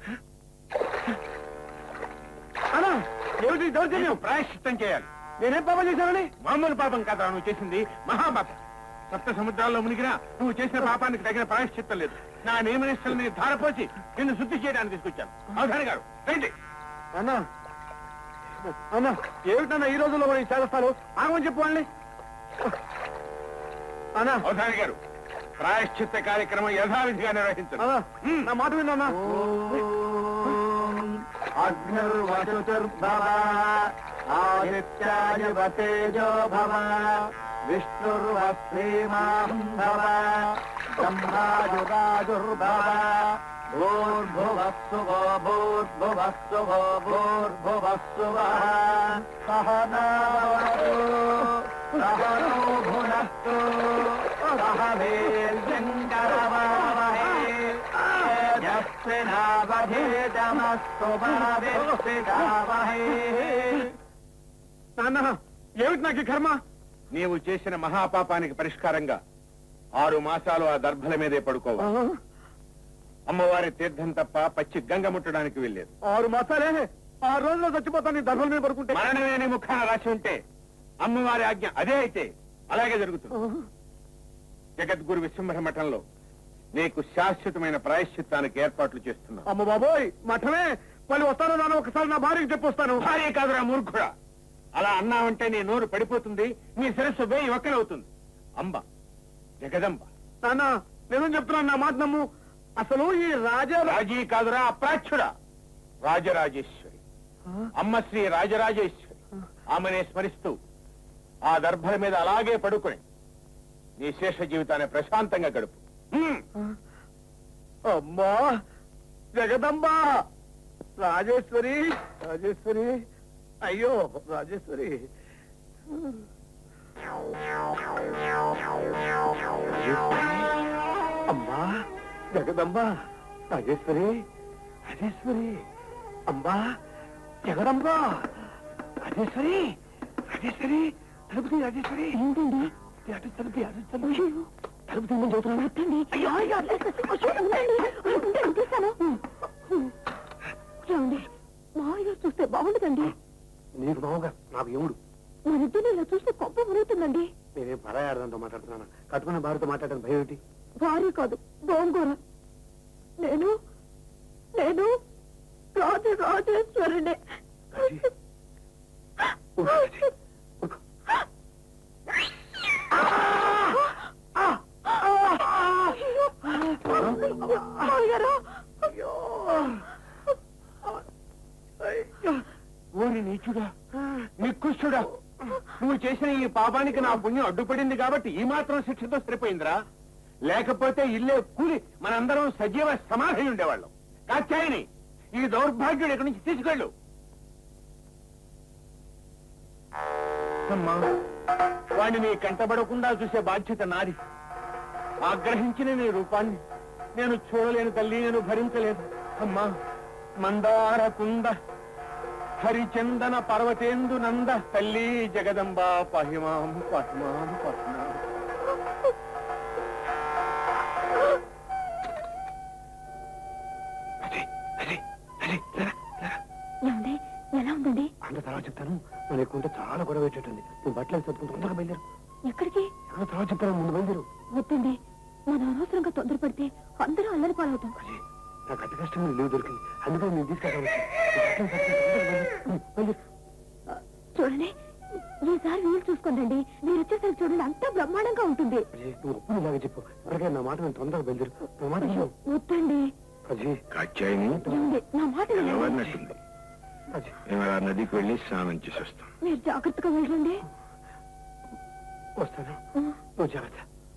అనా ఏమిటి దౌర్జన్యం ప్రాయశ్చిత్తం చేయాలి నేనేం పాపం చేశానని మామూలు పాపం కదా నువ్వు చేసింది మహాపాపం సప్త సముద్రాల్లో మునిగినా నువ్వు చేసిన పాపానికి తగిన ప్రాయశ్చిత్తం లేదు నా నియమనిష్టల మీద ధారపోసి నిన్ను శుద్ధి చేయడానికి తీసుకొచ్చాను అవధాని గారు రండి అన్నా అన్నా ఏమిటన్నా ఈ రోజుల్లో మనం చేస్తాను ఆగమని చెప్పుకోండి అన్నా అవధాని గారు ప్రాయశ్చిత్త కార్యక్రమం యథావిధిగా నిర్వహించండి నా మాట విన్నా అగ్నిర్వచుర్భవ ఆదిత్యాయ వతేజో భవ విష్ణుర్వశ్రీమాం భవ బ్రహ్మాజురాజుర్భవ భూర్భువస్సువో భూర్భువస్సువో భూర్భువస్సువః సహనావతు సహనో భునస్తు సహ వీర్యంకరవావహై నాన్న ఏమిటి నాకు కర్మ నీవు చేసిన మహాపాపానికి పరిష్కారంగా ఆరు మాసాలు ఆ దర్భల మీదే పడుకోవాలి అమ్మవారి తీర్థం తప్ప పచ్చి గంగ ముట్టడానికి వెళ్ళేది ఆరు మాసాలే ఆరు రోజుల్లో చచ్చిపోతాను దర్భల మీద పడుకుంటే మరణమే నీ ముఖాన రాసి ఉంటే అమ్మవారి ఆజ్ఞ అదే అయితే అలాగే జరుగుతుంది జగద్గురు విశ్వంభర మఠంలో నీకు శాశ్వతమైన ప్రాయశ్చిత్తానికి ఏర్పాట్లు చేస్తున్నా అమ్మ బాబోయ్ మఠమే మళ్ళీ వస్తాను నాన్న ఒకసారి నా భార్యకి చెప్పొస్తాను భార్య కాదురా మూర్ఖుడా అలా అన్నావంటే నీ నోరు పడిపోతుంది నీ శిరస్సు వేయి ఒక్కలవుతుంది అంబ జగదంబ నాన్న నేను చెప్తున్నాను నా మాట నమ్ము అసలు ఈ రాజ రాజీ కాదురా అప్రాచ్యుడా రాజరాజేశ్వరి అమ్మ శ్రీ రాజరాజేశ్వరి ఆమెనే స్మరిస్తూ ఆ దర్భల మీద అలాగే పడుకుని నీ శేష జీవితాన్ని ప్రశాంతంగా గడుపు అమ్మా జగదంబా రాజేశ్వరి రాజేశ్వరి అయ్యో రాజేశ్వరి అమ్మా జగదంబా రాజేశ్వరి రాజేశ్వరి అమ్మా జగదంబా రాజేశ్వరి రాజేశ్వరి తలుపుతి రాజేశ్వరి ఏంటండి అటు తలుపు అటు తలుపు తలుపు తిమ్మని చదువుతున్నాను మామయ్య చూస్తే బాగుండదండి నీకు మామగా నాకు ఎముడు మన ఇద్దరు ఇలా చూస్తే కొప్ప మురుగుతుందండి నేనేం పరాయాడదంతో మాట్లాడుతున్నాను కట్టుకున్న భార్యతో మాట్లాడడం భయం ఏంటి భార్య కాదు గోంగూర నేను నేను రాజ రాజేశ్వరుడే ఓరి నీచుడా నిక్కుష్టుడా నువ్వు చేసిన ఈ పాపానికి నా పుణ్యం అడ్డుపడింది కాబట్టి ఈ మాత్రం శిక్షతో సరిపోయిందిరా లేకపోతే ఇల్లే కూలి మనందరం సజీవ సమాధి ఉండేవాళ్ళం కాచాయని ఈ దౌర్భాగ్యుడు ఇక్కడి నుంచి తీసుకెళ్ళు అమ్మా వాడిని నీ కంటబడకుండా చూసే బాధ్యత నాది ఆగ్రహించిన నీ రూపాన్ని నేను చూడలేను తల్లి నేను భరించలేను అమ్మా మందార కుంద హరిచందన పర్వతేందు నంద తల్లి జగదంబా పహిమాం పహిమాం పహిమాం ఎలా ఉందండి అంత తర్వాత చెప్తాను నేను ఎక్కువ చాలా గొడవ పెట్టేటండి నువ్వు బట్టలు చదువుకుంటూ తొందరగా బయలుదేరు ఎక్కడికి ఎక్కడ తర్వాత చెప్తాను ముందు బయలుదేరు వద్దండి మన అనవసరంగా తొందరపడితే అందరూ అల్లరి పాలవుతాం నాకు అతి కష్టంగా లీవ్ దొరికింది అందుకని నేను తీసుకెళ్ళాలి చూడండి ఈసారి వీలు చూసుకోండి మీరు వచ్చేసరికి చూడండి అంతా బ్రహ్మాండంగా ఉంటుంది నువ్వు ఒప్పుడు ఇలాగే చెప్పు ఎవరికైనా నా మాట నేను తొందరగా బయలుదేరు నా మాట వద్దండి నా మాట నదికి వెళ్ళి స్నానం చేసి వస్తాను మీరు జాగ్రత్తగా వెళ్ళండి వస్తాను నువ్వు జాగ్రత్త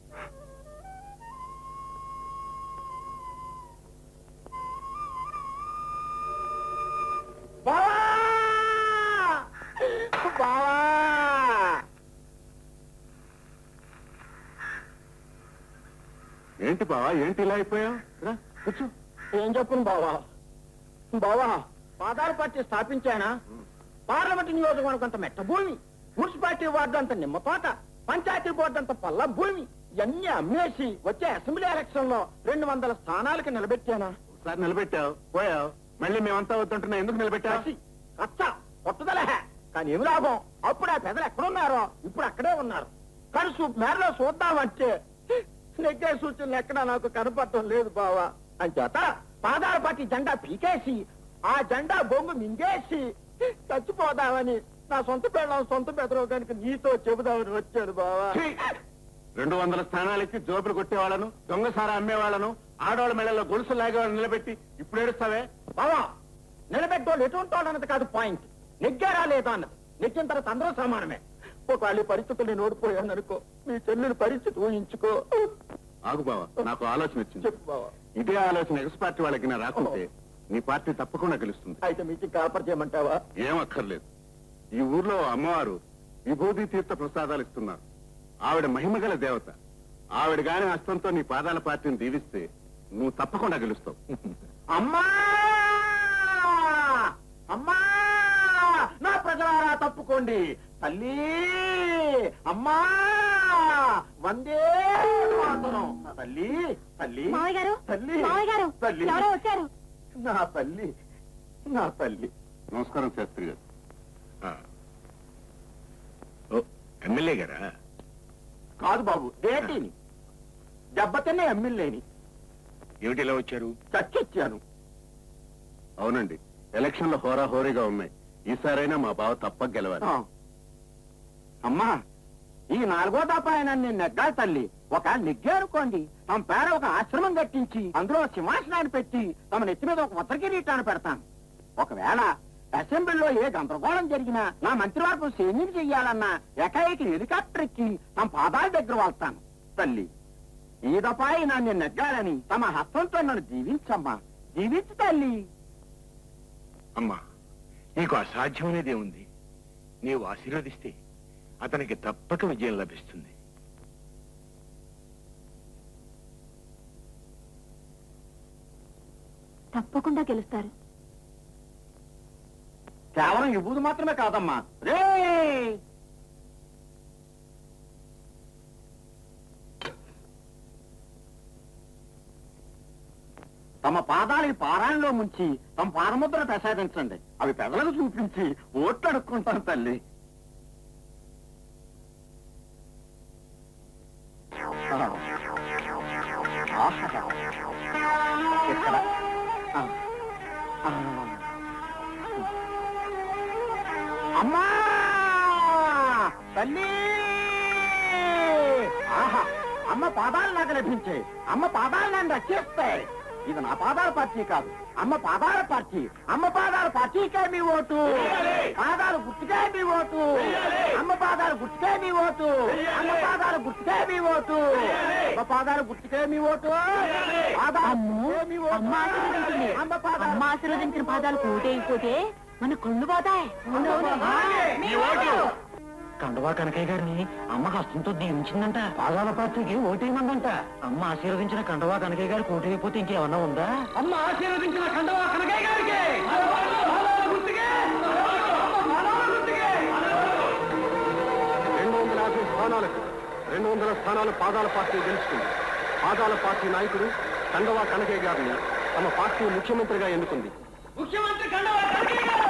ఏంటి బావా ఏంటి ఇలా అయిపోయావు కూర్చో ఏం చెప్పును బావా బావా పాదాల పార్టీ స్థాపించానా పార్లమెంట్ నియోజకవర్గం అంత మెట్ట భూమి మున్సిపాలిటీ వార్డు అంత నిమ్మ తోట పంచాయతీ బోర్డు అంత పల్ల భూమి ఇవన్నీ అమ్మేసి వచ్చే అసెంబ్లీ ఎలక్షన్ లో రెండు వందల స్థానాలకి నిలబెట్టానా? ఒకసారి నిలబెట్టావు, పోయావు, మళ్ళీ మేమంతా వద్దంటున్నా. ఎందుకు నిలబెట్టావు? అచ్చా కొట్టదలే, కానీ ఏమి లాభం? అప్పుడు ఆ పెద్దలు ఎక్కడున్నారో ఇప్పుడు అక్కడే ఉన్నారు. కానీ మేరలో చూద్దామంటే నెగ్గే సూచనలు ఎక్కడా నాకు కనపడటం లేదు బావా. అంచేత పాదాల పార్టీ జెండా పీకేసి ఆ జెండా బొంగు మింగేసి చచ్చిపోదామని నా సొంత పిల్లలు సొంత పెదరోగానికి నీతో చెబుదామని వచ్చాను బావా. రెండు వందల స్థానాలకి జోబులు కొట్టేవాళ్ళను, దొంగసారా అమ్మేవాళ్ళను, ఆడవాళ్ళ మెడల్లో గొలుసు లాగేవాళ్ళని నిలబెట్టి ఇప్పుడు ఏడుస్తావే? బావా నిలబెట్టోళ్ళు ఎటువంటి వాళ్ళు అన్నది కాదు పాయింట్, నెగ్గారా లేదా అన్నది. నెగ్గిన తర్వాత అందరూ సమానమే. ఒకవేళ పరిస్థితులు నేను ఓడిపోయాను అనుకో, మీ చెల్లెలు పరిస్థితి ఊహించుకో. ఆగు బావా, నాకు ఆలోచన వచ్చింది. చెప్పు బావా. ఇదే ఆలోచన ఎక్స్ పార్టీ వాళ్ళకి నా రాకుంటే నీ పార్టీ తప్పకుండా గెలుస్తుంది. అయితే మీకు కాపర్ చేయమంటావా? ఏం అక్కర్లేదు. ఈ ఊర్లో అమ్మవారు విభూతి తీర్థ ప్రసాదాలు ఇస్తున్నారు. ఆవిడ మహిమగల దేవత. ఆవిడ గాని హస్తంతో నీ పాదాల పార్టీని దీవిస్తే నువ్వు తప్పకుండా గెలుస్తావు. అమ్మా అమ్మా నా ప్రజలారా తప్పుకోండి. తల్లి అమ్మా వందే మాతరం. తల్లి తల్లి మావయ్య గారు, తల్లి మావయ్య గారు, తల్లి ఎవరో వచ్చారు. నా తల్లి నా తల్లి. నమస్కారం శాస్త్రి గారు. ఎమ్మెల్యే గారా? కాదు బాబు, డేటీని దెబ్బతిన్న ఎమ్మెల్యేని. ఏమిటి ఇలా వచ్చారు? చచ్చొచ్చాను. అవునండి, ఎలక్షన్లు హోరా హోరీగా ఉన్నాయి. ఈసారైనా మా బావ తప్పక గెలవాలి. అమ్మా ఈ నాలుగో దపాయన నేను నెగ్గాలి తల్లి. ఒక నెగ్గారుకోండి తమ పేర ఒక ఆశ్రమం కట్టించి అందులో సింహాసనాన్ని పెట్టి తమ నెత్తి మీద ఒక ఉత్తర కిరీటాన్ని పెడతాను. ఒకవేళ అసెంబ్లీలో ఏ గందరగోళం జరిగినా నా మంత్రివర్గం సైన్యం చెయ్యాలన్నా ఏకాఏకి హెలికాప్టర్ ఎక్కి తమ పాదాల దగ్గర వాళ్తాను. తల్లి ఈ దపాయి నన్ను నెగ్గాలని తమ హస్తంతో నన్ను దీవించమ్మా, దీవించు తల్లి. అమ్మా, నీకు అసాధ్యమనేదే ఉంది. నీవు ఆశీర్వదిస్తే అతనికి తప్పక విజయం లభిస్తుంది. తప్పకుండా గెలుస్తారు. కేవలం విభూతి మాత్రమే కాదమ్మా. రే తమ పాదాలని పారాయణలో ముంచి తమ పాదముద్రను ప్రసాదించండి. అవి పెదలకు చూపించి ఓట్లు అడుక్కుంటాను తల్లి. ఇక్కడ అమ్మా తల్లి. ఆహా అమ్మ పాదాలు నాకు లభించే, అమ్మ పాదాలు నన్ను రక్షిస్తాయి. ఇది నా పాదాల పార్టీ కాదు, అమ్మ పాదాల పార్టీ. అమ్మ పాదాల పార్టీకే మీ ఓటు, పాదాలు గుర్తుకే మీ ఓటు. అమ్మ పాదాలు గుర్తుకే మీ ఓటు, అమ్మ పాదాలు గుర్తుకే మీ ఓటు, అమ్మ పాదాలు గుర్తుకే మీ ఓటు. అమ్మ ఆశీర్వదించిన పాదాలు కోటైపోతే మన కళ్ళు పోతాయి. కండువా కనకయ్య గారిని అమ్మ హస్తంతో దీవించిందంట. పాదాల పార్టీకి ఓటేయమందంట. అమ్మ ఆశీర్వదించిన కండువా కనకయ్య గారికి ఓటైపోతే ఇంకేమన్నా ఉందా? అమ్మ ఆశీర్వదించిన కండువా కనకయ్య గారికి రెండు వందల యాభై స్థానాలకు రెండు వందల స్థానాలు పాదాల పార్టీ గెలుచుకుంది. పాదాల పార్టీ నాయకుడు కండవా కనకయ్య గారిని తమ పార్టీ ముఖ్యమంత్రిగా ఎన్నుకుంది. ముఖ్యమంత్రి కండువా కనకయ్య గారు.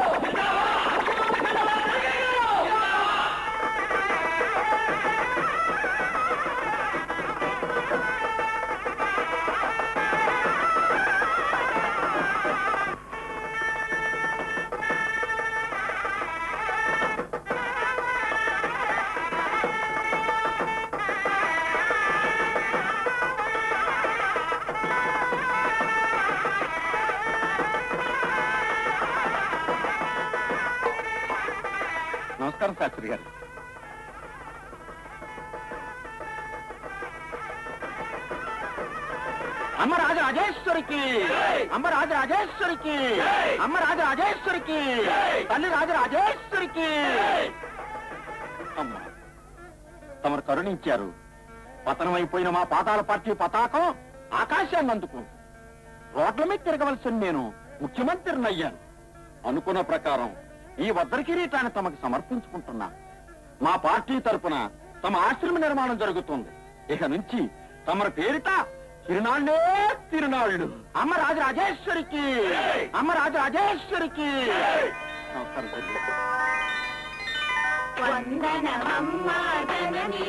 నమస్కారం శాస్త్రి గారు. అమ్మ రాజరాజేశ్వరికి, అమ్మ రాజరాజేశ్వరికి, అమ్మ రాజరాజేశ్వరికి, తల్లి రాజరాజేశ్వరికి. అమ్మ తమరు కరుణించారు. పతనమైపోయిన మా పాతాల పార్టీ పతాకం ఆకాశాన్ని అందుకుంది. రోడ్ల మీద తిరగవలసిన నేను ముఖ్యమంత్రిని అయ్యాను. అనుకున్న ప్రకారం ఈ వజ్ర కిరీటాన్ని తమకు సమర్పించుకుంటున్నా. మా పార్టీ తరపున తమ ఆశ్రమ నిర్మాణం జరుగుతుంది. ఇక నుంచి తమర పేరిట తిరునాళ్ళే తిరునాళ్ళు. అమ్మ రాజరాజేశ్వరికి, అమ్మ రాజరాజేశ్వరికి. వందనమమ్మ జననీ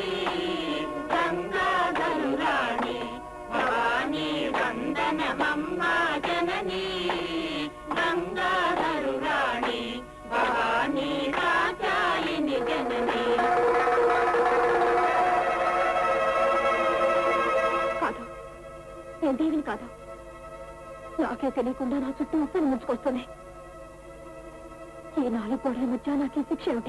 గంగాధరురాణి భవానీ, వందనమమ్మ జననీ గంగాధరురాణి భవానీ కాచాయిని జననీ. కాదు, నేను దేవిని కాదు. నాకే తెలియకుండా నా చుట్టూ ఉప్పుని ముంచుకొస్తున్నాయి. ఈ నాలుగు గోడల మధ్య నాకే శిక్ష ఏమిటి?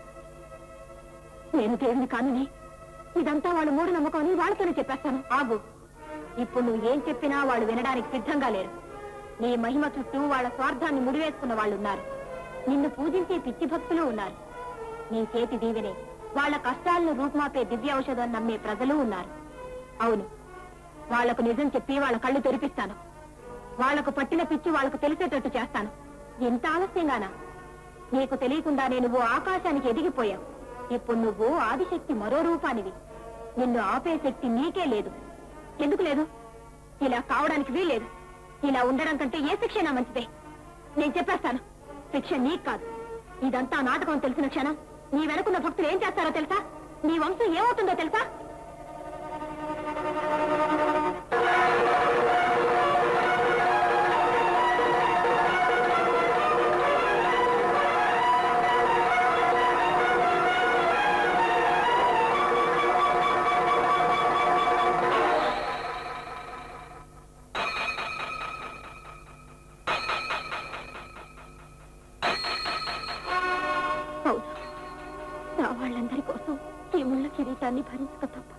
నేను దేవిని కానని, ఇదంతా వాళ్ళు మూఢ నమ్మకం అని వాళ్ళతోనే చెప్పేస్తాను. ఆగు, ఇప్పుడు నువ్వు ఏం చెప్పినా వాళ్ళు వినడానికి సిద్ధంగా లేరు. నీ మహిమ చుట్టూ వాళ్ళ స్వార్థాన్ని ముడివేసుకున్న వాళ్ళు ఉన్నారు. నిన్ను పూజించే పిచ్చి భక్తులు ఉన్నారు. నీ చేతి దీవెనే వాళ్ళ కష్టాలను రూపుమాపే దివ్య ఔషధం నమ్మే ప్రజలు ఉన్నారు. అవును, వాళ్లకు నిజం చెప్పి వాళ్ళ కళ్ళు తెరిపిస్తాను. వాళ్లకు పట్టిన పిచ్చి వాళ్లకు తెలిసేటట్టు చేస్తాను. ఎంత ఆలస్యంగానా? నీకు తెలియకుండానే నువ్వు ఆకాశానికి ఎదిగిపోయావు. ఇప్పుడు నువ్వు ఆదిశక్తి మరో రూపానివి. నిన్ను ఆపే శక్తి నీకే లేదు. ఎందుకు లేదు? ఇలా కావడానికి వీల్లేదు. ఇలా ఉండడం కంటే ఏ శిక్షణ మంచిదే. నేను చెప్పేస్తాను, శిక్ష నీకు కాదు. ఇదంతా నాటకం తెలిసిన క్షణం నీ వెనుకున్న భక్తులు ఏం చేస్తారో తెలుసా? నీ వంశం ఏమవుతుందో తెలుసా? వాళ్ళందరి కోసం ఈ ముళ్ళ కిరీటాన్ని భరించక తప్పదు.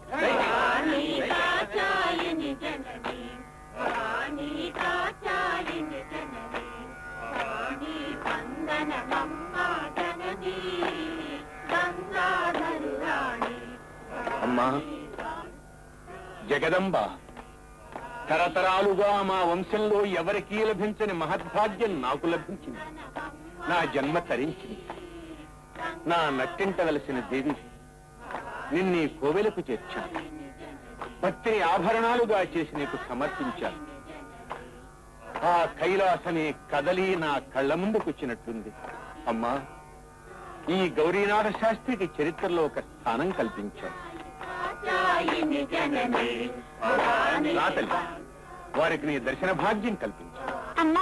అమ్మా జగదంబ, తరతరాలుగా మా వంశంలో ఎవరికీ లభించని మహద్భాగ్యం నాకు లభించింది. నా జన్మ తరించింది. నా నట్టింట వెలసిన దేవి నిన్నీ కోవెలకు చేర్చాను. భక్తిని ఆభరణాలుగా చేసి నీకు సమర్పించాను. ఆ కైలాసని కదలి నా కళ్ళ ముందుకొచ్చినట్టుంది. అమ్మా, ఈ గౌరీనాథ శాస్త్రికి చరిత్రలో ఒక స్థానం కల్పించాను. నా తల్లి, వారికి నీ దర్శన భాగ్యం కల్పించాను. అమ్మా,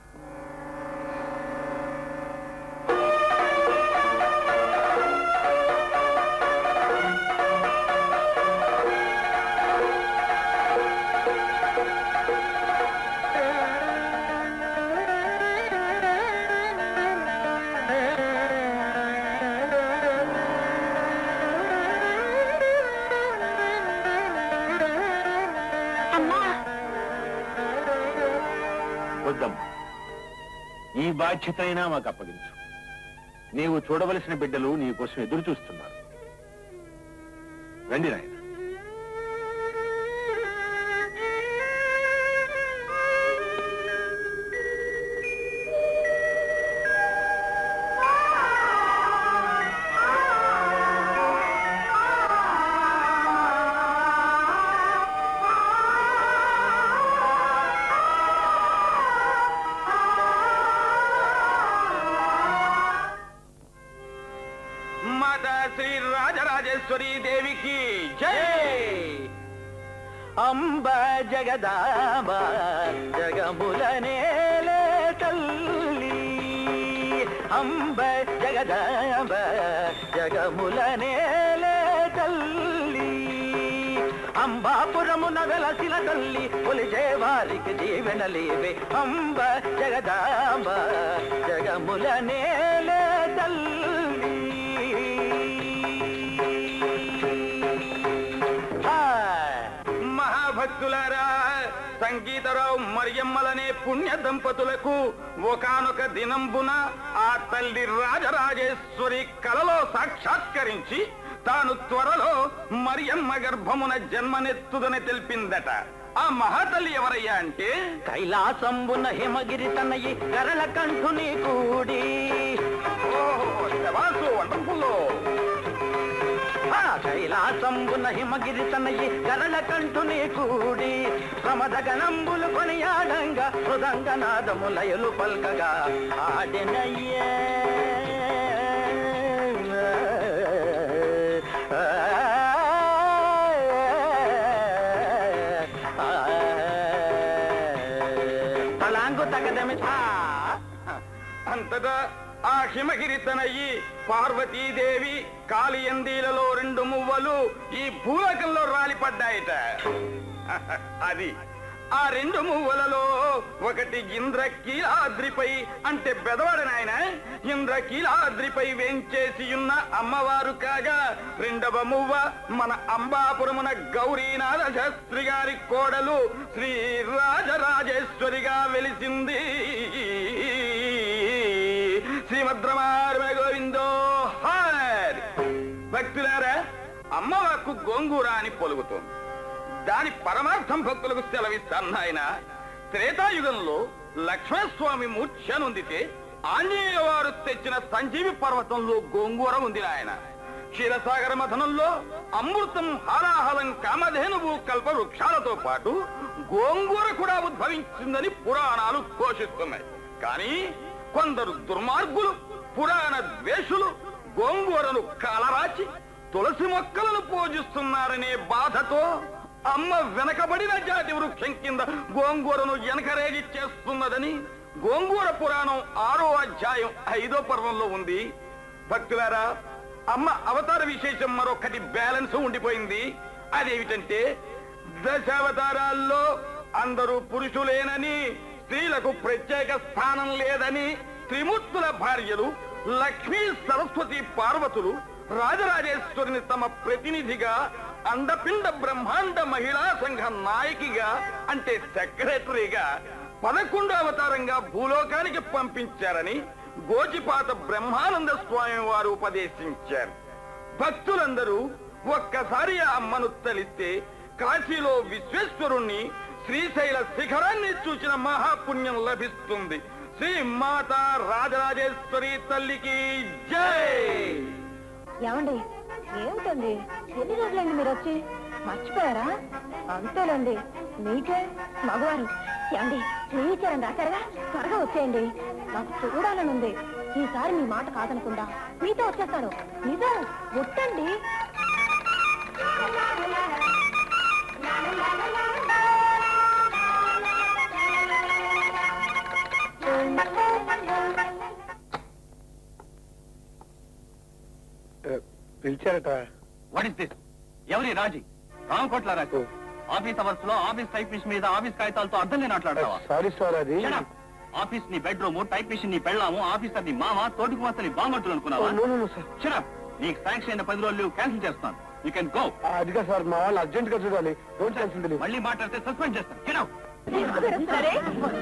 ఈ బాధ్యత అయినా మాకు అప్పగించు. నీవు చూడవలసిన బిడ్డలు నీ కోసం ఎదురు చూస్తున్నారు. రండి నాయన. దేవికి జై. అంబ జగదాంబ జగములనేలే తల్లి, అంబ జగదాంబ జగములనేలే తల్లి, అంబాపురమున వెలసిన తల్లి కొలిచే వారికి దీవెనలేవే. అంబ జగదాంబ జగములనేలే తల్లి. భక్తులారా, సంగీతరావు మరియమ్మలనే పుణ్య దంపతులకు ఒకానొక దినంబున ఆ తల్లి రాజరాజేశ్వరి కలలో సాక్షాత్కరించి తాను త్వరలో మరియమ్మ గర్భమున జన్మనెత్తుదని తెలిపిందట. ఆ మహాతల్లి ఎవరయ్యా అంటే కైలాసంబున హిమగిరి తనయి కరళ కంఠుని కూడి. ఓహో, వండర్ఫుల్. కైలాసంబున హిమగిరి తనయి గరళ కంఠుని కూడి ప్రమదగణంబులు కొనియాడంగా మృదంగ నాదములయలు పల్కగా ఆడెనయ్యే తలాంగు తగదమి అంతటా ఆ హిమగిరి తనయి పార్వతీదేవి కాళియందీలలో రెండు మువ్వలు ఈ భూలోకంలో రాలిపడ్డాయట. అది ఆ రెండు మువ్వలలో ఒకటి ఇంద్రకీలాద్రిపై అంటే బెదవాడనాయన ఇంద్రకీలాద్రిపై వేంచేసి ఉన్న అమ్మవారు కాగా, రెండవ మువ్వ మన అంబాపురమున గౌరీనాథ శాస్త్రి గారి కోడలు శ్రీ రాజరాజేశ్వరిగా వెలిసింది. శ్రీమద్రమారమ గోవిందో హరి. భక్తులారా, అమ్మవాకు గోంగూర అని పొలుగుతోంది. దాని పరమార్థం భక్తులకు సెలవిస్తాను ఆయన. త్రేతాయుగంలో లక్ష్మణస్వామి మూర్ఛనుందితే ఆంజనేయ వారు తెచ్చిన సంజీవి పర్వతంలో గోంగూర ఉంది ఆయన. క్షీరసాగర మథనంలో అమృతం హాలాహలం కామధేనువు కల్ప వృక్షాలతో పాటు గోంగూర కూడా ఉద్భవించిందని పురాణాలు ఘోషిస్తున్నాయి. కానీ కొందరు దుర్మార్గులు పురాణ ద్వేషులు గోంగూరను కాలరాచి తులసి మొక్కలను పూజిస్తున్నారనే బాధతో అమ్మ వెనకబడిన జాతి వృక్షం కింద గోంగూరను వెనకరేగి చేస్తున్నదని గోంగూర పురాణం ఆరో అధ్యాయం ఐదో పర్వంలో ఉంది. భక్తులారా, అమ్మ అవతార విశేషం మరొకటి బ్యాలెన్స్ ఉండిపోయింది. అదేమిటంటే దశావతారాల్లో అందరూ పురుషులేనని, స్త్రీలకు ప్రత్యేక స్థానం లేదని త్రిమూర్తుల భార్యలు లక్ష్మీ సరస్వతి పార్వతులు రాజరాజేశ్వరిని తమ ప్రతినిధిగా అండపిండ బ్రహ్మాండ మహిళా సంఘ నాయకిగా అంటే సెక్రటరీగా పదకొండో అవతారంగా భూలోకానికి పంపించారని గోచిపాత బ్రహ్మానంద స్వామి వారు ఉపదేశించారు. భక్తులందరూ ఒక్కసారి ఆ అమ్మను తలిస్తే కాశీలో విశ్వేశ్వరుణ్ణి, శ్రీశైల శిఖరాన్ని చూసిన మహాపుణ్యం లభిస్తుంది. శ్రీ మాతా రాజరాజేశ్వరి తల్లికి జై. ఏమండి, ఏమిటండి ఎన్ని రోజులండి మీరు వచ్చి? మర్చిపోయారా? అంతేలండి, మీకే మగవారు. ఏమండి, శ్రీచరణ్ రాశారుగా, త్వరగా వచ్చేయండి, నాకు చూడాలని ఉంది. ఈసారి మీ మాట కాదనకుండా మీతో వచ్చేస్తాను. నిజం, ఒట్టండి. పిలిచారట. What is this? ఎవరి రాజీ? రామకోట్ల రాజు. ఆఫీస్ అవర్స్ లో ఆఫీస్ టైప్ మిషన్ మీద ఆఫీస్ కాగితాలతో అర్థం నేను మాట్లాడతావా? సారీ సార్, అది ఆఫీస్ ని బెడ్రూమ్, టైప్ మిషన్ ని పెళ్ళాము, ఆఫీసర్ ని మామ, తోటి కుమార్తెని బాగుంటుంది అనుకున్నావా? షట్. శాంక్షన్ అయిన పది రోజులు క్యాన్సిల్ చేస్తాను. You can go. అదిగా సార్, మా వాళ్ళు అర్జెంట్ గా చూడాలి. Don't cancel. మళ్ళీ మాట్లాడితే సస్పెండ్ చేస్తాను. Get out. సరే,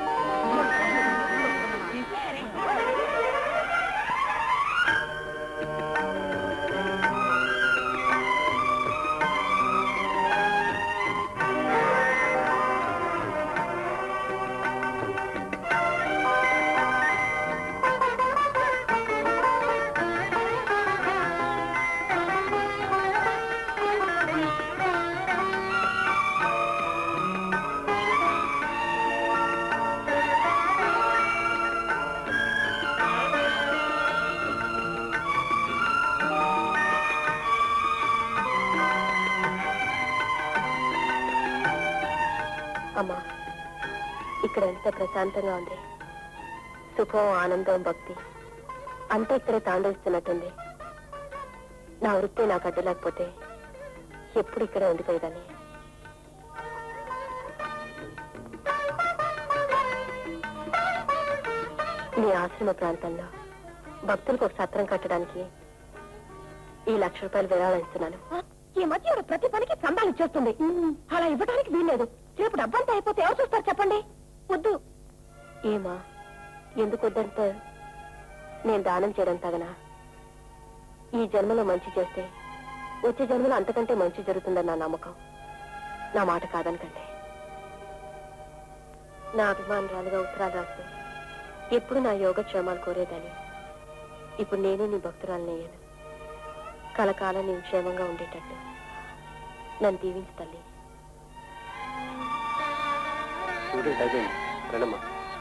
అమ్మా, ఇక్కడ ఎంత ప్రశాంతంగా ఉంది. సుఖం, ఆనందం, భక్తి అంతా ఇక్కడే తాండవిస్తున్నట్టుంది. నా వృత్తి నాకు అడ్డు లేకపోతే ఎప్పుడు ఇక్కడే ఉండిపోయేదాన్ని. మీ ఆశ్రమ ప్రాంతంలో భక్తులకు ఒక సత్రం కట్టడానికి ఈ లక్ష రూపాయలు విరాళం ఇస్తున్నాను. ఈ మధ్య ప్రతి పనికి సంబాలు ఇచ్చేస్తుంది. అలా ఇవ్వడానికి వీల్లేదు. రేపు డబ్బంతా అయిపోతే ఎవరు చూస్తారు చెప్పండి? వద్దు. ఏమా, ఎందుకు వద్దంటే నేను దానం చేయడం తగనా? ఈ జన్మలో మంచి చేస్తే వచ్చే జన్మలో అంతకంటే మంచి జరుగుతుందని నా నమ్మకం. నా మాట కాదనకండి. నా అభిమానురాలుగా ఉత్తరాలు రాస్తూ ఎప్పుడు నా యోగక్షేమాలు కోరేదని ఇప్పుడు నేనే నీ భక్తురాలనయ్యాను. కలకాలం నేను క్షేమంగా ఉండేటట్టు నన్ను దీవించు తల్లి. రణమ్మా.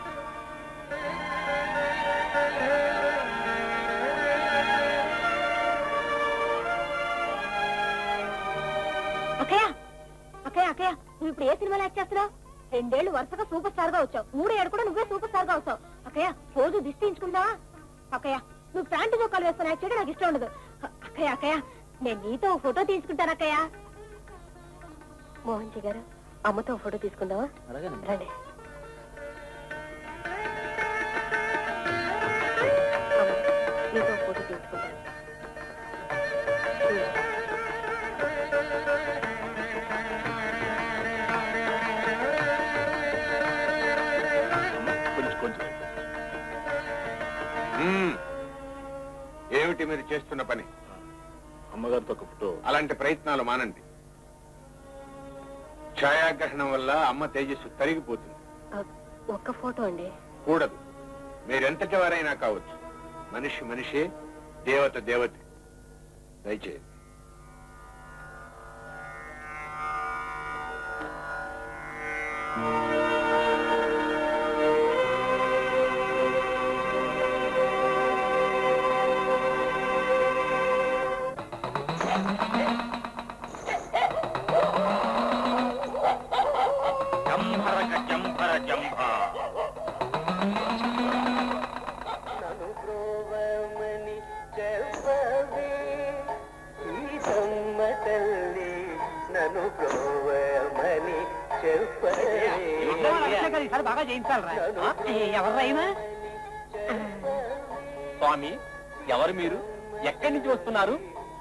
అక్కయ్య అక్కయ్య అక్కయ్య నువ్వు ఇప్పుడు ఏ సినిమాలో యాక్ట్ చేస్తున్నావు? రెండేళ్లు వరుసగా సూపర్ స్టార్ గా వచ్చావు, మూడో ఏడు కూడా నువ్వే సూపర్ స్టార్ గా వచ్చావు. అక్కయ్య రోజు దిష్టి తీయించుకుందావా? అక్కయ్య నువ్వు ప్యాంటు చొక్కాలు వేసుకుని యాక్ట్ చేయడం నాకు ఇష్టం ఉండదు. అక్కయ్య అక్కయ్య నేను నీతో ఫోటో తీసుకుంటాను. అక్కయ్య మోహన్ జీ గారు అమ్మతో ఫోటో తీసుకుందావా? రండి. నీతో ఫోటో తీసుకుంటాను. ఏమిటి మీరు చేస్తున్న పని? అమ్మగారితో ఒక ఫోటో. అలాంటి ప్రయత్నాలు మానండి. ఛాయాగ్రహణం వల్ల అమ్మ తేజస్సు తరిగిపోతుంది. ఒక్క ఫోటో అండి. కూడదు. మీరెంతటి వారైనా కావచ్చు. మనిషి మనిషే, దేవత దేవత. దయచేయండి. బాగా చేయించాలరా? ఎవరైనా స్వామి, ఎవరు మీరు? ఎక్కడి నుంచి వస్తున్నారు?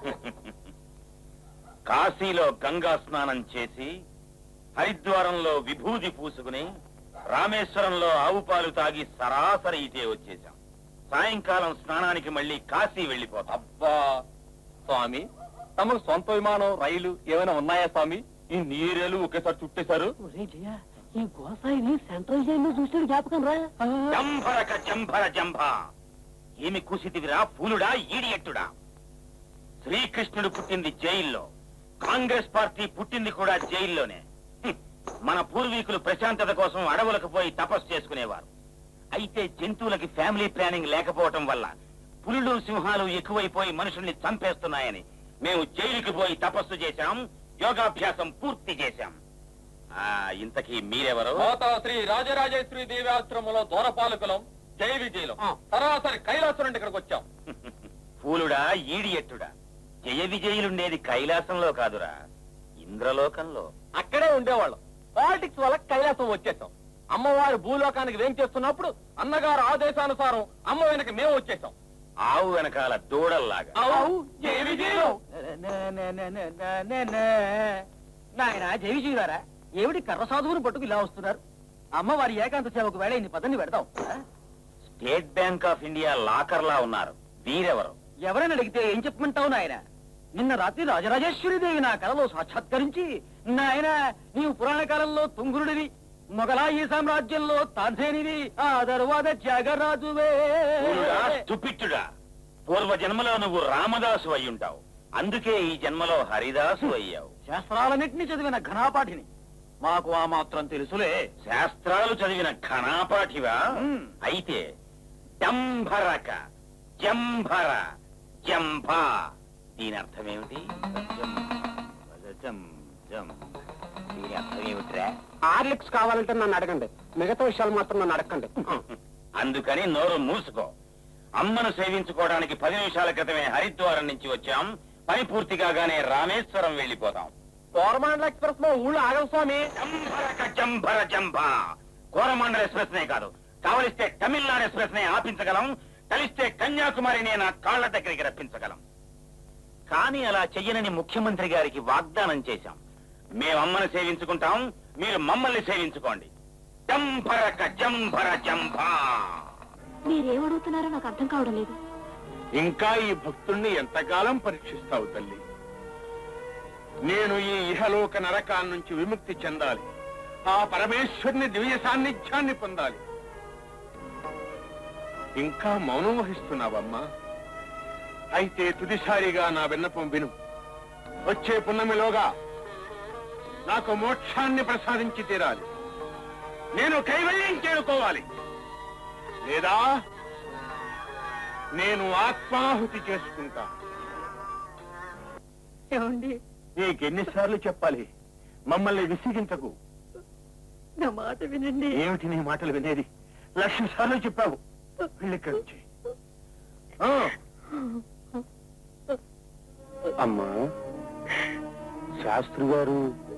కాశీలో గంగా స్నానం చేసి, హరిద్వారంలో విభూది పూసుకుని, రామేశ్వరంలో ఆవు పాలు తాగి సరాసరి ఇటే వచ్చేశాం. సాయంకాలం స్నానానికి మళ్ళీ కాశీ వెళ్ళిపోతాం. అబ్బా స్వామి, తమకు సొంత విమానం, రైలు ఏమైనా ఉన్నాయా స్వామి? ఈ నీరేలు ఒకేసారి చుట్టేశారు. ఈ గోసాయిని సెంట్రల్ జైల్లో చూసాడు జ్ఞాపకం రా. జంభరక జంభర జంభ. ఏమి కూసితివిరా ఫూలుడా, ఈడియట్టుడా? శ్రీకృష్ణుడు పుట్టింది జైల్లో, కాంగ్రెస్ పార్టీ పుట్టింది కూడా జైల్లోనే. మన పూర్వీకులు ప్రశాంతత కోసం అడవులకు పోయి తపస్సు చేసుకునేవారు. అయితే జంతువులకి ఫ్యామిలీ ప్లానింగ్ లేకపోవటం వల్ల పులులు సింహాలు ఎక్కువైపోయి మనుషుల్ని చంపేస్తున్నాయని మేము జైలుకి పోయి తపస్సు చేశాం, యోగాభ్యాసం పూర్తి చేశాం. ఆ ఇంతకీ మీరెవరు? శ్రీ రాజరాజేశ్వరి దేవాశ్రమంలో దూరపాలకులం, జై విజయలం. సరాసరి కైలాసం నుండి ఇక్కడికి వచ్చాం. పూలుడా, ఈడియట్టుడా? జయ విజయులుండేది కైలాసంలో కాదురా, ఇంద్రలోకంలో. అక్కడే ఉండేవాళ్ళం. పాలిటిక్స్ వల్ల కైలాసం వచ్చేసాం. అమ్మవారు భూలోకానికి వేం చేస్తున్నప్పుడు అన్నగారు ఆదేశానుసారం అమ్మ వెనక మేము వచ్చేసాం. ఆవు వెనకాల దూడల్లాగా. నాయన జై విజయులారా, ఏమిటి కర్ర సాధువును పట్టుకు ఇలా వస్తున్నారు? అమ్మవారి ఏకాంత సేవకు వేళ ఇన్ని పదని పెడతాం. స్టేట్ బ్యాంక్ ఆఫ్ ఇండియా లాకర్లా ఉన్నారు. వీరెవరు? ఎవరైనా అడిగితే ఏం చెప్పమంటావు నాయన? నిన్న రాత్రి రాజరాజేశ్వరి దేవి నా కలలో సాక్షాత్కరించి, నాయన నీవు పురాణ కాలంలో తుంగురుడివి, మొగలాయి సామ్రాజ్యంలో తాన్సేనివి, ఆ తరువాత త్యాగరాజువే. తుపిట్టుడా, పూర్వ జన్మలో నువ్వు రామదాసు అయ్యుంటావు, అందుకే ఈ జన్మలో హరిదాసు అయ్యావు. శాస్త్రాలన్నింటినీ చదివిన ఘనాపాఠిని, మాకు ఆ మాత్రం తెలుసులే. శాస్త్రాలు చదివిన ఘనాపాఠివా? అయితే జంభరక జంభర జంభ దీని అర్థమేమిటి? దీని అర్థమేమిట్రా? ఆర్లిక్స్ కావాలంటే నన్ను అడగండి, మిగతా విషయాలు మాత్రం నన్ను అడగండి. అందుకని నోరు మూసుకో. అమ్మను సేవించుకోవడానికి పది నిమిషాల క్రితమే హరిద్వారం నుంచి వచ్చాం. పని పూర్తి కాగానే రామేశ్వరం వెళ్ళిపోతాం. కోరమాండల ఎక్స్ప్రెస్ లో ఊళ్ళో ఆగం స్వామి. జంభరక జంభర జంభ. కోరమాండల ఎక్స్ప్రెస్ నే కాదు, కావలిస్తే తమిళనాడు ఎక్స్ప్రెస్ నే ఆపించగలం, కలిస్తే కన్యాకుమారినే నా కాళ్ల దగ్గరికి రప్పించగలం. కానీ అలా చెయ్యనని ముఖ్యమంత్రి గారికి వాగ్దానం చేశాం. మేమమ్మను సేవించుకుంటాం, మీరు మమ్మల్ని సేవించుకోండి. జంభరక జంభర జంభ. మీరేమడుగుతున్నారో నాకు అర్థం కావడం లేదు. ఇంకా ఈ భక్తుణ్ణి ఎంతకాలం పరీక్షిస్తావు తల్లి? నేను ఈ ఇహలోక నరకాల నుంచి విముక్తి చెందాలి, ఆ పరమేశ్వరుని దివ్య సాన్నిధ్యాన్ని పొందాలి. ఇంకా మౌనం వహిస్తున్నావమ్మా? అయితే తుదిసారిగా నా విన్నపం విను. వచ్చే పున్నమిలోగా నాకు మోక్షాన్ని ప్రసాదించి తీరాలి. నేను కైవల్యం చేరుకోవాలి, లేదా నేను ఆత్మాహుతి చేసుకుంటా. ఏమండి, నీకెన్నిసార్లు చెప్పాలి? మమ్మల్ని విసిగించకు. నా మాట వినండి. ఏమిటి నీ మాటలు వినేది? లక్ష సార్లు చెప్పావు. వెళ్ళిక్కడి నుంచి. అమ్మా, శాస్త్రి గారు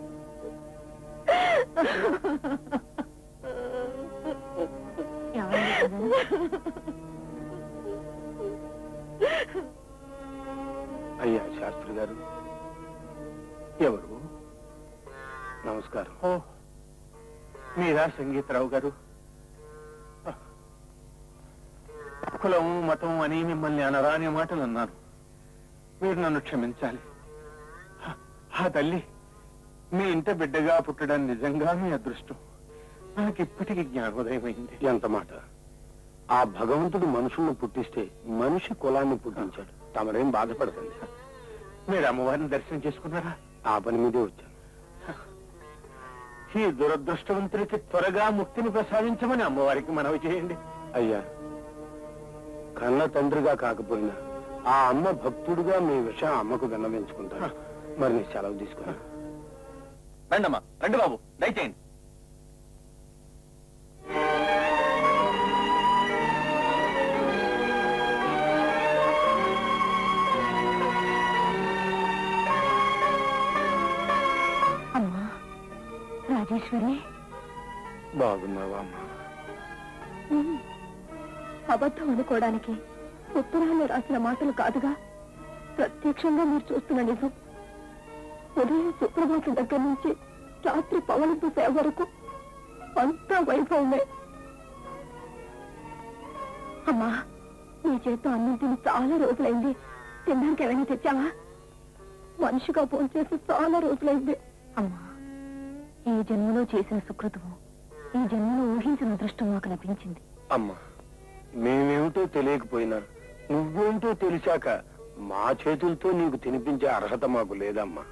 అయ్యా శాస్త్రి గారు ఎవరు? నమస్కారం. ఓ, మీరా సంగీతరావు గారు? కులం మతం అని మిమ్మల్ని అనరాని మాటలు అన్నాను. మీరు నన్ను క్షమించాలి. ఆ తల్లి మీ ఇంట బిడ్డగా పుట్టడం నిజంగా మీ అదృష్టం. నాకు ఇప్పటికీ జ్ఞానోదయమైంది. ఎంత మాట! ఆ భగవంతుడు మనుషులను పుట్టిస్తే మనిషి కులాన్ని పుట్టించాడు. తమరేం బాధపడకండి. మీరు అమ్మవారిని దర్శనం చేసుకున్నారా? ఆ పని మీదే వచ్చాను. ఈ దురదృష్టవంతుడికి త్వరగా ముక్తిని ప్రసాదించమని అమ్మవారికి మనవి చేయండి. అయ్యా, కన్న తండ్రిగా కాకపోయినా ఆ అమ్మ భక్తుడుగా మీ విషయం అమ్మకు విన్నవించుకుంటా. మరి నీ సెలవు తీసుకున్నా. రండమ్మా, రండి బాబు, దయచేయండి. అమ్మా రాజేశ్వరి, బాగున్నావా అమ్మా? అబద్ధం అనుకోవడానికి ఉత్తరాల్లో రాసిన మాటలు కాదుగా, ప్రత్యక్షంగా మీరు చూస్తున్న నిజం. ఉదయం సుప్రభాతం దగ్గర నుంచి రాత్రి పవళింపు సేవ వరకు అంతా వైభవమే. అమ్మా, నీ చేత అన్నం తిని చాలా రోజులైంది. తినడానికి ఏమైనా తెచ్చావా? మనిషిగా ఫోన్ చేసి చాలా రోజులైంది. అమ్మా, ఈ జన్మలో చేసిన సుకృతము, ఈ జన్మలో ఊహించిన అదృష్టం మాకు లభించింది. అమ్మా, మేమేమిటో తెలియకపోయినా నువ్వేంటో తెలిసాక మా చేతులతో నీకు తినిపించే అర్హత మాకు లేదమ్మా.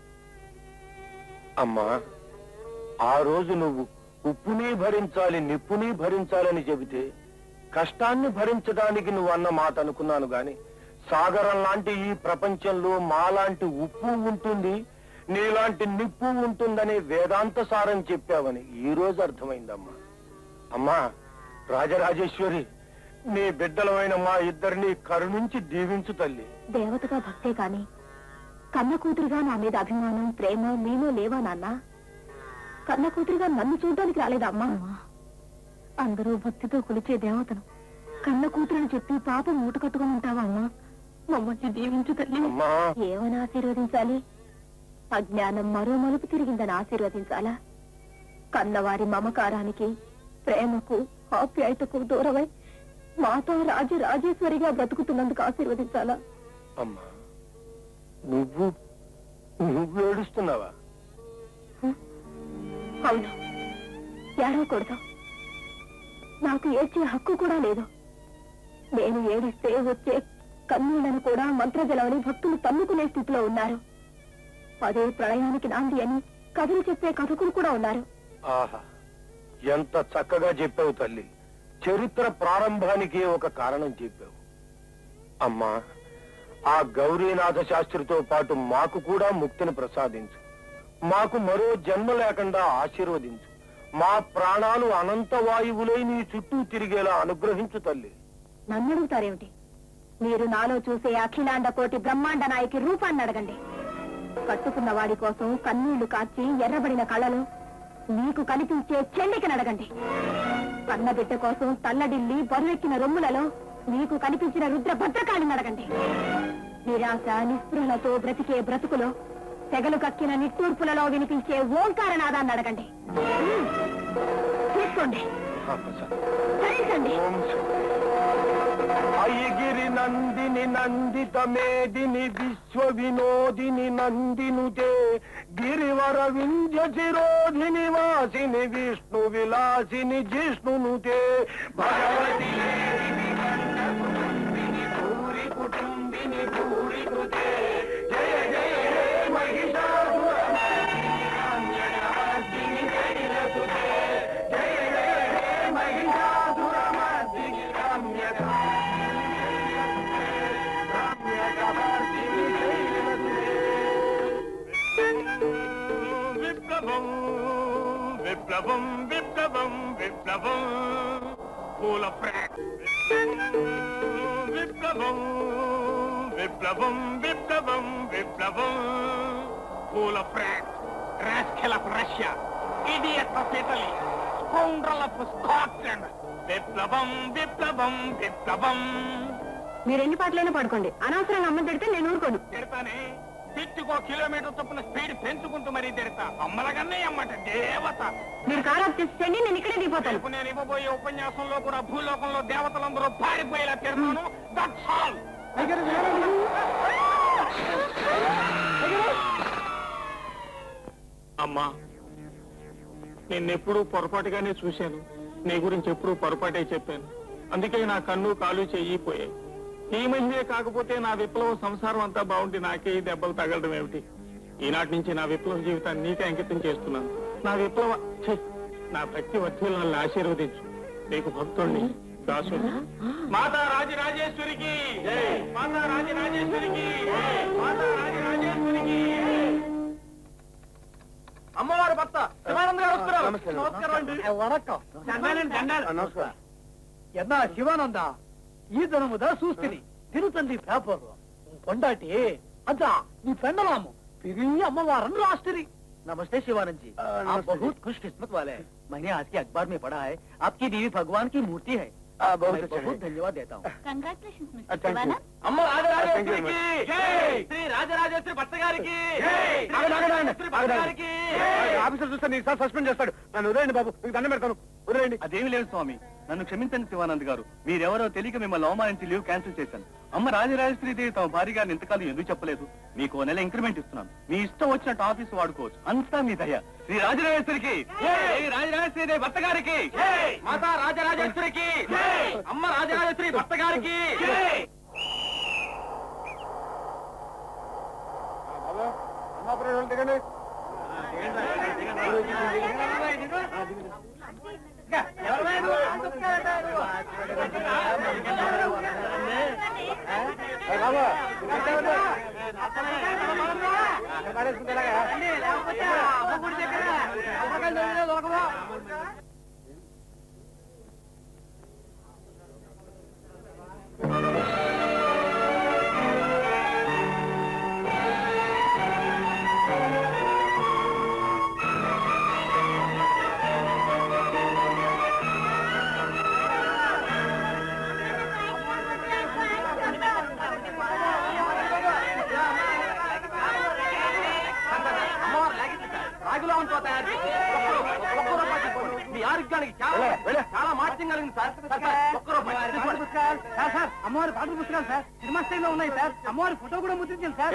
అమ్మా, ఆ రోజు నువ్వు ఉప్పుని భరించాలి నిప్పుని భరించాలని చెబితే కష్టాన్ని భరించడానికి నువ్వు అన్న మాట అనుకున్నాను గాని, సాగరం లాంటి ఈ ప్రపంచంలో మాలాంటి ఉప్పు ఉంటుంది, నీలాంటి నిప్పు ఉంటుందనే వేదాంత సారం చెప్పావని ఈ రోజు అర్థమైందమ్మా. అమ్మా రాజరాజేశ్వరి, నీ బిడ్డలమైన మా ఇద్దరిని కరుణించి దీవించు తల్లి. దేవతగా భక్తే కాని కన్న కూతురుగా నా మీద అభిమానం ప్రేమ మీలో లేవా నాన్న? కన్న కూతురుగా నన్ను చూడడానికి రాలేదా అమ్మా? అందరూ భక్తితో కొలిచే దేవతను కన్న కూతురుని చెప్పి పాపం మూట కట్టుకుని ఉంటావా అమ్మా? మమ్మల్ని దీవించు తల్లి. ఏమని ఆశీర్వదించాలి? అజ్ఞానం మరో మలుపు తిరిగిందని ఆశీర్వదించాలా? కన్నవారి మమకారానికి ప్రేమకు ఆప్యాయతకు దూరమై మాతో రాజ రాజేశ్వరిగా బ్రతుకుతున్నందుకు ఆశీర్వదించాలా? అమ్మా, నువ్వు నువ్వు ఏడుస్తున్నావా? అవును, ఏడవకూడదు. నాకు ఏడ్చే హక్కు కూడా లేదు. నేను ఏడిస్తే వచ్చే కన్నీళ్లను కూడా మంత్రజలమని భక్తులు తన్నుకునే స్థితిలో ఉన్నారు. అదే ప్రళయానికి నాంది అని కథలు చెప్పే కథకులు కూడా ఉన్నారు. ఆహా, ఎంత చక్కగా చెప్పావు తల్లి. చరిత్ర ప్రారంభానికి ఒక కారణం చెప్పావు. అమ్మా, ఆ గౌరీనాథ శాస్త్రితో పాటు మాకు కూడా ముక్తిని ప్రసాదించు. మాకు మరో జన్మ లేకుండా ఆశీర్వదించు. మా ప్రాణాలు అనంత వాయువులై నీ చుట్టూ తిరిగేలా అనుగ్రహించు తల్లి. నన్ను అడుగుతారేమిటి? మీరు నాలో చూసే అఖిలాండ కోటి బ్రహ్మాండ నాయకి రూపాన్ని అడగండి. కట్టుకున్న వాడి కోసం కన్నీళ్లు కాచి ఎర్రబడిన కళలు మీకు కనిపించే చెల్లికి నడగండి. కన్న బిడ్డ కోసం తల్లడిల్లి బరువెక్కిన రొమ్ములలో మీకు కనిపించిన రుద్ర భద్రకాళిని అడగండి. నిరాశ నిస్పృహలతో బ్రతికే బ్రతుకులో తెగలు కక్కిన నిట్టూర్పులలో వినిపించే ఓంకారనాదాన్ని అడగండి. తీసుకోండి, ధరించండి. అయ్యగిరి నందిని నందిత మేదిని విశ్వ వినోదిని నందినుతే గిరివర వింధ్య శిరోధిని వాసిని విష్ణు విలాసిని జిష్ణునుతే భగవతి భూరి కుటుంబిని విప్లవం విప్లవం విప్లవం పూల ఫ్రాక్ విప్లవం విప్లవం విప్లవం విప్లవం పూల frock rascal of Russia idiot of Italy scoundrel of Scotland విప్లవం విప్లవం విప్లవం. మీరు ఎన్ని పాటలైనా పడుకోండి, అనవసరంగా అమ్మ తిడితే నేను ఊరుకోను. తిడతానే, తిట్టుకో కిలోమీటర్ చొప్పున స్పీడ్ పెంచుకుంటూ మరీ తిడతా. అమ్మలకన్నా అమ్మట దేవత. మీరు కారు ఆఫ్ చేసేయండి, నేను ఇక్కడే దిగిపోతాను. ఇప్పుడు నేను ఇవ్వబోయే ఉపన్యాసంలో కూడా భూలోకంలో దేవతలందరూ పారిపోయేలా తిడతాను. That's all. అమ్మా, నిన్నెప్పుడూ పొరపాటుగానే చూశాను, నీ గురించి ఎప్పుడూ పొరపాటే చెప్పాను. అందుకే నా కన్ను కాలు చెయ్యిపోయాయి. ఈ మహిళే కాకపోతే నా విప్లవ సంసారం అంతా బాగుండి నాకే ఈ దెబ్బలు తగలడం ఏమిటి? ఈనాటి నుంచి నా విప్లవ జీవితాన్ని నీకే అంకితం చేస్తున్నాను. నా విప్లవ ఛీ, నా భక్తి వర్ధులను ఆశీర్వదించు. నీకు భక్తుణ్ణి, దాసుని. మాతా రాజరాజేశ్వరికి, మాతా రాజరాజేశ్వరికి, మాతా రాజరాజేశ్వరికి. అమ్మవారి భర్త శివానంద గారు వస్తున్నారు. నమస్కారం. నమస్కారం అండి. வணக்கம். దండాలండి, దండాలు. నమస్కారం. என்ன சிவானந்தா, ஈதனமுதா சூஸ்தினி திருத்தந்தி பேப்பர் பொண்டாட்டி அदा नी पेंडलामु பெரிய अम्मवारन राष्ट्री. नमस्ते शिवानंद जी, आप बहुत खुशकिस्मत वाले हैं. मैंने आज के अखबार में पढ़ा है आपकी बीवी भगवान की मूर्ति है. बहुत बहुत धन्यवाद देता हूँ. Congratulations Thank mister you. Shivanand. అమ్మ రాజరాజేశ్వరికి జై, శ్రీ రాజరాజేశ్వరి భర్త గారికి గారికి. ఆఫీసర్ చూస్తే నీ సార్ సస్పెండ్ చేస్తాడు. నన్ను వదిలేయండి బాబు, మీకు దండం పెడతాను, వదిలేయండి. అదేమి లేదు స్వామి, నన్ను క్షమించండి శివానంద్ గారు. మీరెవరో తెలియక మిమ్మల్ని అవమానించి లీవ్ క్యాన్సిల్ చేశాను. అమ్మ రాజరాజేశ్వరిదేవి తమ భార్య గారిని ఇంతకాలం ఎందుకు చెప్పలేదు? మీకు ఓ నెల ఇంక్రిమెంట్ ఇస్తున్నాను. మీ ఇష్టం వచ్చినట్టు ఆఫీసు వాడుకోవచ్చు, అంతా మీ దయ. శ్రీ రాజరాజేశ్వరికి, రాజరాజేశ్వరి భర్త గారికి, మాతా రాజరాజేశ్వరికి, అమ్మ రాజరాజేశ్వరి భర్త గారికి. దిగండి. మీ ఆరోగ్యానికి చాలా చాలా మార్చం కలిగింది సార్. ఒక్క రూపాయి. సార్ అమ్మవారి పాటల పుస్తకాలు సార్ సినిమా స్టైల్లో ఉన్నాయి సార్. అమ్మవారి ఫోటో కూడా ముద్రించాను సార్.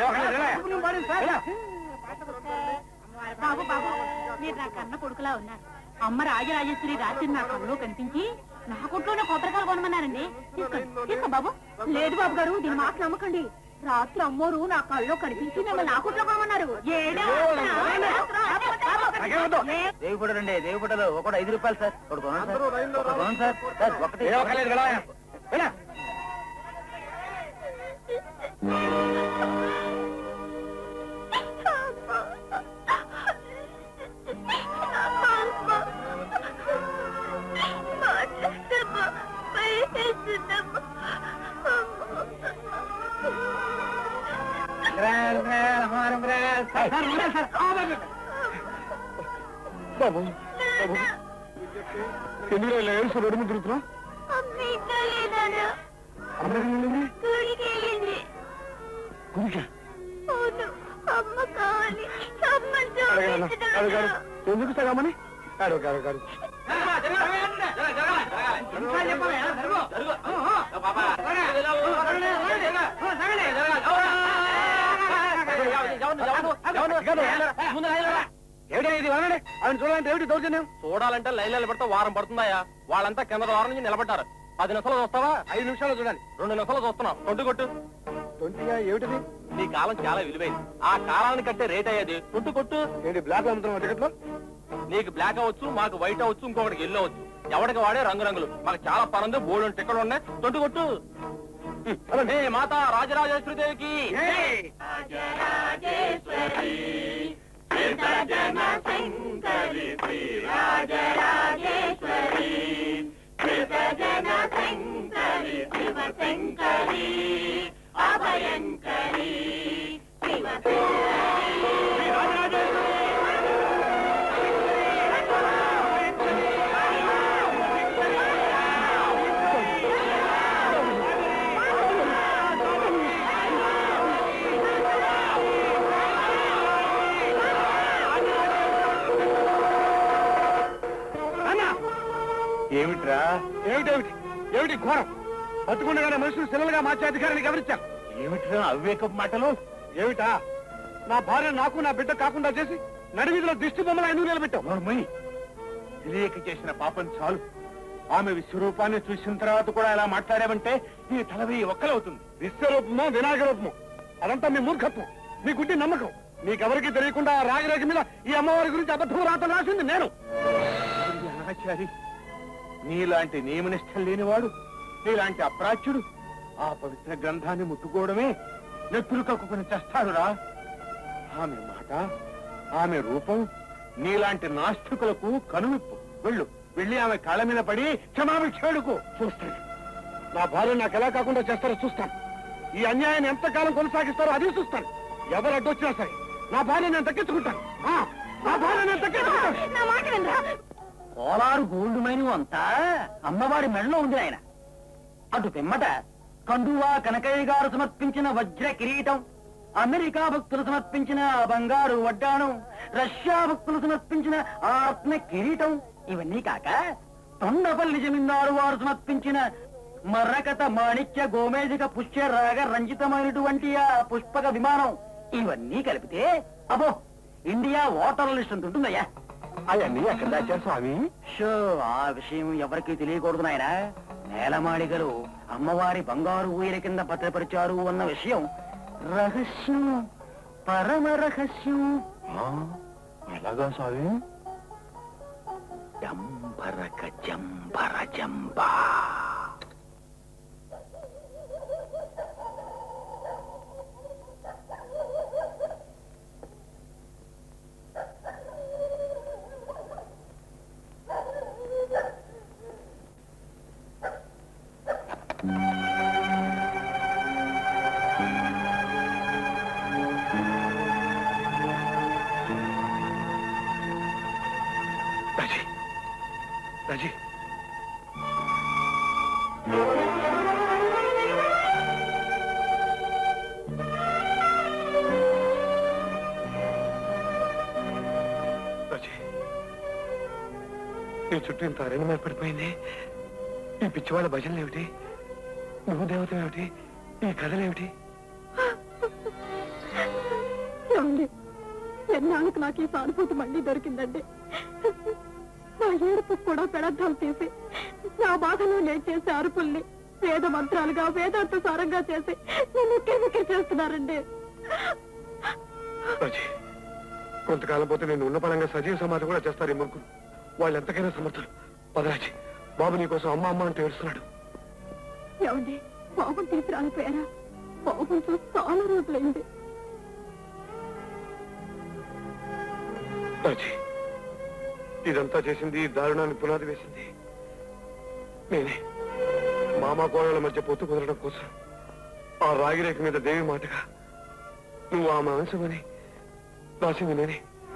బాబు బాబు, మీరు నా కన్న కొడుకులా ఉన్నారు. అమ్మ రాజరాజేశ్వరి రాత్రి నా కళ్ళలో కనిపించి నా కొట్లోనే కొబ్బరికాయలు కొనమన్నారండి. తీసుకోండి, తీసుకో బాబు. లేదు బాబు గారు, దీని మాట నమ్మకండి. రాత్రి అమ్మోరు నా కళ్ళలో కనిపించి మిమ్మల్ని నా కుట్లో కొనమన్నారు. దేవి ఫోటో రండి, దేవి ఫోటోలో ఒకటి ఐదు రూపాయలు సార్. ఒకటి కొనండి సార్, ఒకటి కొనండి సార్. సార్ ఒకటి బాబు బాబు ఎందుకు ఇలా ఏడుస్తూ రోడ్డు మీద తిరుగుతున్నావు? ఎందుకు సగమని అడుగు గారు గారు ఏమిటి వనండి, ఆయన చూడాలంటే ఏమిటి దౌర్జన్యం? చూడాలంటే లైన్ నిలబడితే వారం పడుతుందాయా? వాళ్ళంతా కింద వారం నుంచి నిలబడ్డారు. పది నిమిషాలు చూస్తావా? ఐదు నిమిషాలు చూడాలి. రెండు నిమిషాలు చూస్తున్నాం. కొట్టు కొట్టు. ట్వంటీగా ఏమిటిది? నీ కాలం చాలా విలువైంది. ఆ కాలాన్ని కట్టే రేట్ అయ్యేది. కొట్టు కొట్టు. ఏంటి బ్లాక్ అమ్ముతున్నావు టికెట్లు? నీకు బ్లాక్ అవ్వచ్చు, మాకు వైట్ అవ్వచ్చు, ఇంకొకటికి ఎల్లో అవ్వచ్చు. ఎవరికి వాడే రంగురంగులు. మాకు చాలా పనుంది, బోల్డ్ టికెట్లు ఉన్నాయి. కొట్టు కొట్టు. హే మాతా రాజరాజేశ్వరి దేవికి, రాజరాజేశ్వరి విసర్జన శంకరి శ్రీ రాజరాజేశ్వరి విసర్జన శంకరి శివ శంకరి అభయంకరి శివ ఏమిట్రా? ఏమిటేమిటి ఏమిటి ఘోరం? బతుకుండగానే మనుషులు శిలలుగా మార్చే అధికారాన్ని గమనించాను. ఏమిట్రా అవివేకపు మాటలు? ఏమిటా? నా భార్య నాకు నా బిడ్డ కాకుండా చేసి నడివీధిలో దిష్టి బొమ్మలు ఎందుకు నిలబెట్టావు? నోర్మయ్య, తెలియక చేసిన పాపం చాలు. ఆమె విశ్వరూపాన్ని చూసిన తర్వాత కూడా ఇలా మాట్లాడామంటే నీ తలవి ఒక్కలవుతుంది. విశ్వరూపమో వినాయక రూపమో అదంతా మీ మూర్ఖత్వం, మీ గుడ్డి నమ్మకం. మీకెవరికి తెలియకుండా ఆ రాగిరేఖ మీద ఈ అమ్మవారి గురించి అబద్ధం రాతలు రాసింది నేను. అనాచారి, నీలాంటి నియమనిష్టం లేనివాడు, నీలాంటి అప్రాచ్యుడు ఆ పవిత్ర గ్రంథాన్ని ముట్టుకోవడమే నెత్తులు కక్కుకుని చేస్తాడురా. ఆమె మాట, ఆమె రూపం నీలాంటి నాస్తికులకు కనువిప్పు. వెళ్ళు, వెళ్ళి ఆమె కాళ్ళ మీద పడి క్షమాభిక్షేడుకో. చూస్తాను, నా భార్య నాకు ఎలా కాకుండా చేస్తారో చూస్తాను. ఈ అన్యాయాన్ని ఎంతకాలం కొనసాగిస్తారో అది చూస్తాను. ఎవరు అడ్డొచ్చినా సరే నా భార్య నేను దక్కించుకుంటాను. ఆ, నా భార్య నేను దక్కించుకుంటాను. నా మాట వినరా? కోలారు గోల్డ్ మైను అంతా అమ్మవారి మెడలో ఉంది ఆయన. అటు పిమ్మట కండువా కనకయ్య గారు సమర్పించిన వజ్ర కిరీటం, అమెరికా భక్తులు సమర్పించిన బంగారు వడ్డాణం, రష్యా భక్తులు సమర్పించిన ఆ రత్న కిరీటం, ఇవన్నీ కాక తొండపల్లి జమీందారు వారు సమర్పించిన మర్రకత మాణిక్య గోమేధిక పుష్య రాగ రంజితమైనటువంటి ఆ పుష్పక విమానం, ఇవన్నీ కలిపితే అబో ఇండియా ఓటర్ లిస్ట్ అంత ఉంటుందయ్యా. అవన్నీ ఎక్కడ దాచారు స్వామి? షో, ఆ విషయం ఎవరికీ తెలియకూడదు నాయన. నేలమాళిగలు అమ్మవారి బంగారు ఊయల కింద భద్రపరిచారు అన్న విషయం రహస్యం, పరమ రహస్యం. ఎలాగా స్వామి? జంబరక జంబర జంబా. రాజీ, రాజీ, రాజీ, నీ చుట్టూ ఇంత అరణ్యం ఏర్పడిపోయింది. ఈ పిచ్చివాళ్ళ భజనలు ఏమిటి? నువ్వు దేవత ఏమిటి? ఈ కథలేమిటి? ఏమండి, ఎన్నాళ్ళకు నాకు ఈ సానుభూతి మళ్ళీ దొరికిందండి. నా ఏడుపు కూడా పెడద్దాలు తీసి నా బాధలో నేను చేసే అరుపుల్ని వేద మంత్రాలుగా వేదాంత సారంగా చేసి నన్ను ఉక్కిరి చేస్తున్నారండి. రాజీ, కొంతకాలం పోతే నేను ఉన్న పరంగా సజీవ సమాధి కూడా చేస్తారు ఈ ముగ్గురు. వాళ్ళు ఎంతకైనా సమర్థులు. పదరాజీ, బాబు నీకోసం అమ్మ అమ్మ అంటూ ఏడుస్తున్నాడు. ఏమండి, బాబుని తీసి రాలిపోయారా? బాబుని చూసి చాలా రోజులైంది. రాజీ, ఇదంతా చేసింది, ఈ దారుణాన్ని పునాది వేసింది నేనే. మామా కోడల మధ్య పొత్తు కుదరడం కోసం ఆ రాగిరేఖ మీద దేవి మాటగా నువ్వు ఆమె అంశమని రాసింది నేనే.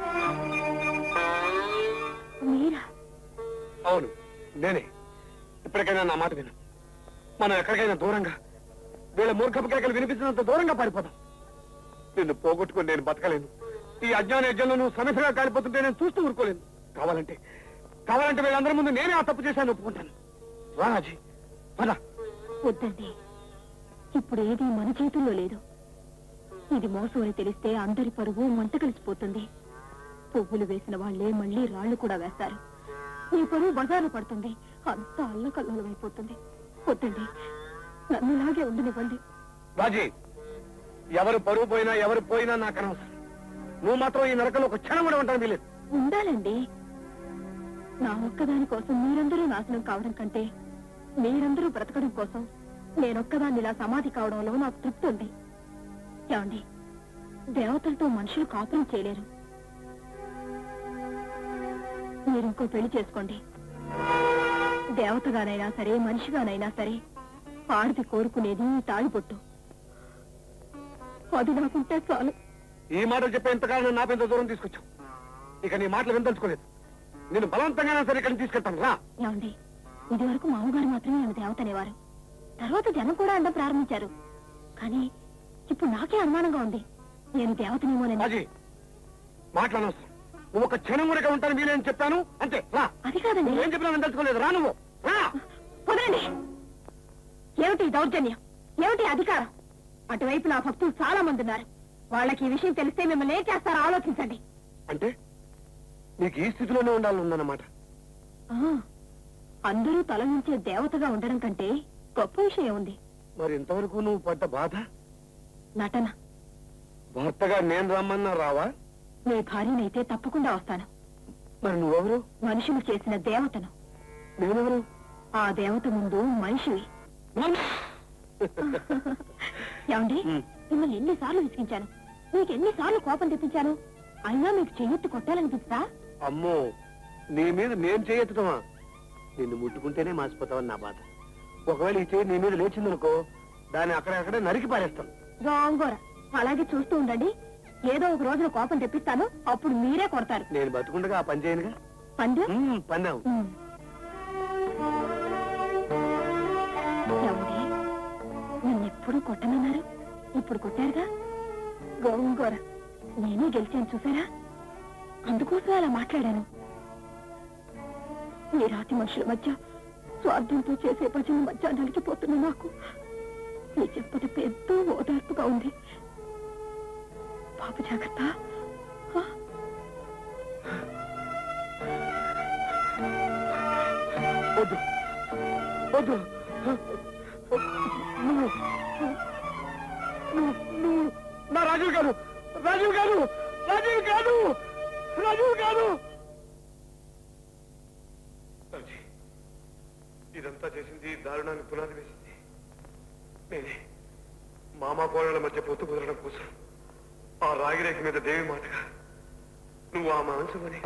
మీరా? అవును, నేనే. ఇప్పటికైనా నా మాట విను. మనం ఎక్కడికైనా దూరంగా, వీళ్ళ మూర్ఖపు కేకలు వినిపించినంత దూరంగా పారిపోదాం. నిన్ను పోగొట్టుకుని నేను బతకలేను. ఈ అజ్ఞాన యజ్ఞంలో నువ్వు సమితిగా కాలిపోతుంటే నేను చూస్తూ ఊరుకోలేను. కావాలంటే కావాలంటే వీళ్ళందరి ముందు నేనే ఆ తప్పు చేశాను ఒప్పుకుంటాను. రాజీ, పద. వద్దండి, ఇప్పుడు ఏది మన చేతుల్లో లేదు. ఇది మోసం అని తెలిస్తే అందరి పరువు మంట కలిసిపోతుంది. పువ్వులు వేసిన వాళ్లే మళ్లీ రాళ్లు కూడా వేస్తారు. ఈ పరువు బజారు పడుతుంది, అంతా అల్లకల్లోలం అయిపోతుంది. వద్దండి, నన్ను ఇలాగే ఉండనివ్వండి. రాజీ, ఎవరు పరువు పోయినా ఎవరు పోయినా నాకు అనవసరం. నువ్వు మాత్రం ఈ నరకంలో ఒక క్షణం కూడా ఉంటాను వీలేదు. ఉండాలండి. నా ఒక్కదాని కోసం మీరందరూ నాశనం కావడం కంటే మీరందరూ బ్రతకడం కోసం నేనొక్కదాన్ని ఇలా సమాధి కావడంలో నాకు తృప్తి ఉంది. ఏమండి, దేవతలతో మనుషులు కాపురం చేయలేరు, మీరు ఇంకో పెళ్లి చేసుకోండి. దేవతగానైనా సరే మనిషిగానైనా సరే ఆడది కోరుకునేది తాళిబొట్టు. అది నాకుంటే చాలు. ఈ మాటలు చెప్పే ఎంతకాలం నా పెద్ద దూరం తీసుకొచ్చావు. ఇక నీ మాటలు విందలుచుకోలేదు. నేను బలవంతంగానే సరే ఇక్కడికి తీసుకెళ్తాను రా. ఏమండి, ఇది వరకు మామగారు మాత్రమే నన్ను దేవత అనేవారు. తర్వాత జనం కూడా అనడం ప్రారంభించారు. కానీ ఇప్పుడు నాకే అనుమానంగా ఉంది, నేను దేవతనేమోనని. మాట్లాడనవసరం. నువ్వు ఒక క్షణం వరకు ఉంటాను వీలేని చెప్పాను అంతే. రా. అది కాదండి. ఏం చెప్పినా విందలుచుకోలేదు. రా నువ్వు రా. కుదరండి. ఏమిటి దౌర్జన్యం, ఏమిటి అధికారం? అటువైపు నా భక్తులు చాలా మంది ఉన్నారు. వాళ్ళకి ఈ విషయం తెలిస్తే మిమ్మల్ని ఏం చేస్తారో ఆలోచించండి. అంటే నీకు ఈ స్థితిలోనే ఉండాలని ఉందన్నమాట. అందరూ తల నుంచే దేవతగా ఉండడం కంటే గొప్ప విషయం ఉంది. మరి ఇంతవరకు నువ్వు పడ్డ బాధ? నటన. భర్తగా నేను రమ్మన్నా రావా? మీ భార్యనైతే తప్పకుండా వస్తాను. మరి నువ్వెవరు? మనుషులు చేసిన దేవతను. నేనెవరు? ఆ దేవత ముందు మనిషివి. ఏమండి, మిమ్మల్ని ఎన్నిసార్లు విసిగించాను, మీకు ఎన్నిసార్లు కోపం తెప్పించాను, అయినా మీకు చెయ్యెత్తి కొట్టాలనిపిస్తా? అమ్మో, నీ మీద నేను చేయెత్తమా? నిన్ను ముట్టుకుంటేనే మాసిపోతావని నా బాధ. ఒకవేళ ఈ చేయి నీ మీద లేచిందనుకో, దాన్ని అక్కడక్కడే నరికి పారేస్తాను. గోంగూర. అలాగే చూస్తూ ఉండండి. ఏదో ఒక రోజున కోపం తెప్పిస్తాను, అప్పుడు మీరే కొడతారు. నేను బతుకుండగా ఆ పని చేయనుగా. పందెం పందాం. ఏమండి, నన్ను ఎప్పుడు కొట్టనన్నారు, ఇప్పుడు కొట్టారుగా. గోంగూర. నేనే గెలిచాను చూసారా? అందుకోసం అలా మాట్లాడాను. ఈ రాతి మనుషుల మధ్య స్వార్థంతో చేసే భజన మధ్య నలిగిపోతున్నా నాకు ఈ చెప్పది ఎంతో ఓదార్పుగా ఉంది. బాబు జాగ్రత్త. వద్దు వద్దు. నువ్వు నువ్వు నా రాజీవ్ గారు, రాజీవ్ గారు, రాజీవ్ గారు, రాజీవ్ గారు. ఇదంతా చేసింది దారుణాన్ని పునాది వేసింది నేనే. మామా కోడల మధ్య పొత్తు కుదరడం కోసం ఆ రాగిరేఖ మీద దేవి మాటగా నువ్వు ఆ మాంసమని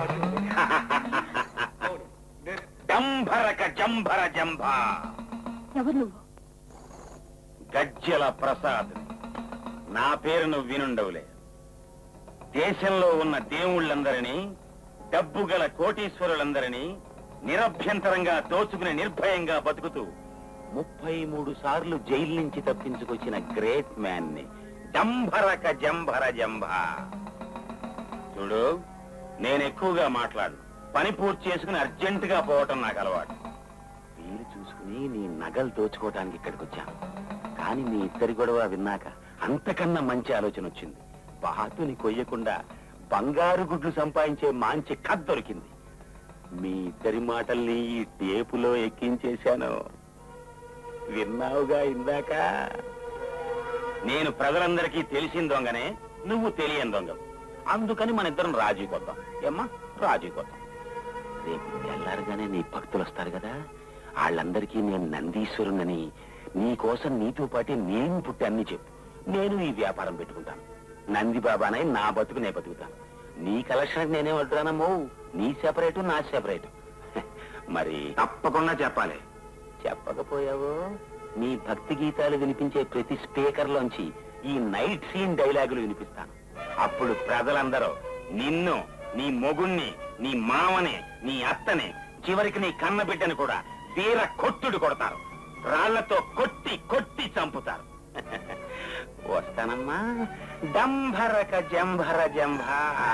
జంభరక జంభర జంభ. ఎవరు నువ్వు? గజ్జల ప్రసాద్. నా పేరు నువ్వు వినుండవులే. దేశంలో ఉన్న దేవుళ్ళందరినీ, డబ్బు గల కోటీశ్వరులందరినీ నిరభ్యంతరంగా దోచుకుని నిర్భయంగా బతుకుతూ ముప్పై మూడు సార్లు జైలు నుంచి తప్పించుకొచ్చిన గ్రేట్ మ్యాన్ ని జంభరక జంభర జంభ. చూడు, నేను ఎక్కువగా మాట్లాడు. పని పూర్తి చేసుకుని అర్జెంటుగా పోవటం నాకు అలవాటు. వీలు చూసుకుని నీ నగలు దోచుకోవటానికి ఇక్కడికి వచ్చాను. కానీ మీ ఇద్దరి గొడవ విన్నాక అంతకన్నా మంచి ఆలోచన వచ్చింది. బాతుని కొయ్యకుండా బంగారు గుడ్లు సంపాదించే మంచి కథ దొరికింది. మీ ఇద్దరి మాటల్ని ఈ టేపులో ఎక్కించేశాను. విన్నావుగా ఇందాక? నేను ప్రజలందరికీ తెలిసిన దొంగనే, నువ్వు తెలియని దొంగ. అందుకని మన ఇద్దరం రాజీ కొద్దాం. ఏమ్మా, రాజీ కొద్దాం. రేపు తెల్లారుగానే నీ భక్తులు వస్తారు కదా, వాళ్ళందరికీ నేను నందీశ్వరునని, నీ కోసం నీతో పాటే నేను పుట్టి అన్ని చెప్పు. నేను ఈ వ్యాపారం పెట్టుకుంటాను. నంది బాబానై నా బతుకు నే బతుకుతాను. నీ కలెక్షన్ నేనే వడ్డానమ్మో. నీ సెపరేటు, నా సెపరేటు. మరి తప్పకుండా చెప్పాలి. చెప్పకపోయావో నీ భక్తి గీతాలు వినిపించే ప్రతి స్పీకర్ లోంచి ఈ నైట్ సీన్ డైలాగులు వినిపిస్తాను. అప్పుడు ప్రజలందరూ నిన్ను, నీ మొగుణ్ణి, నీ మామని, నీ అత్తని, చివరికి నీ కన్న బిడ్డని కూడా వీర కొట్టుడు కొడతారు. రాళ్లతో కొట్టి కొట్టి చంపుతారు. వస్తానమ్మా. డంభరక జంభర జంభ.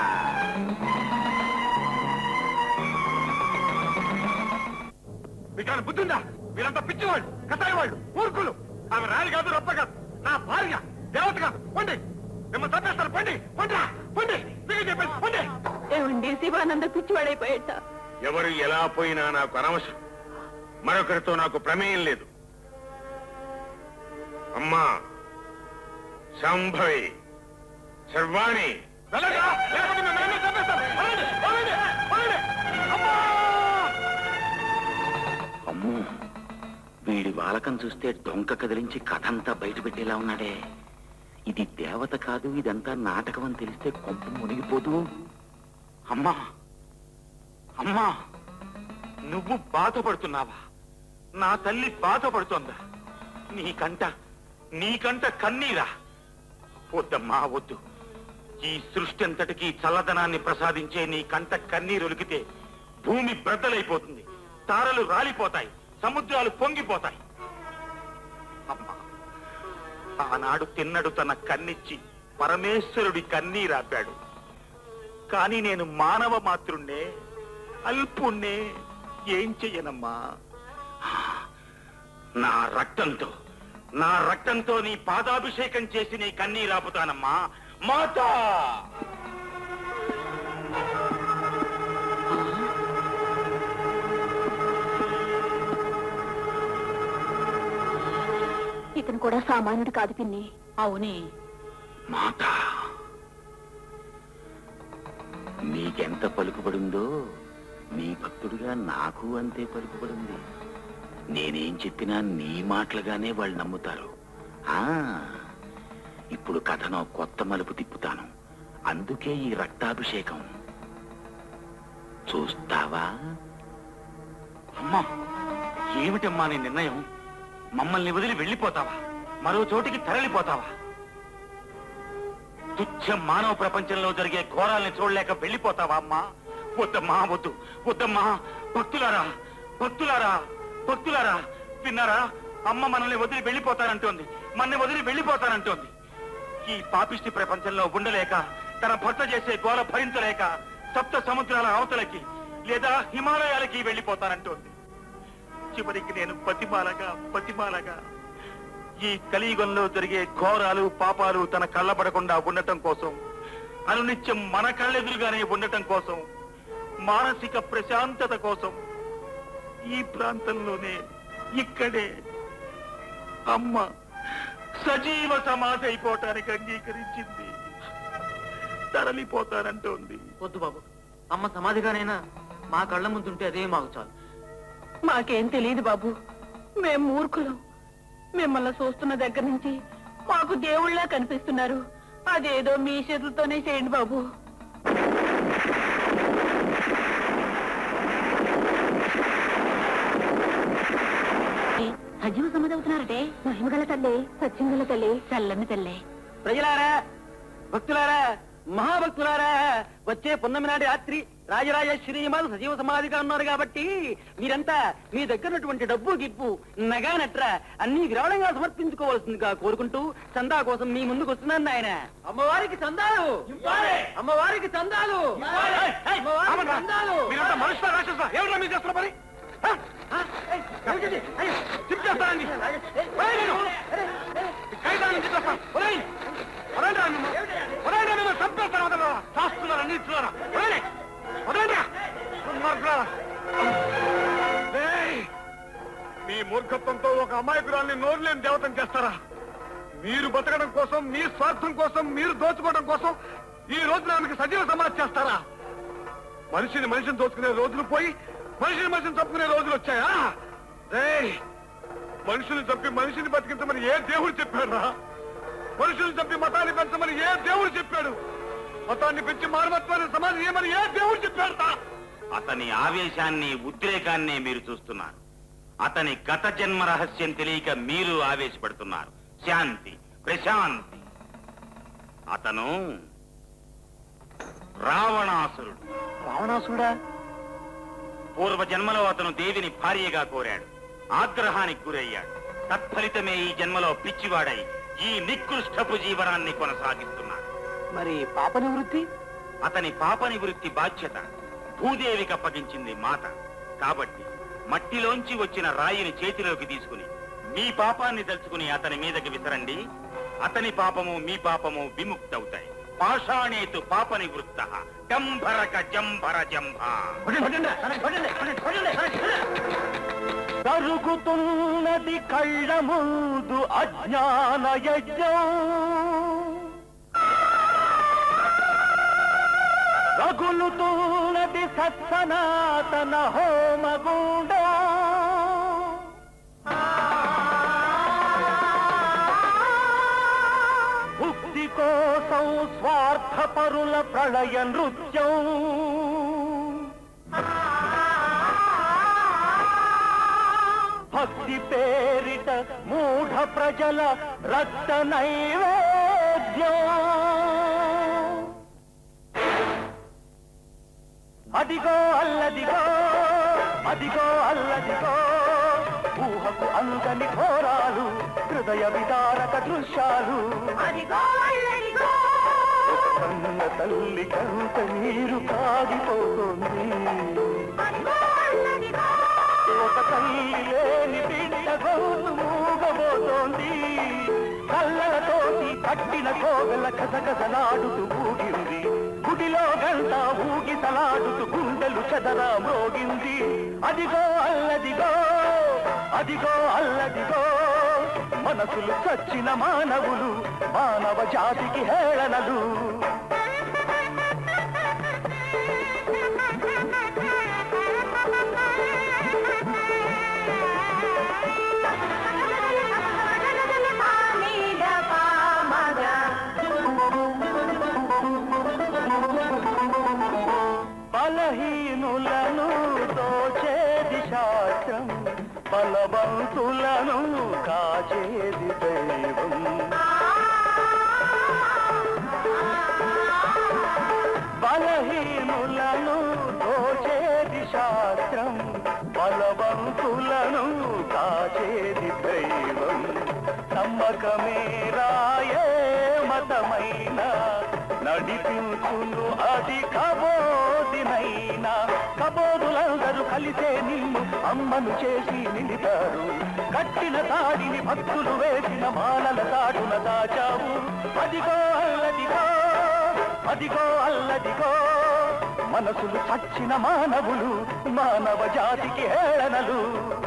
మీకు బుద్ధిందా? వీరంతా పిచ్చివాళ్ళు, కసాయి వాళ్ళు, మూర్ఖులు. ఆమె రాయి కాదు, రొప్ప కాదు, నా భార్య, దేవత కాదు. పండి, మిమ్మల్ని తప్పేస్తారు. పండి పండి పండి మీకు చెప్పేసి పండి. ఏమండి, శివానంద పిచ్చివాడైపోయాట. ఎవరు ఎలా పోయినా నాకు అనవసరం. మరొకరితో నాకు ప్రమేయం లేదు. అమ్మా సంభవి, సర్వాణి, అమ్మో, వీడి వాలకం చూస్తే డొంక కదిలించి కథంతా బయట పెట్టేలా ఉన్నాడే. ఇది దేవత కాదు, ఇదంతా నాటకం అని తెలిస్తే కొంప మునిగిపోదు. అమ్మా అమ్మా, నువ్వు బాధపడుతున్నావా? నా తల్లి బాధపడుతోందా? నీకంట నీకంట కన్నీరా? వద్దమ్మా వద్దు. ఈ సృష్టి అంతటికీ చల్లదనాన్ని ప్రసాదించే నీ కంట కన్నీరొలికితే భూమి బ్రద్దలైపోతుంది, తారలు రాలిపోతాయి, సముద్రాలు పొంగిపోతాయి. అమ్మా, ఆనాడు తిన్నడు తన కన్నిచ్చి పరమేశ్వరుడి కన్నీరాపాడు. కాని నేను మానవ మాతృణ్ణే, అల్పుణ్ణే, ఏం చెయ్యనమ్మా? నా రక్తంతో నా రక్తంతో నీ పాదాభిషేకం చేసి నీ కన్నీరాపుతానమ్మా మాతా. ఇతను కూడా సామాన్యుడు కాదు పిన్ని. అవునే మాతా, నీకెంత పలుకుబడిందో నీ భక్తుడిగా నాకు అంతే పలుకుబడింది. నేనేం చెప్పినా నీ మాటలుగానే వాళ్ళు నమ్ముతారు. ఆ ఇప్పుడు కథను కొత్త మలుపు తిప్పుతాను. అందుకే ఈ రక్తాభిషేకం. చూస్తావా? అమ్మా, ఏమిటమ్మా నీ నిర్ణయం? మమ్మల్ని వదిలి వెళ్ళిపోతావా? మరో చోటికి తరలిపోతావా? తుచ్చ మానవ ప్రపంచంలో జరిగే ఘోరాల్ని చూడలేక వెళ్ళిపోతావా అమ్మా? వద్దమ్మా వద్దు, వద్దమ్మా. భక్తులారా భక్తులారా భక్తులారా విన్నారా? అమ్మ మనల్ని వదిలి వెళ్ళిపోతానంటోంది, మనల్ని వదిలి వెళ్ళిపోతానంటోంది. ఈ పాపిష్టి ప్రపంచంలో ఉండలేక, తన భర్త చేసే గోల భరించలేక సప్త సముద్రాల అవతలకి లేదా హిమాలయాలకి వెళ్ళిపోతానంటోంది. చివరికి నేను పతిమాలగా పతిమాలగా ఈ కలియుగంలో జరిగే ఘోరాలు పాపాలు తన కళ్ళబడకుండా ఉండటం కోసం, అనునిత్యం మన కళ్ళెదురుగానే ఉండటం కోసం, మానసిక ప్రశాంతత కోసం ఈ ప్రాంతంలోనే ఇక్కడే అమ్మ సజీవ సమాధి అయిపోవటానికి అంగీకరించింది. తరలిపోతానంటోంది. వద్దు బాబు, అమ్మ సమాధిగానైనా మా కళ్ళ ముందుంటే అదే మాకు చాలు. మాకేం తెలియదు బాబు, మేం మూర్ఖులం. మిమ్మల్ని చూస్తున్న దగ్గర నుంచి మాకు దేవుళ్ళ కనిపిస్తున్నారు. అదేదో మీ చేతులతోనే చేయండి బాబు. సజీవ సమాధి అవుతున్నారటే? మహిమగల తల్లి, సత్యంగల తల్లి, చల్లని తల్లే. ప్రజలారా, భక్తులారా, మహాభక్తులారా, వచ్చే పున్నమి నాటి రాత్రి రాజరాజేశ్వరీమాలు సజీవ సమాధిగా ఉన్నారు కాబట్టి మీరంతా మీ దగ్గరటువంటి డబ్బు గిప్పు నగా నట్ర అన్ని విరాళంగా సమర్పించుకోవాల్సిందిగా కోరుకుంటూ చందా కోసం మీ ముందుకు వస్తున్నాను ఆయన. అమ్మవారికి చందాలు, అమ్మవారికి చందాలు, అమ్మవారికి చందాలు. మీరంతా మనుషుల రాక్షసులా? ఏమిటా మీరు చేస్తున్న పని? తిప్పేస్తానండి, చంపేస్తాను. శాస్త్రులారా, నీచులారా, మీ మూర్ఖత్వంతో ఒక అమాయకురాల్ని నోరులేని దేవతం చేస్తారా? మీరు బతకడం కోసం, మీ స్వార్థం కోసం, మీరు దోచుకోవడం కోసం ఈ రోజు ఆమెకి సజీవ సమాధి చేస్తారా? మనిషిని మనిషిని దోచుకునే రోజులు పోయి మనిషిని మనిషిని చంపుకునే రోజులు వచ్చాయా? మనుషుల్ని చంపి మనిషిని బతికించమని ఏ దేవుడు చెప్పాడా? మనుషుల్ని చంపి మతాన్ని పెంచమని ఏ దేవుడు చెప్పాడు? మతాన్ని పెంచి మానవత్వాన్ని సమాధి చేయమని ఏ దేవుడు చెప్పాడా? అతని ఆవేశాన్ని, ఉద్రేకాన్ని మీరు చూస్తున్నారు. అతని గత జన్మ రహస్యం తెలియక మీరు ఆవేశపడుతున్నారు. శాంతి, ప్రశాంతి. అతను రావణాసురుడు. రావణాసురుడా? పూర్వ జన్మలో అతను దేవిని భార్యగా కోరాడు, ఆగ్రహానికి గురయ్యాడు. తత్ఫలితమే ఈ జన్మలో పిచ్చివాడై ఈ నికృష్టపు జీవనాన్ని కొనసాగిస్తున్నాడు. మరి పాప నివృత్తి? అతని పాప నివృత్తి బాధ్యత భూదేవికి అప్పగించింది మాత. కాబట్టి మట్టిలోంచి వచ్చిన రాయిని చేతిలోకి తీసుకుని మీ పాపాన్ని తలుచుకుని అతని మీదకి విసరండి. అతని పాపము మీ పాపము విముక్తవుతాయి. పాషాణేతు పాప నివృత్త జంభరక జంభర జంభ. జరుగుతున్నది కళ్ళ ముందు అజ్ఞాన యజ్ఞం, రగులుతున్నది సత్సనాతన హోమగుండం. భుక్తి కోసం స్వార్థపరుల ప్రళయ నృత్యం. శాంతి పేరిట మూఢ ప్రజల రక్త నైవేద్యం. అదిగో అల్లదిగో అదిగో అల్లదిగో ఊహకు అందని ఘోరాలు హృదయ విదారక దృశ్యాలు. కన్న తల్లి కంట నీరు కాగిపోతుంది. ఒక తల్లి లేని బిడ్డ గౌరు మూగబోతోంది. కళ్ళతోటి కట్టిన కోవెల కసకసలాడుతూ ఊగింది. గుడిలో గంట ఊగిసలాడుతూ గుండెలు చెదరా మోగింది. అదిగో అల్లదిగో అదిగో అల్లదిగో మనసులు చచ్చిన మానవులు మానవ జాతికి హేళనలు. బలహీనులను దోచేది శాస్త్రం, బలవంతులను కాచేది దైవం. బలహీనులను దోచేది శాస్త్రం, బలవంతులను కాచేది దైవం. నమ్మకమే రాయే మతమైన నడిపించును అది కబోదినైనా. కబోదులందరూ కలిసే నిన్ను అమ్మను చేసి నిలిపారు. కట్టిన తాడిని భక్తులు వేసిన మాలల తాడున దాచావు. అదిగో అల్లదిగో అదిగో అల్లదిగో మనసులు చచ్చిన మానవులు మానవ జాతికి హేళనలు.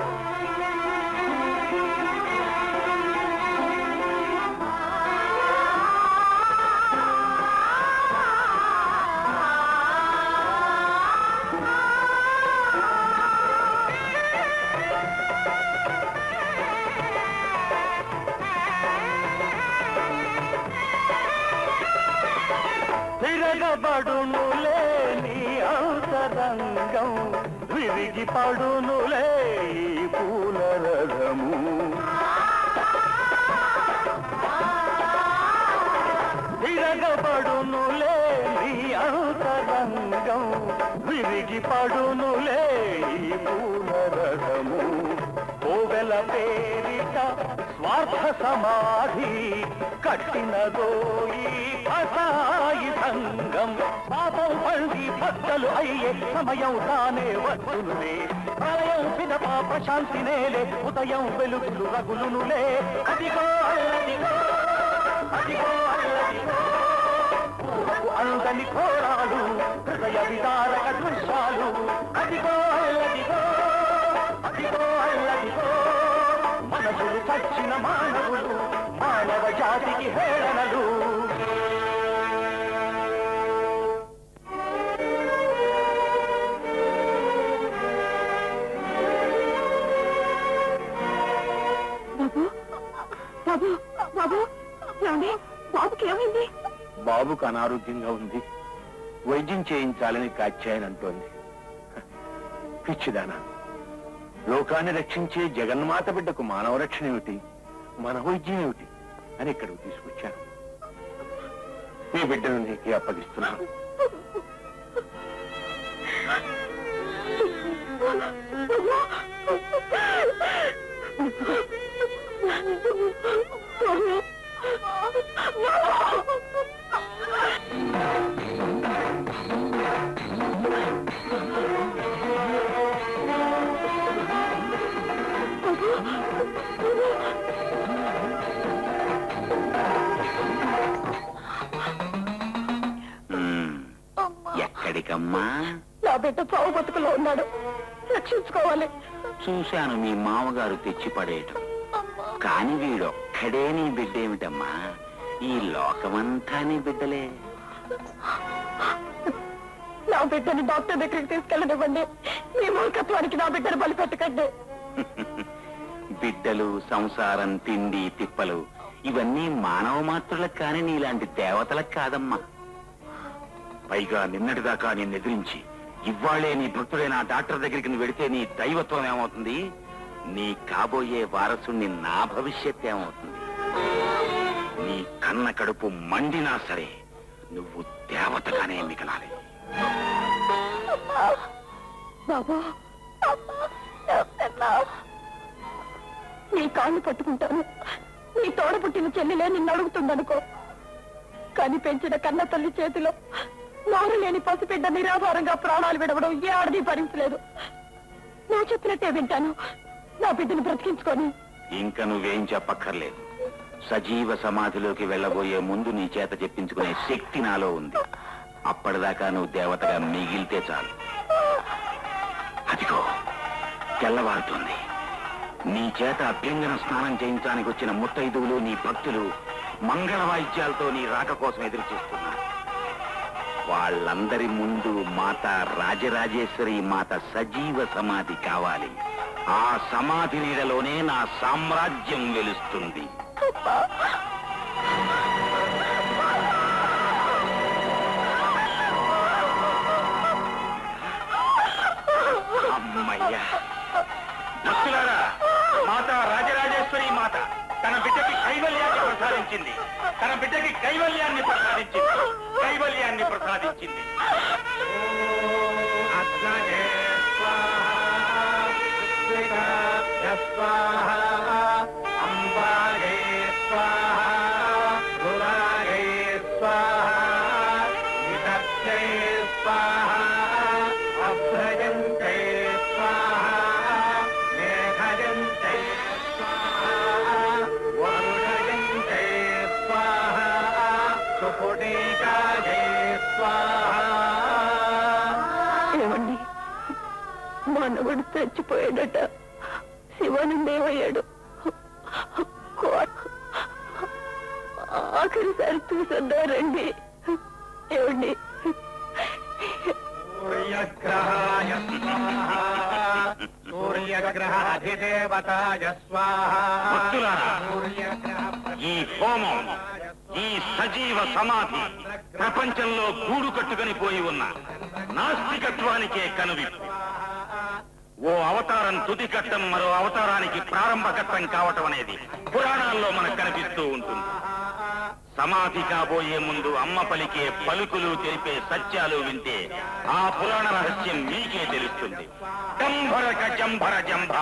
తిరగబడునులే నీ అంతరంగం, విరిగి పడునులే ఈ పూల రథము. తిరగబడునులే నీ అంతరంగం, విరిగి పడునులే ఈ పూల రథము. కోవెల పేరిట స్వార్థ సమాధి కట్టినదో ఈ అసాయి సంఘం. పాపం పండి భక్తలు అయ్యే సమయం తానే వస్తునులే. ప్రళయం పిదప ప్రశాంతి నేలే, ఉదయం వెలుగులు రగులునులే. అదిగో అల్లదిగో అదిగో అల్లదిగో ఊహకు అందని ఘోరాలు హృదయ విదారక దృశ్యాలు. అదిగో అల్లదిగో అదిగో అల్లదిగో మనసులు చచ్చిన మానవులు మానవ జాతికి హేళనలు. బాబు బాబు బాబు ఏమండి? బాబుకి ఏమైంది? బాబుకు అనారోగ్యంగా ఉంది, వైద్యం చేయించాలని కాచ్యాయని అంటోంది. పిచ్చిదానా, లోకాన్ని రక్షించే జగన్మాత బిడ్డకు మానవ రక్షణ ఏమిటి, మన వైద్యం ఏమిటి అని ఇక్కడికి తీసుకొచ్చాను. మీ బిడ్డను నీకే అప్పగిస్తున్నాను. ఎక్కడికమ్మా? నా బిడ్డ చావు బతుకులో ఉన్నాడు, రక్షించుకోవాలి. చూశాను మీ మామగారు తెచ్చి పడేయటం, కాని వీడొక్కడే నీ బిడ్డేమిటమ్మా? ఈ లోకమంతా నీ బిడ్డలే. నా బిడ్డని డాక్టర్ దగ్గరికి తీసుకెళ్ళనివ్వండి. మీ మూర్ఖత్వానికి నా బిడ్డను బలిపెట్టకండి. బిడ్డలు, సంసారం, తిండి, తిప్పలు ఇవన్నీ మానవ మాత్రులకు కాని నీలాంటి దేవతలకు కాదమ్మా. పైగా నిన్నటిదాకా నిన్ను ఎదిరించి ఇవ్వాళ్లే నీ భక్తుడైన డాక్టర్ దగ్గరికి నువ్వు వెడితే నీ దైవత్వం ఏమవుతుంది? నీ కాబోయే వారసుని నా భవిష్యత్ ఏమవుతుంది? నీ కన్న కడుపు మండినా సరే నువ్వు దేవతగానే మిగలాలి. బాబా, నీ కాళ్ళు పట్టుకుంటాను. నీ తోడ పుట్టిన చెల్లెలే నిన్ను అడుగుతుందనుకో. కానీ పెంచిన కన్న తల్లి చేతిలో నోరు లేని పసిబిడ్డ నిరాధారంగా ప్రాణాలు విడవడం ఏ ఆడది భరించలేదు. నువ్వు చెప్పినట్టే వింటాను. నా బిడ్డను బ్రతికించుకొని. ఇంకా నువ్వేం చెప్పక్కర్లేదు. సజీవ సమాధిలోకి వెళ్ళబోయే ముందు నీ చేత చెప్పించుకునే శక్తి నాలో ఉంది. అప్పటిదాకా నువ్వు దేవతగా మిగిలితే చాలు. అదిగో తెల్లవారుతుంది. నీ చేత అభ్యంగన స్నానం చేయించడానికి వచ్చిన ముత్తైదువులు, నీ భక్తులు మంగళ వాయిద్యాలతో నీ రాక కోసం ఎదురు చూస్తున్నారు. వాళ్ళందరి ముందు మాత రాజరాజేశ్వరి మాత సజీవ సమాధి కావాలి. ఆ సమాధి నీడలోనే నా సామ్రాజ్యం వెలుస్తుంది. అమ్మయ్యా! భక్తులారా, మాత రాజరాజేశ్వరి మాత తన బిడ్డకి కైవల్యాన్ని ప్రసాదించింది. తన బిడ్డకి కైవల్యాన్ని ప్రసాదించింది. కైవల్యాన్ని ప్రసాదించింది. ఏమండి, మనవడు చచ్చిపోయాడట. శివానందేమయ్యాడు. ఆఖరిసారి చూసన్నారండి. ఏమండి, ఈ హోమం, ఈ సజీవ సమాధి ప్రపంచంలో గూడు కట్టుకుని పోయి ఉన్న నాస్తికత్వానికే కనువిప్పు. ఓ అవతారం తుది ఘట్టం మరో అవతారానికి ప్రారంభ ఘట్టం కావటం అనేది పురాణాల్లో మనకు కనిపిస్తూ ఉంటుంది. సమాధి కాబోయే ముందు అమ్మ పలికే పలుకులు తెలిపే సత్యాలు వింటే ఆ పురాణ రహస్యం మీకే తెలుస్తుంది. జంభరక జంభర జంభ.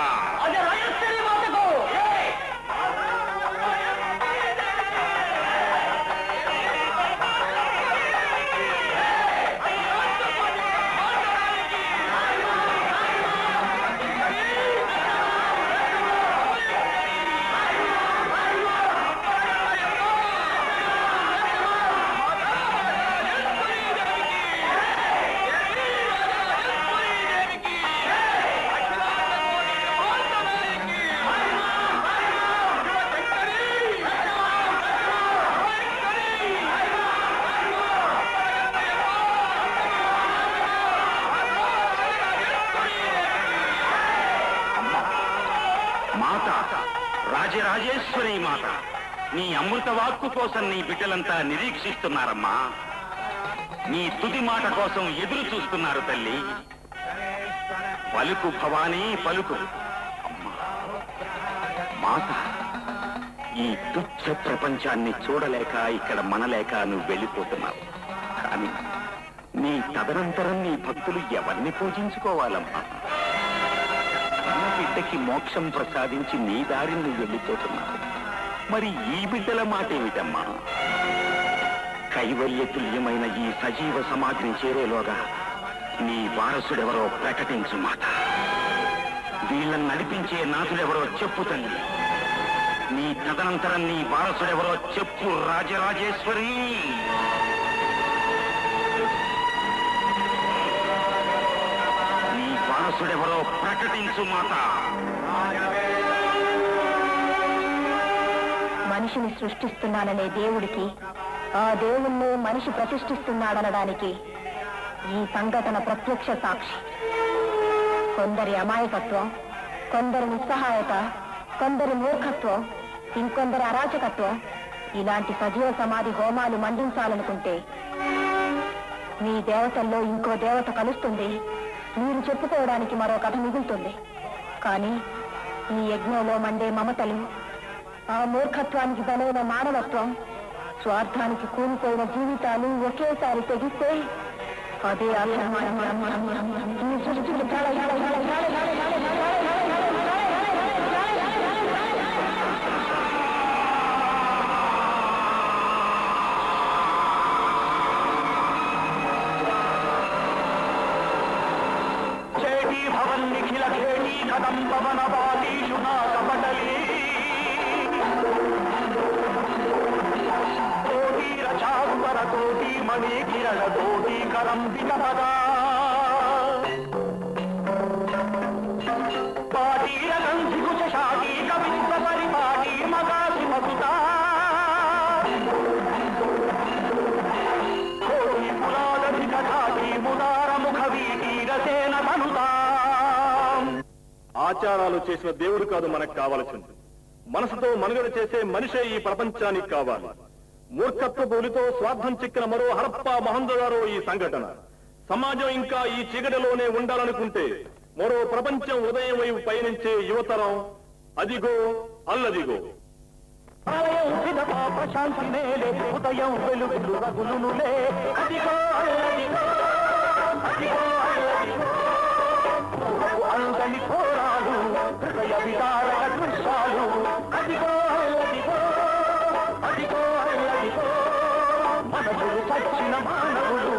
రాజరాజేశ్వరి మాత, నీ అమృత వాక్కు కోసం నీ బిడ్డలంతా నిరీక్షిస్తున్నారమ్మా. నీ తుది మాట కోసం ఎదురు చూస్తున్నారు తల్లి. పలుకు భవానీ పలుకు. అమ్మా మాత, ఈ తుచ్చ ప్రపంచాన్ని చూడలేక ఇక్కడ మనలేక నువ్వు వెళ్ళిపోతున్నావు. కానీ నీ తదనంతరం నీ భక్తులు ఎవరిని పూజించుకోవాలమ్మా? బిడ్డకి మోక్షం ప్రసాదించి నీ దారిని నువ్వు వెళ్ళిపోతున్నావు. మరి ఈ బిడ్డల మాట ఏమిటమ్మా? కైవల్య తుల్యమైన ఈ సజీవ సమాధిని చేరేలోగా నీ వారసుడెవరో ప్రకటించు మాత. వీళ్ళని నడిపించే నాథుడెవరో చెప్పు తల్లి. నీ తదనంతరం నీ వారసుడెవరో చెప్పు రాజరాజేశ్వరి. వారసుడెవరో ప్రకటించు మాత. మనిషిని సృష్టిస్తున్నాననే దేవుడికి ఆ దేవుణ్ణి మనిషి ప్రతిష్ఠిస్తున్నాడనడానికి ఈ సంఘటన ప్రత్యక్ష సాక్షి. కొందరి అమాయకత్వం, కొందరి నిస్సహాయత, కొందరి మూర్ఖత్వం, ఇంకొందరి అరాచకత్వం ఇలాంటి సజీవ సమాధి హోమాలు మండించాలనుకుంటే మీ దేవతల్లో ఇంకో దేవత కలుస్తుంది. మీరు చెప్పుకోవడానికి మరో కథ మిగులుతుంది. కానీ ఈ యజ్ఞంలో మండే మమతలు, ఆ మూర్ఖత్వానికి బలైన మానవత్వం, స్వార్థానికి కూలిపోయిన జీవితాలు ఒకేసారి తెగిస్తే అదే ఈ సృష్టికి చేటి భవన్ నిఖిల ఖేటి కదంబ వనవాదీషు నాగపటలీ కోటి రచాంబర కోటి మణి కిరణ కోటి కరంబిక పదా పాటీర గంధి కుచ శాఖీ కవిత్వ పరిపాటి మగాసి మకుతా కోటి పురాదధి కథాటి ముదార ముఖ వీటి రసేన తనుతా. ఆచారాలు చేసిన దేవుడు కాదు మనకు కావలసింది, మనసుతో మనుగడ చేసే మనిషే ఈ ప్రపంచానికి కావాలి. మూర్ఖత్వ బోలితో స్వార్థం చిక్కిన మరో హరప్పా మహందదారో ఈ సంఘటన. సమాజం ఇంకా ఈ చీకటిలోనే ఉండాలనుకుంటే మరో ప్రపంచం ఉదయం వైపు పయనించే యువతరం అదిగో అల్లదిగో. ప్రశాంతి నేలే ఉదయం వెలుగులు రగులునులే అదిగో అల్లదిగో అదిగో అల్లదిగో. అందని ఘోరాలు హృదయ విదారక దృశ్యాలు అదిగో అల్లదిగో అదిగో అల్లదిగో. మనసులు చచ్చిన మానవులు